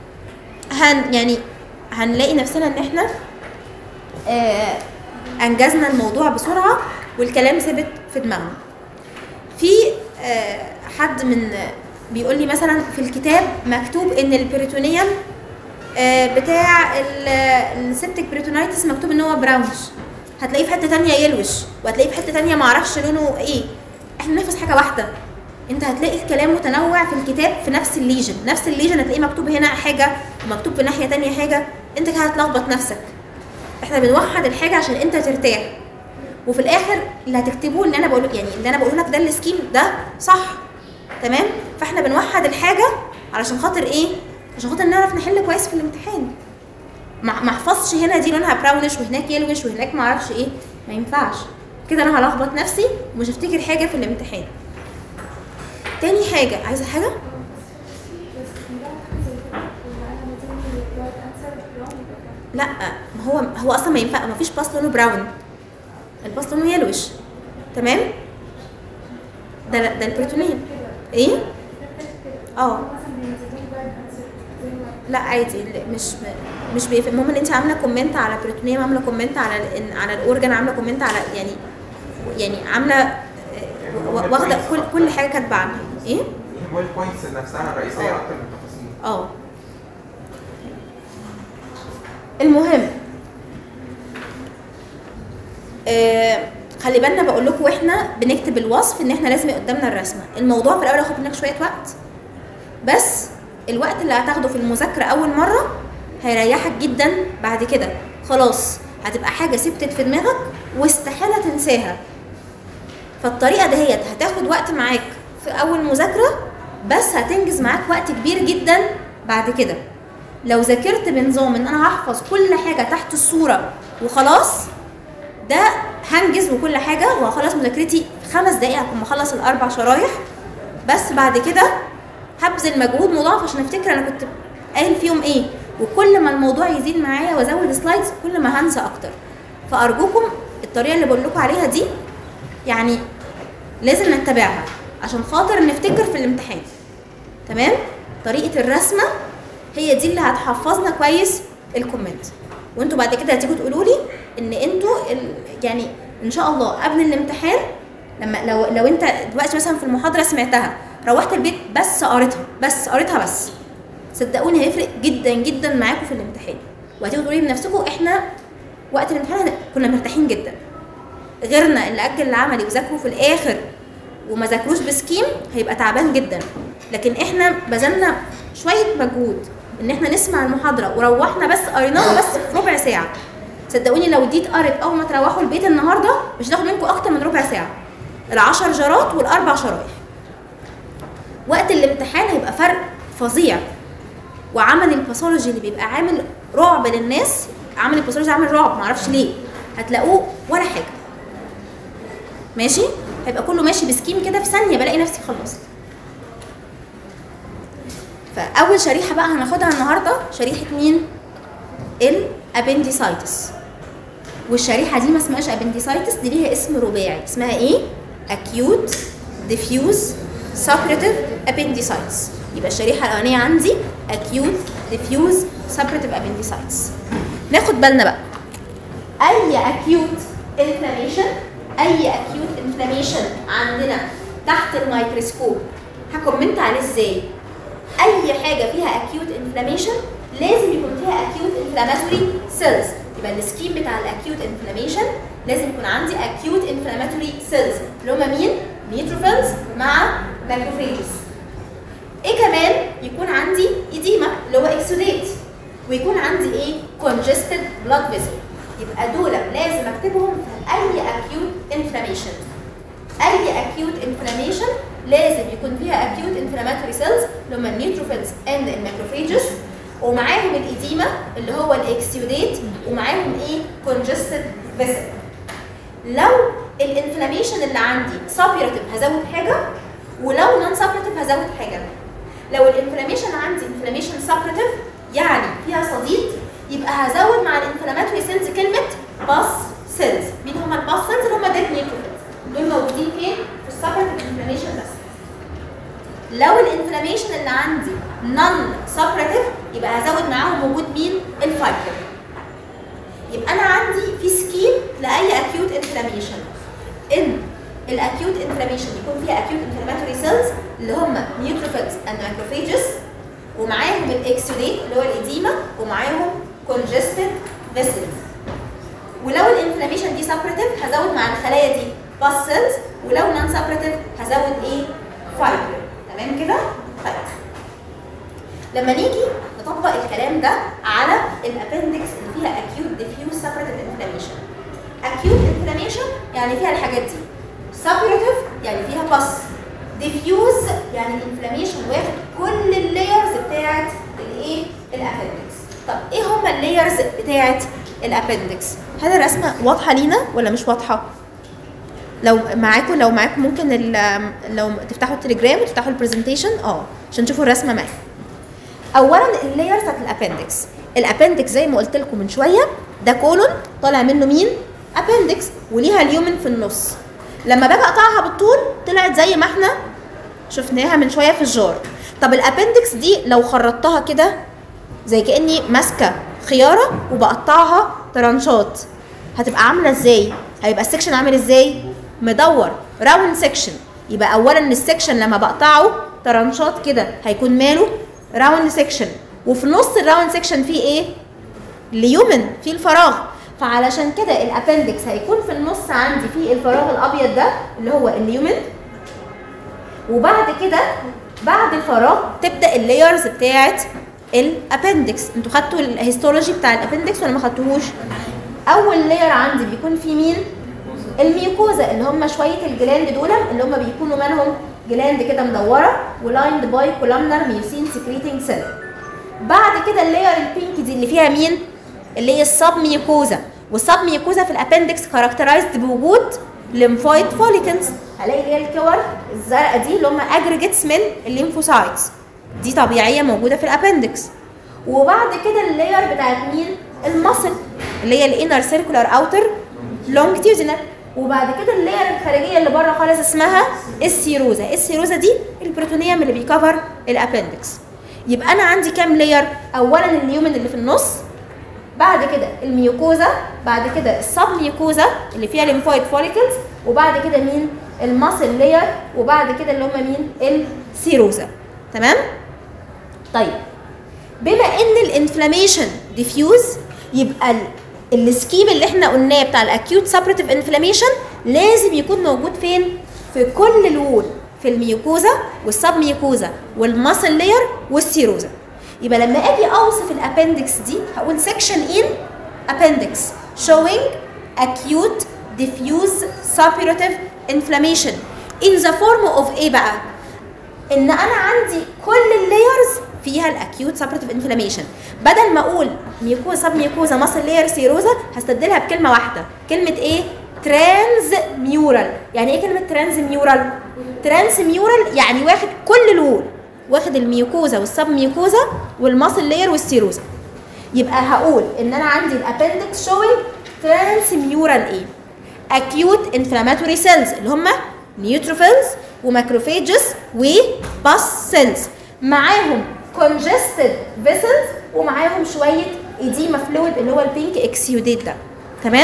هنلاقي نفسنا ان احنا انجزنا الموضوع بسرعه والكلام ثبت في دماغنا. في حد من بيقول لي مثلا في الكتاب مكتوب ان البريتونيوم بتاع السبتك بريتونايتس مكتوب ان هو براونش، هتلاقيه في حته ثانيه يلوش، وهتلاقيه في حته ثانيه معرفش لونه ايه. احنا بنحفظ حاجه واحده. انت هتلاقي الكلام متنوع في الكتاب في نفس الليجن هتلاقيه مكتوب هنا حاجه ومكتوب في ناحيه ثانيه حاجه، انت كده هتلخبط نفسك. احنا بنوحد الحاجه عشان انت ترتاح، وفي الاخر اللي هتكتبوه اللي انا بقوله، يعني اللي انا بقوله لك ده السكيم ده صح. تمام؟ فاحنا بنوحد الحاجه علشان خاطر ايه؟ عشان خاطر نعرف نحل كويس في الامتحان. ما احفظش هنا دي لونها براونش وهناك يلوش وهناك ما اعرفش ايه، ما ينفعش كده. انا هلخبط نفسي ومش هفتكر حاجه في الامتحان. تاني حاجه، عايزه حاجه؟ لا، هو اصلا ما ينفع، ما فيش باص لونه براون، الباص لونه يلوش. تمام؟ ده البريتونيوم ايه؟ لا عادي، مش بيفرق. المهم ان انت عامله كومنت على بريتونيوم، عامله كومنت على الاورجن، عامله كومنت على يعني عامله واخده كل حاجه كاتبه عنها. ايه؟
هو البوينتس نفسها الرئيسيه اكتر من التفاصيل.
المهم خلي بالنا بقول لكم واحنا بنكتب الوصف ان احنا لازم يبقى قدامنا الرسمه. الموضوع في الاول هياخد منك شويه وقت، بس الوقت اللي هتاخده في المذاكره اول مره هيريحك جدا. بعد كده خلاص هتبقى حاجه ثبتت في دماغك واستحاله تنساها. فالطريقه دهيت هتاخد وقت معاك في اول مذاكره، بس هتنجز معاك وقت كبير جدا بعد كده. لو ذاكرت بنظام ان انا هحفظ كل حاجه تحت الصوره وخلاص، ده هنجز وكل حاجه وهخلص مذاكرتي في 5 دقايق، هكون مخلص ال4 شرايح. بس بعد كده هبذل مجهود مضاعف عشان افتكر انا كنت قايل فيهم ايه، وكل ما الموضوع يزيد معايا وازود سلايدز كل ما هنسى اكتر. فارجوكم الطريقه اللي بقول لكم عليها دي يعني لازم نتبعها عشان خاطر نفتكر في الامتحان. تمام؟ طريقه الرسمه هي دي اللي هتحفظنا كويس الكومنت. وانتوا بعد كده هتيجوا تقولوا لي ان انتوا يعني ان شاء الله قبل الامتحان، لما لو انت دلوقتي مثلا في المحاضره سمعتها روحت البيت بس قريتها بس، صدقوني هيفرق جدا جدا معاكم في الامتحان. وهتيجوا تقولوا لي بنفسكم احنا وقت الامتحان كنا مرتاحين جدا. غيرنا اللي اجل العملي وذاكروا في الاخر وما ذاكروش بسكيم هيبقى تعبان جدا. لكن احنا بذلنا شويه مجهود ان احنا نسمع المحاضره وروحنا بس قريناها بس في ربع ساعه. صدقوني لو دي اتقرت اول ما تروحوا البيت النهارده مش هتاخد منكم اكتر من ربع ساعه، ال10 جرات وال4 شرايح. وقت الامتحان هيبقى فرق فظيع. وعمل الباثولوجي اللي بيبقى عامل رعب للناس، عمل الباثولوجي عامل رعب معرفش ليه، هتلاقوه ولا حاجه. ماشي؟ هيبقى كله ماشي بسكيم كده، في ثانيه بلاقي نفسي خلصت. فاول شريحه بقى هناخدها النهارده شريحه مين؟ الابنديسايتس. والشريحه دي ما اسمهاش ابنديسايتس، دي ليها اسم رباعي، اسمها ايه؟ acute diffuse suppurative appendicitis. يبقى الشريحه الاولانيه عندي acute diffuse suppurative appendicitis. ناخد بالنا بقى اي acute inflammation، اي acute inflammation عندنا تحت الميكروسكوب هكومنت عليه ازاي؟ اي حاجه فيها acute inflammation لازم يكون فيها acute inflammatory cells. يبقى السكيم بتاع الاكيوت انفلاميشن لازم يكون عندي acute inflammatory cells اللي هم مين؟ نيوتروفيلز مع ماكروفيجز. ايه كمان؟ يكون عندي ايديما اللي هو اكسوديت، ويكون عندي ايه؟ congested blood vessel. يبقى دول لازم اكتبهم في اي acute inflammation. اي acute inflammation لازم يكون فيها acute inflammatory cells اللي هم النيوتروفيلز اند الماكروفيجز، ومعاهم الايديما اللي هو الاكسيوديت، ومعاهم ايه؟ congested vessel. لو الانفلاميشن اللي عندي سابيراتيف هزود حاجه، ولو نون سابيراتيف هزود حاجه. لو الانفلاميشن عندي انفلاميشن سابيراتيف يعني فيها صديد، يبقى هزود مع الانفلاماتوري سيلز كلمه باس سيلز. مين هم الباس سيلز؟ اللي هم ديد نيوتروفيلز، دول موجودين فين؟ في السابيراتيف انفلاميشن بس. لو الانفلاميشن اللي عندي نون سابيراتيف يبقى هزود معاهم وجود مين؟ الفايبر. يبقى انا عندي في سكيم لاي اكيوت انفلاميشن ان الاكيوت انفلاميشن يكون فيها اكيوت انفلاماتوري سيلز اللي هم نيوتروفيلز اند ماكروفيجز، ومعاهم الاكسوديت اللي هو الايديما، ومعاهم congested vessels. ولو الانفلاميشن دي سابريتيف هزود مع الخلايا دي باس سيلز، ولو نون سابريتيف هزود ايه؟ فايبر. تمام كده؟ طيب لما نيجي نطبق الكلام ده على الابندكس اللي فيها acute diffuse suppurative inflammation. acute inflammation يعني فيها الحاجات دي. suppurative يعني فيها باس. diffuse يعني الانفلاميشن واخد كل اللايرز بتاعت الايه؟ الابندكس. طب ايه هم اللايرز بتاعت الابندكس؟ هل الرسمه واضحه لينا ولا مش واضحه؟ لو معاكم ممكن لو تفتحوا التليجرام وتفتحوا البرزنتيشن عشان تشوفوا الرسمه معايا. اولا اللايرز بتاعت الابندكس. الابندكس زي ما قلت لكم من شويه ده كولون طالع منه مين؟ ابندكس، وليها اليومن في النص. لما باجي اقطعها بالطول طلعت زي ما احنا شفناها من شويه في الجار. طب الابندكس دي لو خرطتها كده زي كاني ماسكه خياره وبقطعها ترانشات هتبقى عامله ازاي؟ هيبقى السكشن عامل ازاي؟ مدور راوند سكشن. يبقى اولا السكشن لما بقطعه ترانشات كده هيكون ماله؟ راوند سكشن. وفي نص الراوند سكشن فيه ايه؟ اليومن، فيه الفراغ. فعلشان كده الابندكس هيكون في النص عندي فيه الفراغ الابيض ده اللي هو اليومن، وبعد كده بعد الفراغ تبدا اللايرز بتاعت الابندكس. انتوا خدتوا الهيستولوجي بتاع الابندكس ولا ما خدتوهوش؟ اول لاير عندي بيكون فيه مين؟ الميوكوزا اللي هم شويه الجلاند دول اللي هم بيكونوا مالهم؟ جلاند كده مدوره ولايند باي كولامنر ميوسين سكريتنج سيل. بعد كده اللاير البينك دي اللي فيها مين؟ اللي هي السب ميوكوزا. والسب ميوكوزا في الابندكس كاركترايزد بوجود ليمفويد فوليكلز. هلاقي اللي هي الكور الزرقاء دي اللي هم اجريجيتس من الليمفوسايتس، دي طبيعيه موجوده في الابندكس. وبعد كده اللاير بتاعت مين؟ المصل اللي هي الانر سيركولار اوتر لونجتيودينال. وبعد كده اللاير الخارجيه اللي بره خالص اسمها السيروزا. السيروزا دي البروتونيوم اللي بيكفر الابندكس. يبقى انا عندي كام لاير؟ اولا اليومن اللي في النص، بعد كده الميوكوزا، بعد كده السب ميوكوزا اللي فيها ليمفويد فوليكلز، وبعد كده مين؟ الماسل لاير، وبعد كده اللي هم مين؟ السيروزا. تمام؟ طيب بما ان الانفلاميشن ديفيوز يبقى السكيم اللي احنا قلناه بتاع الاكيوت سابريتيف انفلاميشن لازم يكون موجود فين؟ في كل الوول، في الميوكوزا والسب ميوكوزا والماسل لاير والسيروزا. يبقى لما اجي اوصف الابندكس دي هقول سكشن ان appendix showing acute diffuse suppurative inflammation in the form of ايه بقى؟ ان انا عندي كل اللايرز فيها الاكيوت سابريتيف انفلاميشن. بدل ما اقول ميوكوزا سب ميوكوزا ماسل لاير سيروزا هستبدلها بكلمه واحده. كلمه ايه؟ ترانز ميورال. يعني ايه كلمه ترانز ميورال؟ ترانس ميورال يعني واخد كل الوول، واخد الميوكوزا والسب ميوكوزا والماسل لاير والسيروزا. يبقى هقول ان انا عندي الابندكس شوينج ترانسميورال ايه؟ اكيوت انفلاماتوري سيلز اللي هم نيوتروفيلز وماكروفيجز وباس سيلز، معاهم كونجستد فيسلز ومعاهم شويه ايديما فلويد اللي هو البينك اكسيوديت ده. تمام؟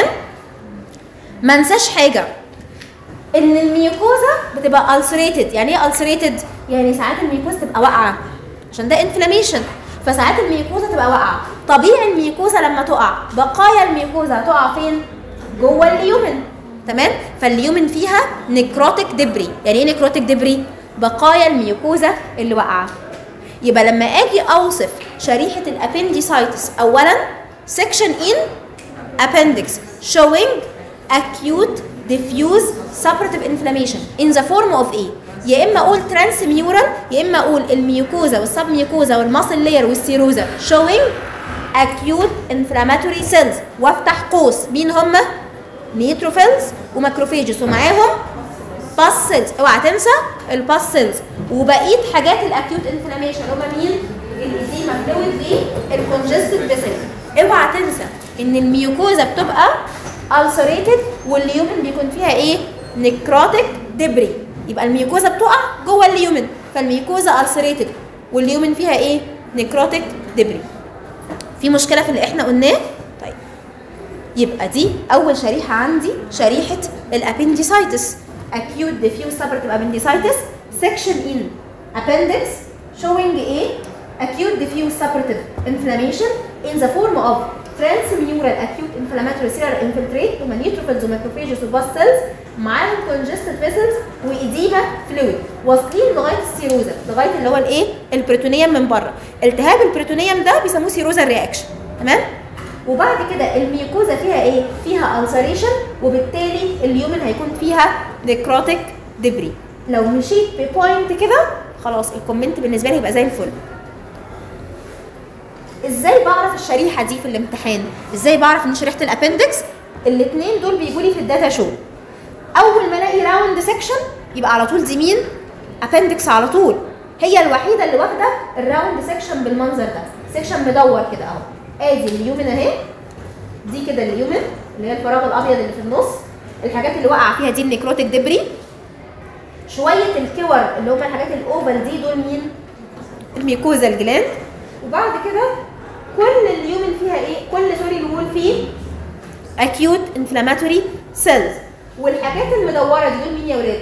ما انساش حاجه، ان الميوكوزا بتبقى ulcerated. يعني ايه ulcerated؟ يعني ساعات الميوكوزا تبقى واقعه عشان ده انفلاميشن، فساعات الميوكوزا تبقى واقعه. طبيعي الميوكوزا لما تقع بقايا الميوكوزا هتقع فين؟ جوه اليومن. تمام؟ فاليومن فيها نيكروتيك ديبري. يعني ايه نيكروتيك ديبري؟ بقايا الميوكوزا اللي واقعه. يبقى لما اجي اوصف شريحه الابنديسايتس، اولا section in appendix showing acute diffuse suppurative inflammation in the form of ايه؟ يا اما اقول transmural، يا اما اقول الميوكوزا والسب ميوكوزا والماسل لاير والسيروزا showing acute inflammatory cells، وافتح قوس مين هم؟ نيتروفيلز وماكروفيجز ومعاهم باس سيلز. اوعى تنسى الباس سيلز. وبقيه حاجات الاكيوت انفلاميشن اللي هم مين؟ الايديما فلويد والكونجستد فيسل. اوعى تنسى ان الميوكوزا بتبقى ulcerated والليومن بيكون فيها ايه؟ نيكروتيك ديبري. يبقى الميوكوزا بتقع جوه اليومن، فالميوكوزا ulcerated والليومن فيها ايه؟ نيكروتيك ديبري. في مشكله في اللي احنا قلناه؟ طيب يبقى دي اول شريحه عندي، شريحه الابنديسايتس acute diffuse suppurative appendicitis section in appendix showing a acute diffuse suppurative inflammation in the form of transmural acute inflammatory cellular infiltrate وما neutrophils وماكروفيجز وباس سيلز، معاهم congested vessels وإديما فلويد، واصلين لغايه السيروزا، لغايه اللي هو الايه؟ البريتونيوم من بره. التهاب البريتونيوم ده بيسموه سيروزا رياكشن. تمام؟ وبعد كده الميوكوزا فيها ايه؟ فيها ulceration، وبالتالي اليومن هيكون فيها نيكروتيك ديبري. لو مشيت ببوينت كده خلاص الكومنت بالنسبه لي هيبقى زي الفل. ازاي بعرف الشريحه دي في الامتحان؟ ازاي بعرف ان شريحه الابندكس؟ الاثنين دول بيجوا لي في الداتا شو. اول ما الاقي راوند سيكشن يبقى على طول دي مين؟ ابندكس على طول. هي الوحيده اللي واخده الراوند سيكشن بالمنظر ده، سيكشن مدور كده اهو. ادي اليومن اهي، دي كده اليومن اللي هي الفراغ الابيض اللي في النص. الحاجات اللي وقع فيها دي النيكروتيك ديبري. شويه الكور اللي هم الحاجات الاوفال دي دول مين؟ الميوكوزا الجلاند. وبعد كده كل اليومن فيها ايه؟ كل الوول فيه اكيوت انفلاماتوري سيلز. والحاجات المدوره دي دول مين يا ولاد؟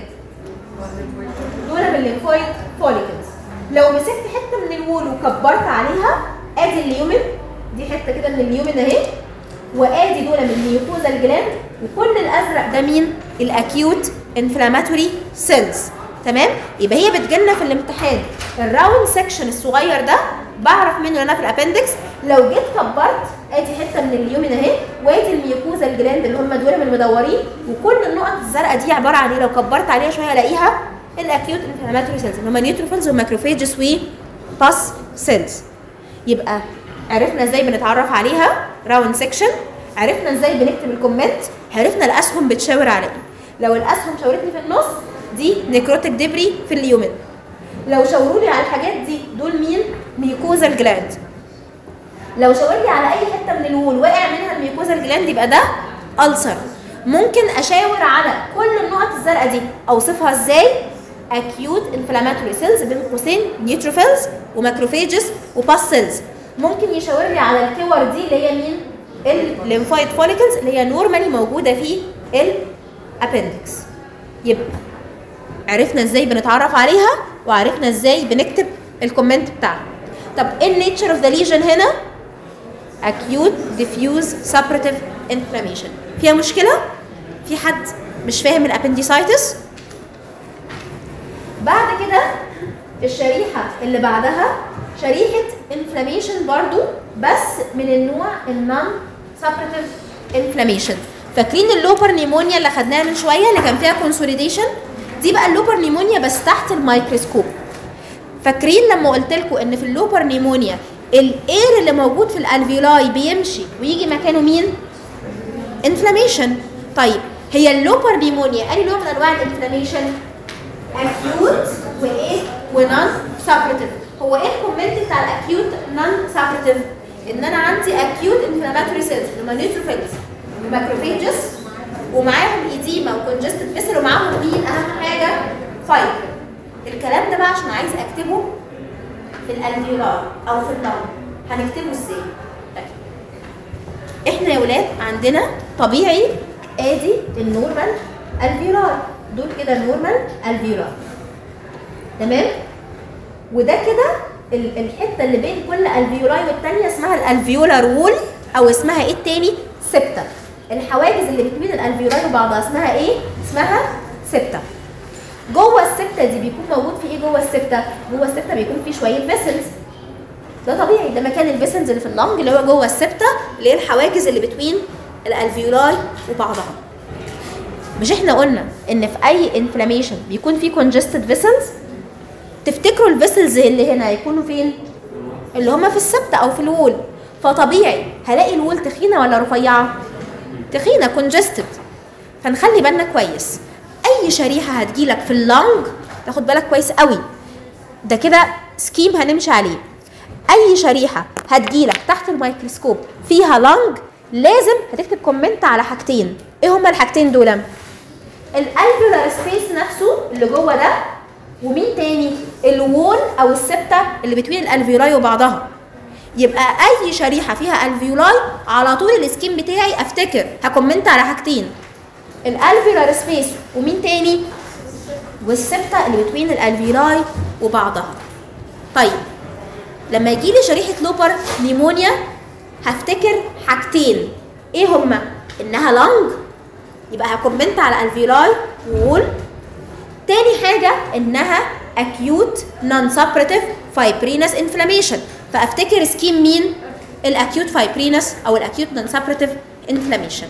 دول بالليمفويد فوليكلز. لو مسكت حته من الوول وكبرت عليها ادي اليومن، دي حته كده من اليومن اهي، وادي دول من الميوكوزا الجلاند، وكل الازرق ده مين؟ الاكيوت انفلاماتوري سيلز. تمام؟ يبقى هي بتجيلنا في الامتحان الراوند سيكشن الصغير ده بعرف منه انا في الابندكس. لو جيت كبرت ادي حته من اليومن اهي، وادي الميوكوزا الجلاند اللي هم دول من المدورين، وكل النقط الزرقاء دي عباره عن ايه؟ لو كبرت عليها شويه الاقيها الاكيوت انفلاماتوري سيلز اللي هم نيوتروفيلز وماكروفيجز وباس سيلز. يبقى عرفنا ازاي بنتعرف عليها راوند سيكشن، عرفنا ازاي بنكتب الكومنت، عرفنا الاسهم بتشاور على ايه. لو الاسهم شاورتني في النص دي نيكروتيك ديبري في اليومن. لو شاوروا لي على الحاجات دي دول مين؟ ميوكوزا الجلاند. لو شاور لي على اي حته من الوول واقع منها الميوكوزا الجلاند يبقى ده ألسر. ممكن اشاور على كل النقط الزرقاء دي اوصفها ازاي؟ acute inflammatory cells بين قوسين neutrophils وماكروفيجز وباس سيلز. ممكن يشاور لي على الكور دي اللي هي مين؟ الليمفويد فوليكلز اللي هي نورمالي موجوده في الابندكس. يبقى عرفنا ازاي بنتعرف عليها وعرفنا ازاي بنكتب الكومنت بتاعها. طب ايه النيتشر اوف ذا ليجن هنا؟ acute diffuse suppurative inflammation. فيها مشكله؟ في حد مش فاهم الابنديسايتس؟ بعد كده الشريحه اللي بعدها شريحه انفلاميشن برضو بس من النوع النون سابريتيف انفلاميشن. فاكرين اللوبر نيمونيا اللي خدناها من شويه اللي كان فيها كونسوليديشن؟ دي بقى اللوبر نيمونيا بس تحت الميكروسكوب. فاكرين لما قلت لكم ان في اللوبر نيمونيا الاير اللي موجود في الالفيولاي بيمشي ويجي مكانه مين؟ انفلاميشن. طيب هي اللوبر نيمونيا اي نوع من انواع الانفلاميشن؟ اكيوت وايه؟ ونون سابريتيف. هو ايه الكومنت بتاع الاكيوت نون سابريتيف؟ ان انا عندي اكيوت انفلاماتوري سيلز اللي هم نيوتروفيلز وماكروفيجز ومعاهم ايديما وكونجستد فيسل ومعاهم مين اهم حاجه؟ فايبر. الكلام ده بقى عشان عايز اكتبه في الالفيولار او في اللنج هنكتبه ازاي؟ احنا يا ولاد عندنا طبيعي ادي النورمال الفيولار، دول كده نورمال الفيولار، تمام؟ وده كده الحته اللي بين كل الفيولاي والثانيه اسمها الالفيولار وول، او اسمها ايه التاني؟ سبتا. الحواجز اللي بين الالفيولاي وبعضها اسمها ايه؟ اسمها سبتا. جوه السبتا دي بيكون موجود في ايه جوه السبتا؟ جوه السبتا بيكون في شويه فيسلز، ده طبيعي، ده مكان الفيسلز اللي في اللنج اللي هو جوه السبتا اللي هي الحواجز اللي بين الالفيولاي وبعضها. مش احنا قلنا ان في اي انفلاميشن بيكون في كونجستد فيسلز؟ تفتكروا الفيسلز اللي هنا هيكونوا فين؟ اللي هما في السبتة او في الوول. فطبيعي هلاقي الوول تخينه ولا رفيعه؟ تخينه، كونجستد. فنخلي بالنا كويس، اي شريحه هتجيلك في اللنج تاخد بالك كويس قوي، ده كده سكيم هنمشي عليه. اي شريحه هتجيلك تحت الميكروسكوب فيها لنج لازم هتكتب كومنت على حاجتين. ايه هما الحاجتين دول؟ الالفيولار سبيس نفسه اللي جوه ده، ومين تاني؟ الوول او السبتة اللي بين الالفيولاي وبعضها. يبقى اي شريحه فيها الفيولاي على طول السكيم بتاعي افتكر هكومنت على حاجتين، الالفيولار سبيس ومين تاني؟ والسبتة اللي بين الالفيولاي وبعضها. طيب لما يجي لي شريحه لوبر نيمونيا هفتكر حاجتين، ايه هما؟ انها لنج، يبقى هكومنت على الفيولاي وول. تاني حاجه انها acute non-suppurative fibrinous inflammation، فافتكر سكيم مين؟ الاكيوت فايبرينس او الاكيوت non-suppurative inflammation.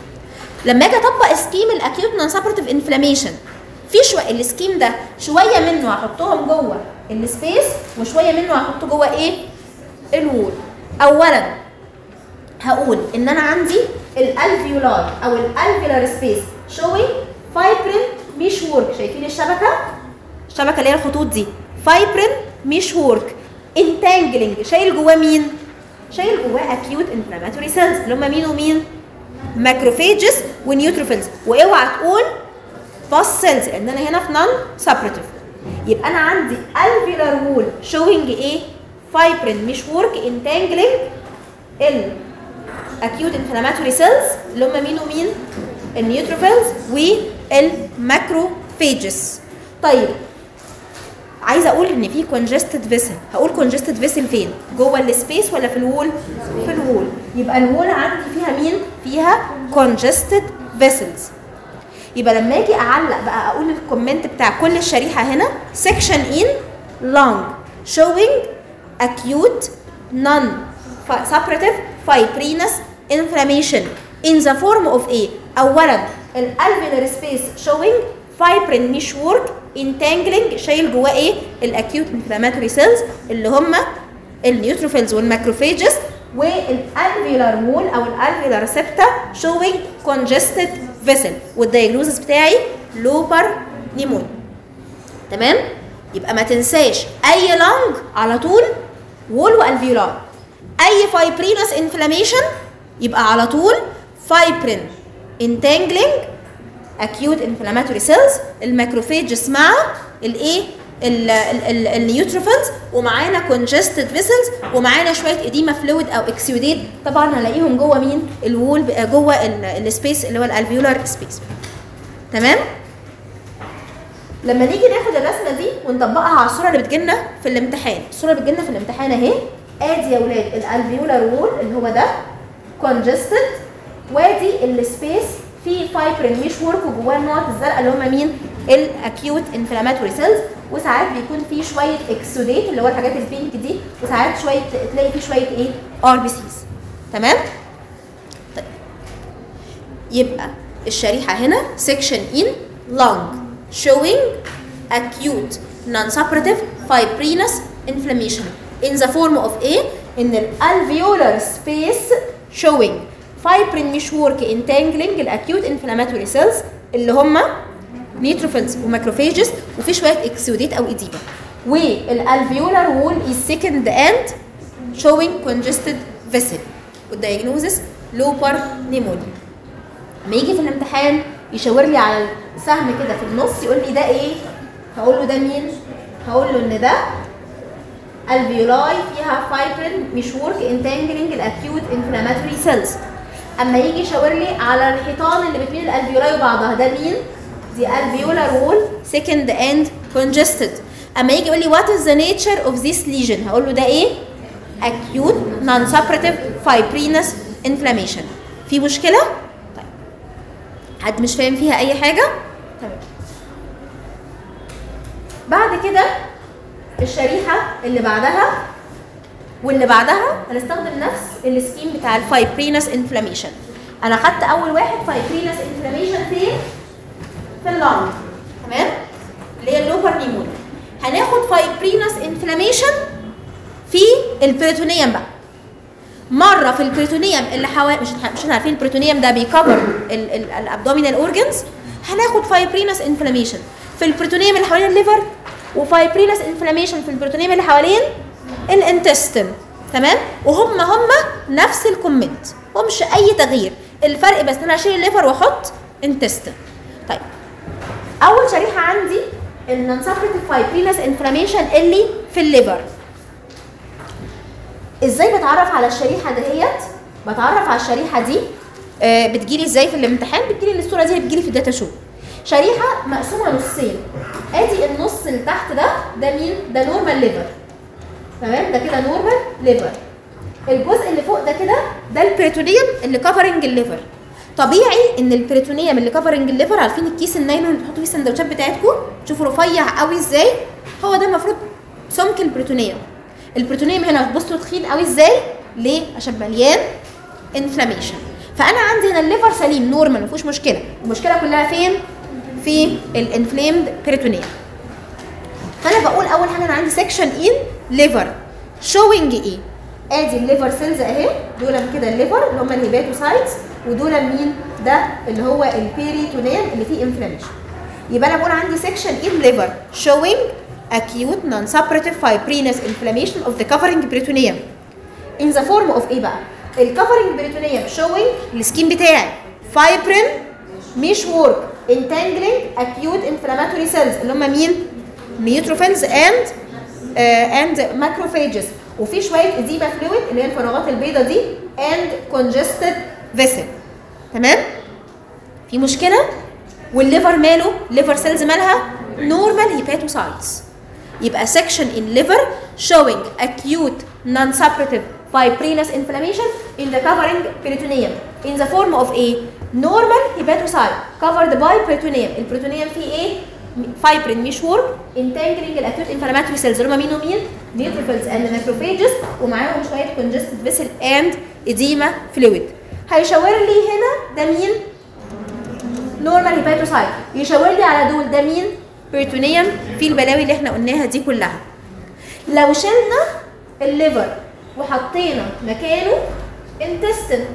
لما اجي اطبق سكيم الاكيوت non-suppurative inflammation في السكيم ده شويه منه هحطهم جوه السبيس وشويه منه هحطه جوه ايه؟ الوول. اولا هقول ان انا عندي الالفيولاي او الالفيولار سبيس showing fibrin مش ورك. شايفين الشبكه اللي هي الخطوط دي؟ فايبرين مش ورك. انتانجلينج شايل جواه مين؟ شايل جواه اكيوت انفلاماتوري سيلز اللي هم مين ومين؟ ماكروفيجز ونيوتروفيلز. واوعى تقول باس سيلز لان انا هنا في نون سابريتيف. يبقى انا عندي الفيولار وول شوينج ايه؟ فايبرين مش ورك انتانجلينج الاكيوت انفلاماتوري سيلز اللي هم مين ومين؟ النيوتروفيلز والماكروفيجز. طيب عايزه اقول ان في كونجستد فيسل، هقول كونجستد فيسل فين؟ جوه السبيس ولا في الوول؟ في الوول. يبقى الوول عندي فيها مين؟ فيها كونجستد فيسلز. يبقى لما اجي اعلق بقى اقول الكومنت بتاع كل الشريحه هنا section in lung showing acute non-suppurative fibrinous inflammation in the form of ايه؟ اولا الالفيولار سبيس showing fibrin مش work entangling شايل جواه ايه؟ الاكيوت انفلاماتوري سيلز اللي هم النيوتروفيلز والماكروفيجز، والالفيولار وول او الالفيولار سبتا showing congested vessel، والدايجنوزس بتاعي لوبر نيمونيا. تمام؟ يبقى ما تنساش اي لانج على طول وول والفيولار. اي فايبرينس انفلاميشن يبقى على طول فايبرين انتانجلينج acute inflammatory cells، الماكروفيجز مع الايه؟ النيوتروفيلز، ومعانا congested vessels، ومعانا شويه اديما فلويد او اكسيوديت. طبعا هنلاقيهم جوه مين؟ الوول، جوه السبيس اللي هو الالفيولار سبيس. تمام؟ لما نيجي ناخد الرسمه دي ونطبقها على الصوره اللي بتجيلنا في الامتحان، الصوره اللي بتجيلنا في الامتحان اهي، ادي يا ولاد الالفيولار وول اللي هو ده congested، وادي السبيس في فايبرين مش ورك وجواه النقط الزرقاء اللي هم مين؟ الاكيوت انفلاماتوري سيلز، وساعات بيكون في شويه اكسوديت اللي هو الحاجات البينك دي، وساعات شويه تلاقي في شويه ايه؟ ار بي سيز. تمام؟ طيب يبقى الشريحه هنا section in lung showing acute non-suppurative fibrinous inflammation in the form of ايه؟ ان الالفيولار سبيس showing فايبرين مش ورك انتانجلينج الاكيوت انفلاماتوري سيلز اللي هم نيوتروفيلز وماكروفيجز، وفي شويه اكسوديت او اديما. والالفيولار وول is sickened and showing congested vessel والdiagnosis lobar pneumonia. لما يجي في الامتحان يشاور لي على السهم كده في النص يقول لي ده ايه؟ هقول له ده مين؟ هقول له ان ده الفيولاي فيها فايبرين مش ورك انتانجلينج الاكيوت انفلاماتوري سيلز. اما يجي يشاور لي على الحيطان اللي بين الالفيولاي وبعضها ده مين؟ دي الفيولار وول سيكند اند كونجستد. اما يجي يقول لي وات از ذا نيتشر اوف ذيس ليجن هقول له ده ايه؟ اكيوت نون سبريتيف فايبرينس انفلاميشن. في مشكله؟ طيب حد مش فاهم فيها اي حاجه؟ تمام. بعد كده الشريحه اللي بعدها واللي بعدها هنستخدم نفس السكيم بتاع الفايبرينس انفلاميشن. انا خدت اول واحد فايبرينس انفلاميشن فين؟ في اللنج، تمام؟ اللي هي اللوبر نيمونيا. هناخد فايبرينس انفلاميشن في البريتونيوم بقى. مره في البريتونيوم اللي حوالي مش احنا عارفين البريتونيوم ده بيكفر الابدومينال اورجنز، هناخد فايبرينس انفلاميشن في البريتونيوم اللي حوالين الليفر وفايبرينس انفلاميشن في البريتونيوم اللي حوالين الانتستين، تمام؟ وهم نفس الكومنت، ومش اي تغيير، الفرق بس انا هشيل الليفر واحط انتستين. طيب اول شريحه عندي النون سبريتيف فايبرينس انفلاميشن اللي في الليفر. ازاي بتعرف على الشريحه دهيت؟ بتعرف على الشريحه دي بتجيلي ازاي في الامتحان؟ بتجيلي الصوره دي بتجيلي في الداتا شو. شريحه مقسومه نصين، ادي النص اللي تحت ده مين؟ ده نورمال ليفر، تمام؟ ده كده نورمال ليفر. الجزء اللي فوق ده كده ده البريتونيوم اللي كفرنج الليفر. طبيعي ان البريتونيوم اللي كفرنج الليفر، عارفين الكيس النايلون اللي بتحطوا فيه السندوتشات بتاعتكم؟ شوفوا رفيع قوي ازاي؟ هو ده المفروض سمك البريتونيوم. البريتونيوم هنا بصوا تخين قوي ازاي؟ ليه؟ عشان مليان انفلاميشن. فانا عندي هنا الليفر سليم نورمال ما فيهوش مشكله، المشكله كلها فين؟ في الانفليمد بريتونيوم. فانا بقول اول حاجه انا عندي سكشن ان ليفر شوينج ايه؟ ادي الليفر سيلز اهي، دول كده الليفر اللي هم الهيباتوسايتس، ودول مين؟ ده اللي هو البيريتونيوم اللي فيه انفلاميشن. يبقى انا بقول عندي سكشن ان ليفر شوينج acute non-suppurative fibrinous inflammation of the covering peritoneum in the form of ايه بقى؟ الكفرنج peritoneum showing السكيم بتاعي fibrin mesh work entangling acute inflammatory cells اللي هم مين؟ neutrophils and macrophages، وفي شويه اديما فلويد اللي هي الفراغات البيضاء دي and congested vessel، تمام؟ في مشكله؟ والليفر ماله؟ ليفر سيلز مالها؟ normal hepatocytes. يبقى section in liver showing acute non-suppurative fibrinous inflammation in the covering peritoneum in the form of a normal hepatocyte covered by peritoneum. البريتونيوم فيه ايه؟ fibrin مش work entangling acute inflammatory cells اللي هم مين ومين؟ neutrophils and macrophages، ومعاهم شويه congested vessel and edema fluid. هيشاور لي هنا ده مين؟ normal hepatocyte. يشاور لي على دول ده مين؟ بريتونيوم في البلاوي اللي احنا قلناها دي كلها. لو شلنا الليفر وحطينا مكانه انتستين،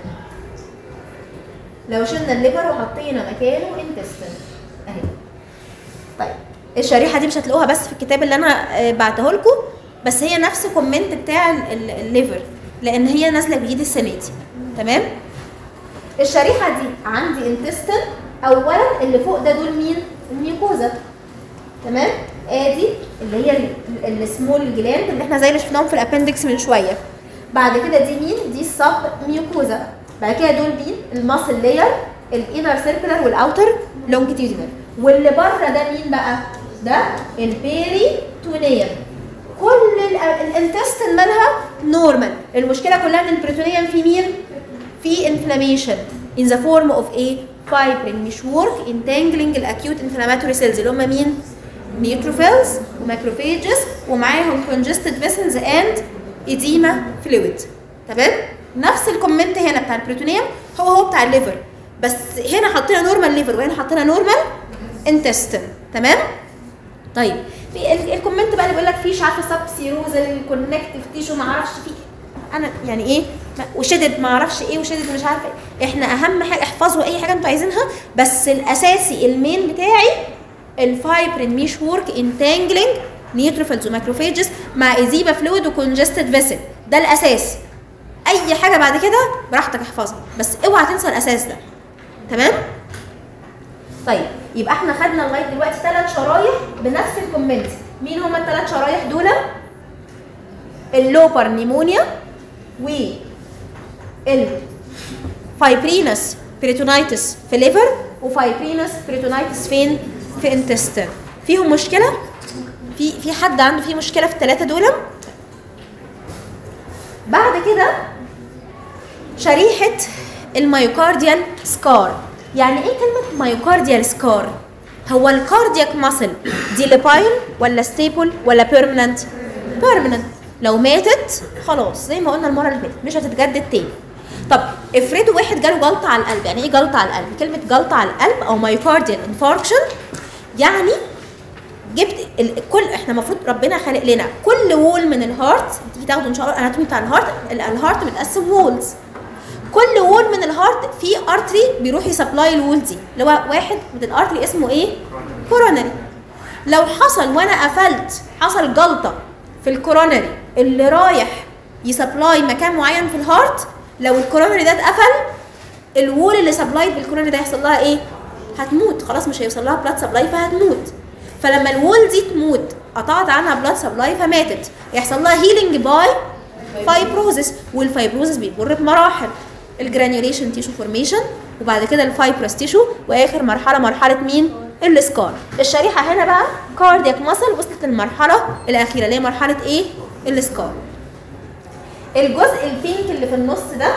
لو شلنا الليفر وحطينا مكانه انتستين اهي. طيب الشريحه دي مش هتلاقوها بس في الكتاب اللي انا بعته لكم، بس هي نفس كومنت بتاع الليفر لان هي نازله جديد السنه دي، تمام؟ الشريحه دي عندي انتستين. اولا اللي فوق ده دول مين؟ الميوكوزا، تمام؟ ادي اللي هي السمول جلاند اللي احنا زي اللي شفناهم في الابندكس من شويه. بعد كده دي مين؟ دي السب ميوكوزا. بعد كده دول مين؟ الماسل لاير، الانر سيركلر والاوتر لونجيتيودينال. واللي بره ده مين بقى؟ ده البيريتونيوم. كل الانتستين مالها نورمال، المشكله كلها ان البريتونيوم في مين؟ في انفلاميشن in the form of a fibrin مش work entangling الاكيوت inflammatory cells اللي هم مين؟ neutrophils وماكروفيجز، ومعاهم congested vessels and edema fluid، تمام؟ نفس الكومنت هنا بتاع البريتونيوم هو بتاع الليفر، بس هنا حطينا نورمال ليفر وهنا حطينا نورمال انتستين، تمام؟ طيب في الكومنت بقى اللي بيقول لك في مش عارفه سب سيروز الكونكتيف تيشو ما اعرفش في انا يعني ايه وشدد ما اعرفش ايه وشدد مش عارفه. احنا اهم حاجه احفظوا اي حاجه انتوا عايزينها، بس الاساسي المين بتاعي الفايبرين مش وورك انتانجلينج نيوتروفيلز وماكروفيجز مع ايزيما فلويد وكونجستد فيسل، ده الاساس. اي حاجه بعد كده براحتك احفظها، بس اوعى تنسى الاساس ده. تمام؟ طيب يبقى احنا خدنا لغايه دلوقتي 3 شرايح بنفس الكومنت. مين هما ال3 شرايح دول؟ اللوبر نيمونيا و الفايبرينس بريتونايتس في ليفر وفايبرينس بريتونايتس فين؟ في انتستين. فيهم مشكله؟ في حد عنده فيه مشكله في ال3 دول؟ بعد كده شريحه الميوكارديال سكار. يعني ايه كلمه مايوكارديال سكار؟ هو الكاردياك ماسل دي ليبايل ولا ستيبل ولا بيرمننت؟ بيرمننت. لو ماتت خلاص زي ما قلنا المره اللي فاتت مش هتتجدد تاني. طب افرضوا واحد جاله جلطه على القلب. يعني ايه جلطه على القلب؟ كلمه جلطه على القلب او مايوكارديال انفاركشن يعني جبت كل احنا المفروض ربنا خالق لنا كل وول من الهارت. تيجي تاخدوا ان شاء الله الاناتومي بتاع الهارت. الهارت متقسم وولز، كل وول من الهارت فيه ارتري بيروح يسبلاي الوول دي، اللي هو واحد من الارتري اسمه ايه؟ كورونري. لو حصل وانا قفلت حصل جلطه في الكورونري اللي رايح يسبلاي مكان معين في الهارت، لو الكورونري ده اتقفل الوول اللي سبلاي بالكورونري ده هيحصل لها ايه؟ هتموت خلاص، مش هيوصل لها بلاد سبلاي فهتموت. فلما الوول دي تموت قطعت عنها بلاد سبلاي فماتت، يحصل لها هيلينج باي فايبروزس. والفايبروزس بيمر بمراحل، الجرانيوليشن تيشو فورميشن وبعد كده الفايبرس تيشو واخر مرحله مرحله مين؟ السكار. الشريحه هنا بقى كاردياك ماسل وصلت للمرحله الاخيره اللي هي مرحله ايه؟ السكار. الجزء البينك اللي في النص ده،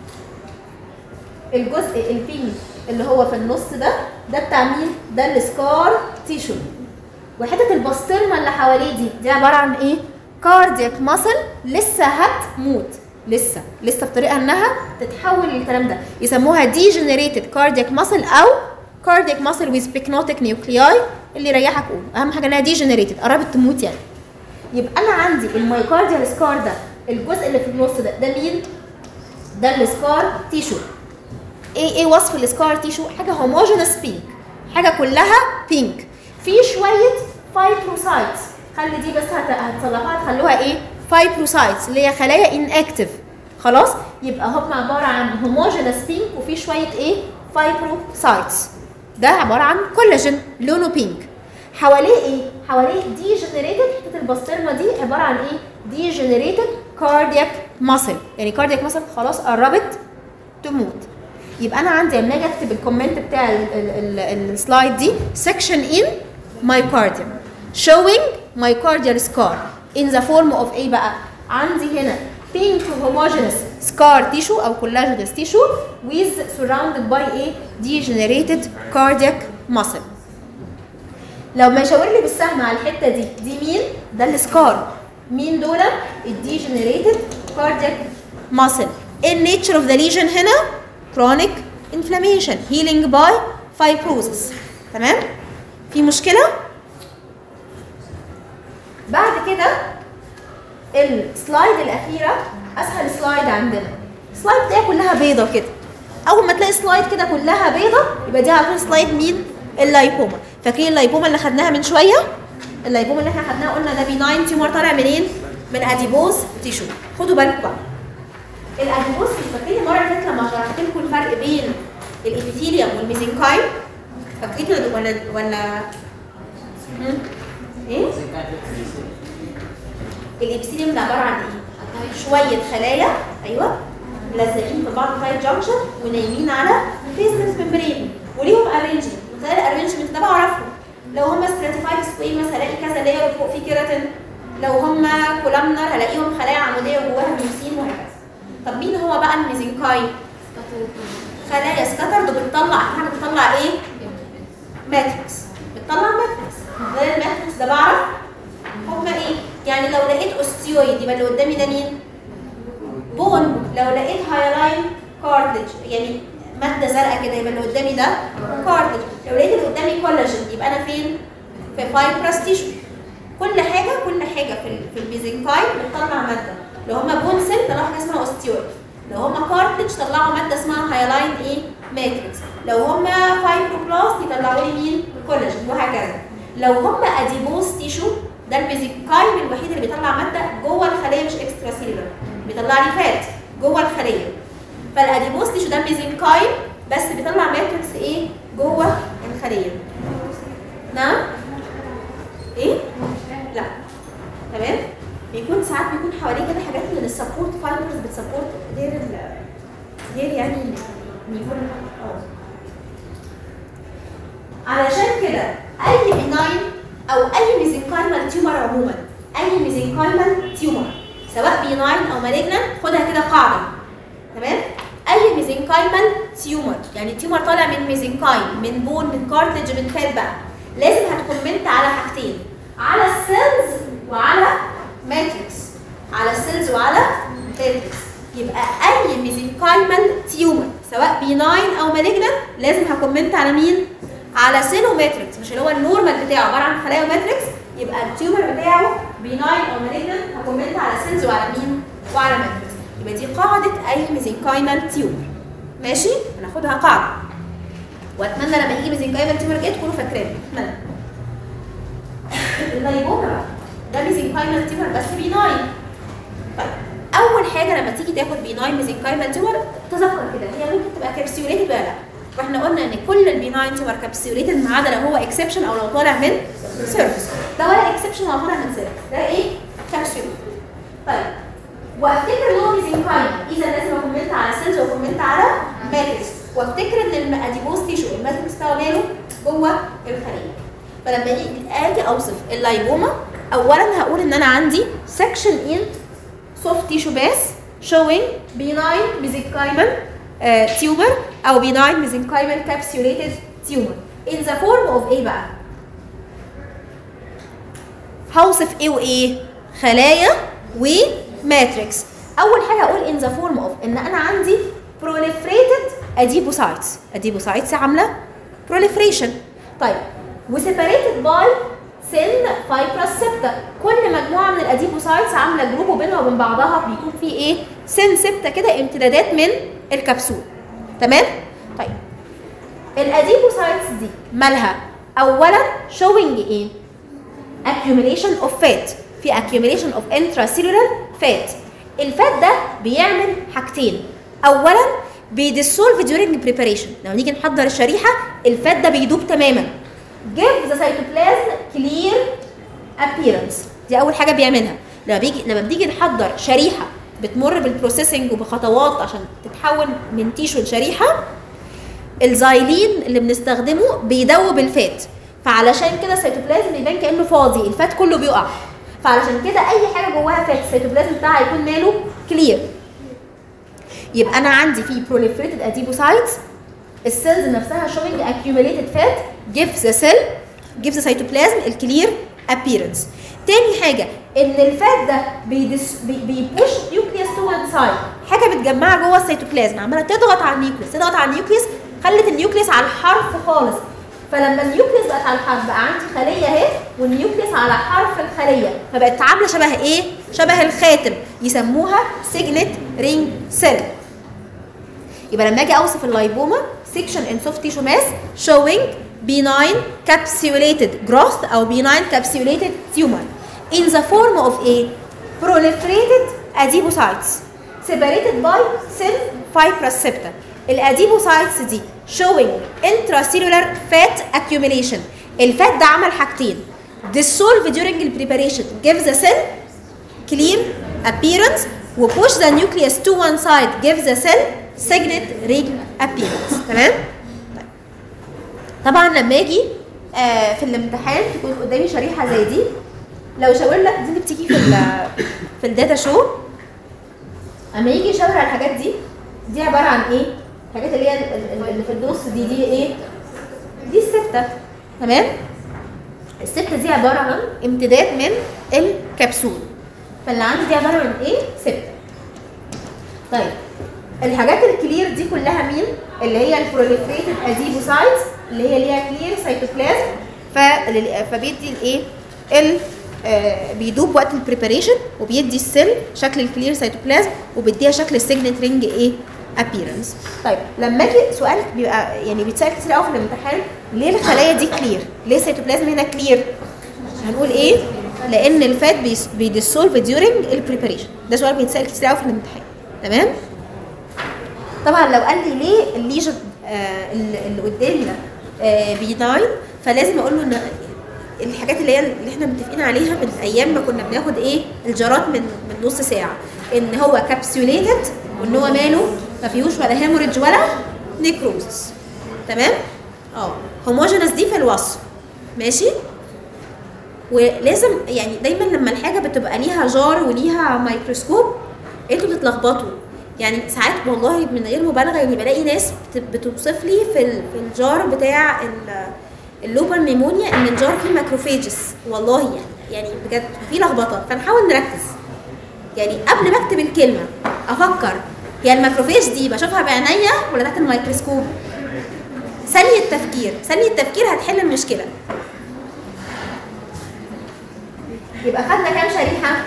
الجزء البينك اللي هو في النص ده بتاع مين؟ ده السكار تيشو. وحته البسطرمه اللي حواليه دي عباره عن ايه؟ كاردياك ماسل لسه هتموت، لسه بطريقه انها تتحول للكلام ده، يسموها ديجنريتد كاردياك ماسل او كاردياك ماسل ويز بيكنوتيك نيوكلياي. اللي يريحك قول، اهم حاجه انها ديجنريتد قربت تموت يعني. يبقى انا عندي المايوكارديال سكار ده الجزء اللي في النص ده مين؟ ده السكار تيشو. ايه وصف السكار تيشو؟ حاجه هوموجينس بينك، حاجه كلها بينك، في شويه فايبروسايتس. خلي دي بس هتصلحوها تخلوها ايه؟ فايبروسايتس اللي هي خلايا انكتيف. خلاص؟ يبقى هم عباره عن هوموجينس بينك وفي شويه ايه؟ فايبروسايتس. ده عباره عن كولاجين لونه بينك. حواليه ايه؟ حواليه ديجنريتد، حته البسطرمه دي عباره عن ايه؟ ديجنريتد كاردياك ماسل. يعني كاردياك ماسل خلاص قربت تموت. يبقى انا عندي لما اجي اكتب الكومنت بتاع السلايد دي section in myocardium showing myocardial scar in the form of ايه بقى؟ عندي هنا pink homogeneous scar tissue او collagenous tissue with surrounded by a degenerated cardiac muscle. لو ما يشاور لي بالسهم على الحته دي مين؟ ده السكار. مين دول؟ الديجنريتد كاردياك ماسل. النيتشر اوف ذا ليجن هنا chronic inflammation healing by fibrosis. تمام؟ في مشكله؟ بعد كده السلايد الاخيره اسهل سلايد عندنا. السلايد دي كلها بيضه كده. اول ما تلاقي سلايد كده كلها بيضه يبقى دي على طول سلايد مين؟ اللايبوما. فاكرين اللايبوما اللي خدناها من شويه؟ اللايبوما اللي احنا خدناها قلنا ده بيناين تيومر طالع منين؟ من اديبوز تيشو. خدوا بالكم بقى. الاديبوز فاكرين المره اللي فاتت لما شرحت لكم الفرق بين الابيثيليوم والميزنكايم؟ فاكرين ولا ايه؟ الابيثيليوم ده عباره عن ايه؟ شويه خلايا ايوه ملزقين في بعض تايب جانكشن ونايمين على بيزمنت ممبرين وليهم ارينجمنت. مثال الارينجمنت ده بعرفه. لو هم ستراتيفايد سكويمس هلاقي كذا لاير وفوق في كيراتين. لو هم كولامنر هلاقيهم خلايا عموديه وجواها ميوسين وهكذا. طب مين هو بقى الميزنكايم؟ خلايا سكاترد وبتطلع حاجه بتطلع ايه؟ ماتريكس. بتطلع ماتريكس. غير الماتريكس ده بعرف هم ايه؟ يعني لو لقيت اوستيويد يبقى اللي قدامي ده مين؟ بون. لو لقيت هايلاين كارتلج يعني ماده زرقاء كده يبقى اللي قدامي ده كارتلج. لو لقيت اللي قدامي كولاجين يبقى انا فين؟ في فايبرس تيشو. كل حاجه في الميزنكايم بتطلع ماده. لو هما بون سيل طلعوا حاجه اسمها اوستيويد. لو هما كارتلج طلعوا ماده اسمها هايلاين ايه؟ ماتريكس. لو هما فايبروبلاست يطلعوا لي مين؟ كولاجين وهكذا. لو هما اديبوز تيشو ده الميزنكايم الوحيد اللي بيطلع ماده جوه الخليه مش اكسترا سيلولر، بيطلع لي فات جوه الخليه. فالاديبوز تيشو ده ميزنكايم بس بيطلع ماتريكس ايه جوه الخليه. نعم؟ ايه؟ لا. تمام؟ بيكون ساعات بيكون حواليه كده حاجات من السبورت فايبرز بتسبورت غير يعني نيفون. علشان كده اي بناين او اي ميزنكايمال تيومر عموما، اي ميزنكايمال تيومر سواء بناين او مالجنان، خدها كده قاعده. تمام؟ اي ميزنكايمال تيومر يعني تيومر طالع من ميزنكايم، من بون، من كارتج، من فات بقى، لازم هتكومنت على حاجتين، على السيلز وعلى ماتريكس. على السيلز وعلى ماتريكس. يبقى اي ميزنكايمال تيومر سواء بيناين او مالجنان لازم هكومنت على مين؟ على سيل وماتريكس، مش اللي هو النورمال بتاعه عباره عن خلايا وماتريكس. يبقى التيومر بتاعه بيناين او مالجنان هكومنت على سيلز وعلى مين؟ وعلى ماتريكس. يبقى دي قاعده اي ميزنكايمال تيومر. ماشي؟ هناخدها قاعده. واتمنى لما يجي ميزنكايمال تيومر جاي تكونوا فاكرينه. اتمنى. اللايبوما ده ميزنكايمال تيومر بس بيناين. طيب اول حاجه لما تيجي تاخد بيناين ميزنكايمال تيومر تذكر كده هي ممكن تبقى كابسيوليتد ولا لا. واحنا قلنا ان كل البيناين تيومر كابسيوليتد ما عدا لو هو اكسبشن او لو طالع من سيرفيس. ده ولا اكسبشن ولا طالع من سيرفيس، ده ايه؟ كابسيوليتد. طيب وافتكر ان هو ميزنكايمال، اذا لازم اكومنت على سيلز واكومنت على ماتريكس، وافتكر ان الاديبوز تيشو الماتريكس بتاعه ماله جوه الخليه. فلما اجي اوصف اللايبوما اولا هقول ان انا عندي section in soft tissue base showing benign mesenchymal tumor او benign mesenchymal capsulated tumor in the form of ايه بقى؟ هوصف ايه وايه؟ خلايا وماتريكس. اول حاجه هقول in the form of ان انا عندي proliferated adipocytes عامله proliferation. طيب وسيبريتد باي سيل فايبرس سيبتا، كل مجموعه من الاديبوسايتس عامله جروب وبينها وبين بعضها بيكون في ايه؟ سين سيبتا كده، امتدادات من الكبسول. تمام؟ طيب الاديبوسايتس دي مالها؟ اولا شوينج ايه؟ accumulation of fat، في accumulation of intracellular fat. الفات ده بيعمل حاجتين، اولا بيديسولف during preparation، لما نيجي نحضر الشريحه الفات ده بيدوب تماما. give the cytoplasm clear appearance، دي اول حاجه بيعملها. لما بنيجي نحضر شريحه بتمر بالبروسيسنج وبخطوات عشان تتحول من تيشو لشريحه، الزايلين اللي بنستخدمه بيدوب الفات، فعلشان كده السيتوبلازم يبان كانه فاضي، الفات كله بيقع. فعلشان كده اي حاجه جواها فات السيتوبلازم بتاعها يكون ماله كلير. يبقى انا عندي في proliferated adipocytes، السيلز نفسها showing accumulated fat gives the cytoplasm الكلير appearance. تاني حاجه ان الفات ده بيبوش نيوكليوس تو وان سايد، حاجه متجمعه جوه السيتوبلازم عماله تضغط على النيوكليوس، خلت النيوكليوس على الحرف خالص. فلما النيوكليوس بقت على الحرف بقى عندي خليه اهي، والنيوكليوس على حرف الخليه، فبقت عامله شبه ايه؟ شبه الخاتم، يسموها سيجنت رينج سيل. يبقى لما اجي اوصف اللايبوما section in soft tissue mass showing benign capsulated growth او benign capsulated tumor in the form of a proliferated adipocytes separated by cell fibrous septa. الاديبوسايتس دي showing intracellular fat accumulation. الفات ده عمل حاجتين، dissolve during the preparation gives the cell clear appearance و push the nucleus to one side gives the cell signet ring appearance. تمام؟ طبعا لما اجي في الامتحان تكون قدامي شريحه زي دي، لو شاور لك دي اللي بتيجي في الداتا شو، اما يجي يشاور على الحاجات دي عباره عن ايه؟ الحاجات اللي هي اللي في النص دي ايه؟ دي السته. تمام؟ السته دي عباره عن امتداد من الكبسول، فاللي عندي دي عباره عن ايه؟ سته. طيب الحاجات الكلير دي كلها مين؟ اللي هي البروليفريتد اديبوسايتس اللي هي ليها كلير سيتوبلازم، فبيدي الايه؟ بيدوب وقت البريباريشن وبيدي السيل شكل الكلير سيتوبلازم وبيديها شكل السيجنت رينج ايه؟ ابييرنس. طيب لما اجي سؤال بيبقى يعني بيتسال كتير قوي في الامتحان، ليه الخلايا دي كلير؟ ليه السيتوبلازم هنا كلير؟ هنقول ايه؟ لان الفات بيديسولف ديورنج البريباريشن. ده سؤال بيتسال كتير قوي في الامتحان. تمام. طبعا لو قال لي ليه الليجن اللي قدامي ده بيناين، فلازم اقول له ان الحاجات اللي احنا متفقين عليها من ايام ما كنا بناخد ايه الجرات من نص ساعه، ان هو كابسوليتد وان هو ماله ما فيهوش ولا هيموريدج ولا نيكروزس. تمام. هوموجينس دي في الوصف ماشي. ولازم يعني دايما لما الحاجه بتبقى ليها جار وليها ميكروسكوب انتوا بتتلخبطوا. يعني ساعات والله من غير مبالغه يعني بلاقي ناس بتوصف لي في الجار بتاع اللوبر نيمونيا ان الجار فيه ماكروفيجز. والله يعني بجد في لخبطه، فنحاول نركز. يعني قبل ما اكتب الكلمه افكر هي الماكروفيج دي بشوفها بعينيا ولا تحت الميكروسكوب. ثانيه التفكير هتحل المشكله. يبقى خدنا كام شريحه؟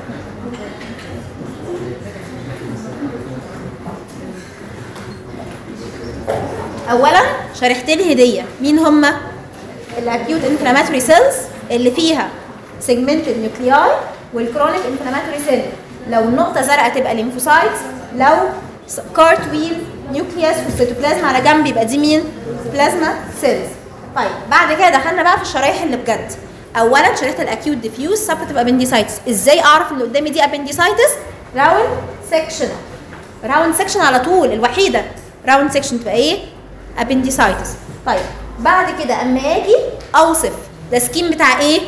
اولا شريحتين هديه. مين هما؟ الاكيوت انفلاماتوري سيلز اللي فيها سيجمنتد نيوكلياي والكرونيك انفلاماتوري سيل. لو النقطه زرقاء تبقى ليمفوسايتس، لو كارتويل نيوكليوس في السيتوبلازم على جنب يبقى دي مين؟ بلازما سيلز. طيب بعد كده دخلنا بقى في الشرايح اللي بجد. اولا شريحه الاكيوت ديفيوز سبرتيف ابنديسايتس. ازاي اعرف ان قدامي دي ابنديسايتس؟ راوند سيكشن على طول، الوحيده راوند سيكشن تبقى ايه؟ ابنديسايتس. طيب بعد كده اما اجي اوصف ده سكيم بتاع ايه؟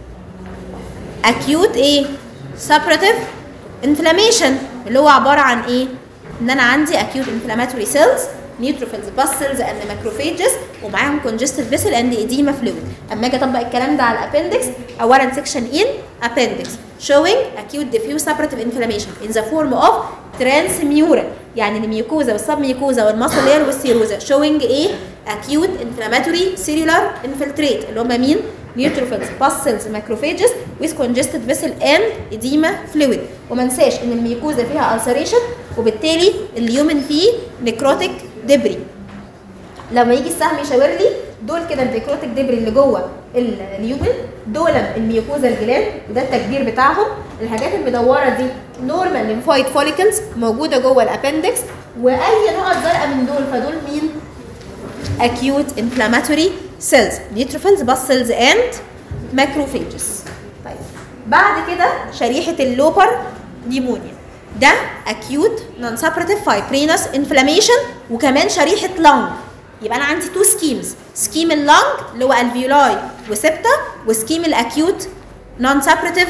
اكيوت ايه؟ سبرتيف انفلاميشن، اللي هو عباره عن ايه؟ ان انا عندي اكيوت انفلاماتوري سيلز، نيوتروفيلز باستلز اند ماكروفيجز، ومعاهم كونجستيف فيسل اند ايديما فلويد. اما اجي اطبق الكلام ده على الابندكس، اولا سيكشن ان ابندكس showing acute diffuse separative inflammation in the form of transmural، يعني الميوكوزا والسب ميوكوزا والمصل لير والسيروزا showing ايه؟ acute inflammatory cellular infiltrate اللي هم مين؟ نيوتروفيلز باستلز ماكروفيجز with congested vessel and edema fluid. وما انساش ان الميوكوزا فيها ulceration وبالتالي اليومن فيه نيكروتيك دبري. لما يجي السهم يشاور لي دول كده النيكروتيك دبري اللي جوه اليومن، دول الميوكوزا الجلاند وده التكبير بتاعهم. الحاجات المدوره دي نورمال ليمفويد فوليكلز موجوده جوه الابندكس، واي نقط زرقاء من دول فدول مين؟ acute inflammatory cells neutrophils باستلز and macrophages. طيب بعد كده شريحه اللوبر نيمونيا، ده acute non-suppurative fibrinous inflammation، وكمان شريحه لانج. يبقى انا عندي تو سكيمز، سكيم اللانج اللي هو الفيولاي وسبتا، وسكيم الاكيوت non-suppurative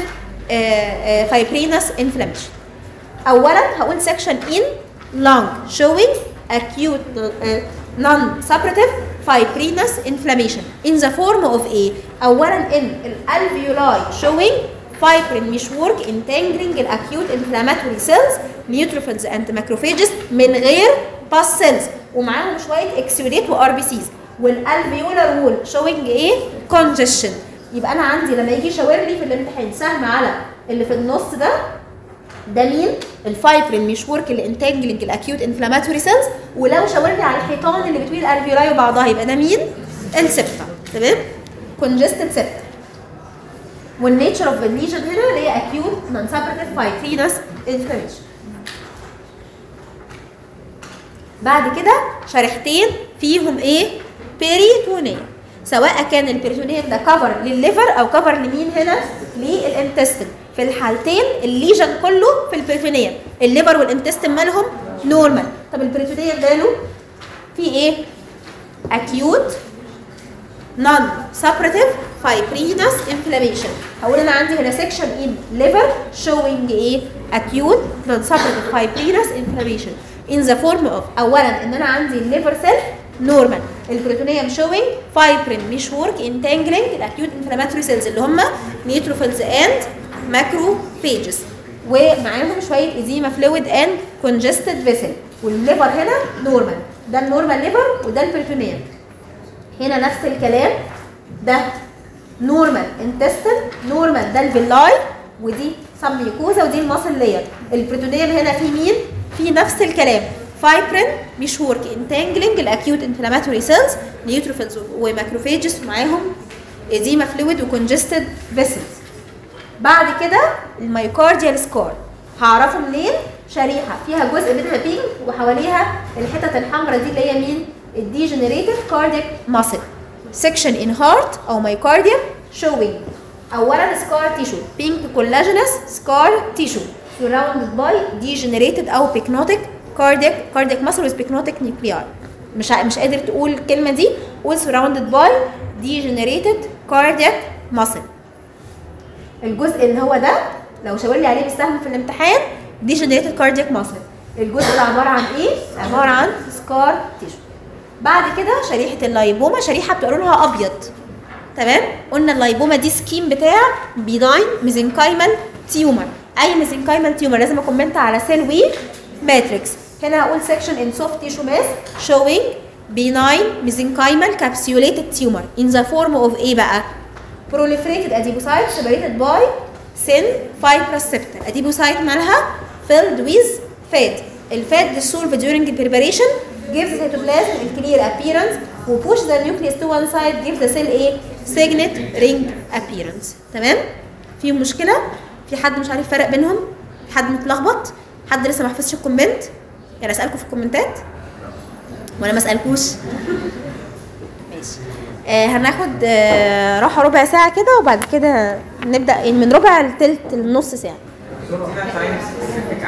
fibrinous inflammation. اولا هقول section in lung showing acute non-suppurative fibrinous inflammation in the form of A. اولا in الالفيولاي showing fibrin مشورك entangling acute inflammatory cells neutrophils and macrophages من غير pus cells، ومعاهم شويه اكسيوديت وار بي سيز. والالفيولار وول showing ايه؟ congestion. يبقى انا عندي لما يجي يشاور لي في الامتحان سهم على اللي في النص ده مين؟ الفايبرين مشورك اللي انتاجلنج الاكيوت انفلاماتوري سيلز. ولو شاور لي على الحيطان اللي بتوين الالفيولاي وبعضها يبقى ده مين؟ السبتا. تمام؟ congested septa. والنيتشر اوف الليجن هنا اللي هي acute non-suppurative fibrinous inflammation. بعد كده شريحتين فيهم ايه؟ بيريتونيا، سواء كان البيريتونيا ده كفر للليفر او كفر لمين هنا؟ للانتستين. في الحالتين الليجن كله في البيريتونيا، الليفر والانتستين مالهم نورمال. طب البيريتونيا ماله؟ في ايه؟ acute non-suppurative fibrinous inflammation. هقول انا عندي هنا section in liver showing ايه؟ acute non-suppurative fibrinous inflammation in the form of اولا ان انا عندي الليفر سيل نورمال، البروتونيوم شوينج فايبرين مش ورك انتانجلينج الاكيوت انفلاماتوري سيلز اللي هم نيوتروفيلز اند ماكروفيجز، ومعاهم شويه ايديما فلويد اند كونجستد فيسل. والليفر هنا نورمال، ده النورمال ليفر وده البروتونيوم. هنا نفس الكلام، ده نورمال انتستين، نورمال ده الفيلاي، ودي سميكوزا ودي الماسل لير. البروتونيوم هنا في مين؟ في نفس الكلام، فايبرين مش ورك انتانجلينج الاكيوت انفلاماتوري سيلز نيوتروفيلز وماكروفيجز، معاهم ايديما فلويد وكونجستد فيسلز. بعد كده الميوكارديال سكار هعرفه منين؟ شريحه فيها جزء منها بينك وحواليها الحتت الحمراء دي اللي هي مين؟ الديجنريتد كاردياك ماسل. سكشن ان هارت او مايوكارديوم شوينج اولا سكار تيشو بينك كولاجينس سكار تيشو surrounded by degenerated او بيكنوتيك cardiac muscle with pyknotic nuclei. مش قادر تقول الكلمه دي، قول surrounded by degenerated cardiac muscle. الجزء اللي هو ده لو شاور لي عليه بالسهم في الامتحان degenerated cardiac muscle. الجزء ده عباره عن ايه؟ عباره عن سكار تيشو. بعد كده شريحه اللايبوما، شريحه بتبقى لونها ابيض. تمام؟ قلنا اللايبوما دي سكيم بتاع بيناين ميزنكايمال تيومر. اي ميزنكايمال تيومر لازم اكومنت على سيل وي ماتريكس. هنا هقول section in soft tissue mass showing benign mesenchymal capsulated tumor in the form of ايه بقى؟ proliferated adipocytes separated by thin fibrous septa. adipocyte مالها filled with fat. الفات dissolved during preparation gives the cytoplasm a clear appearance و push the nucleus to one side gives the cell a signet ring appearance. تمام؟ في مشكلة؟ في حد مش عارف فرق بينهم؟ حد متلخبط؟ حد لسه ما حفظش الكومنت؟ يعني اسالكم في الكومنتات ولا ما اسالكوش؟ ماشي. هناخد راحه ربع ساعه كده وبعد كده نبدا من ربع لتلت لنص ساعه.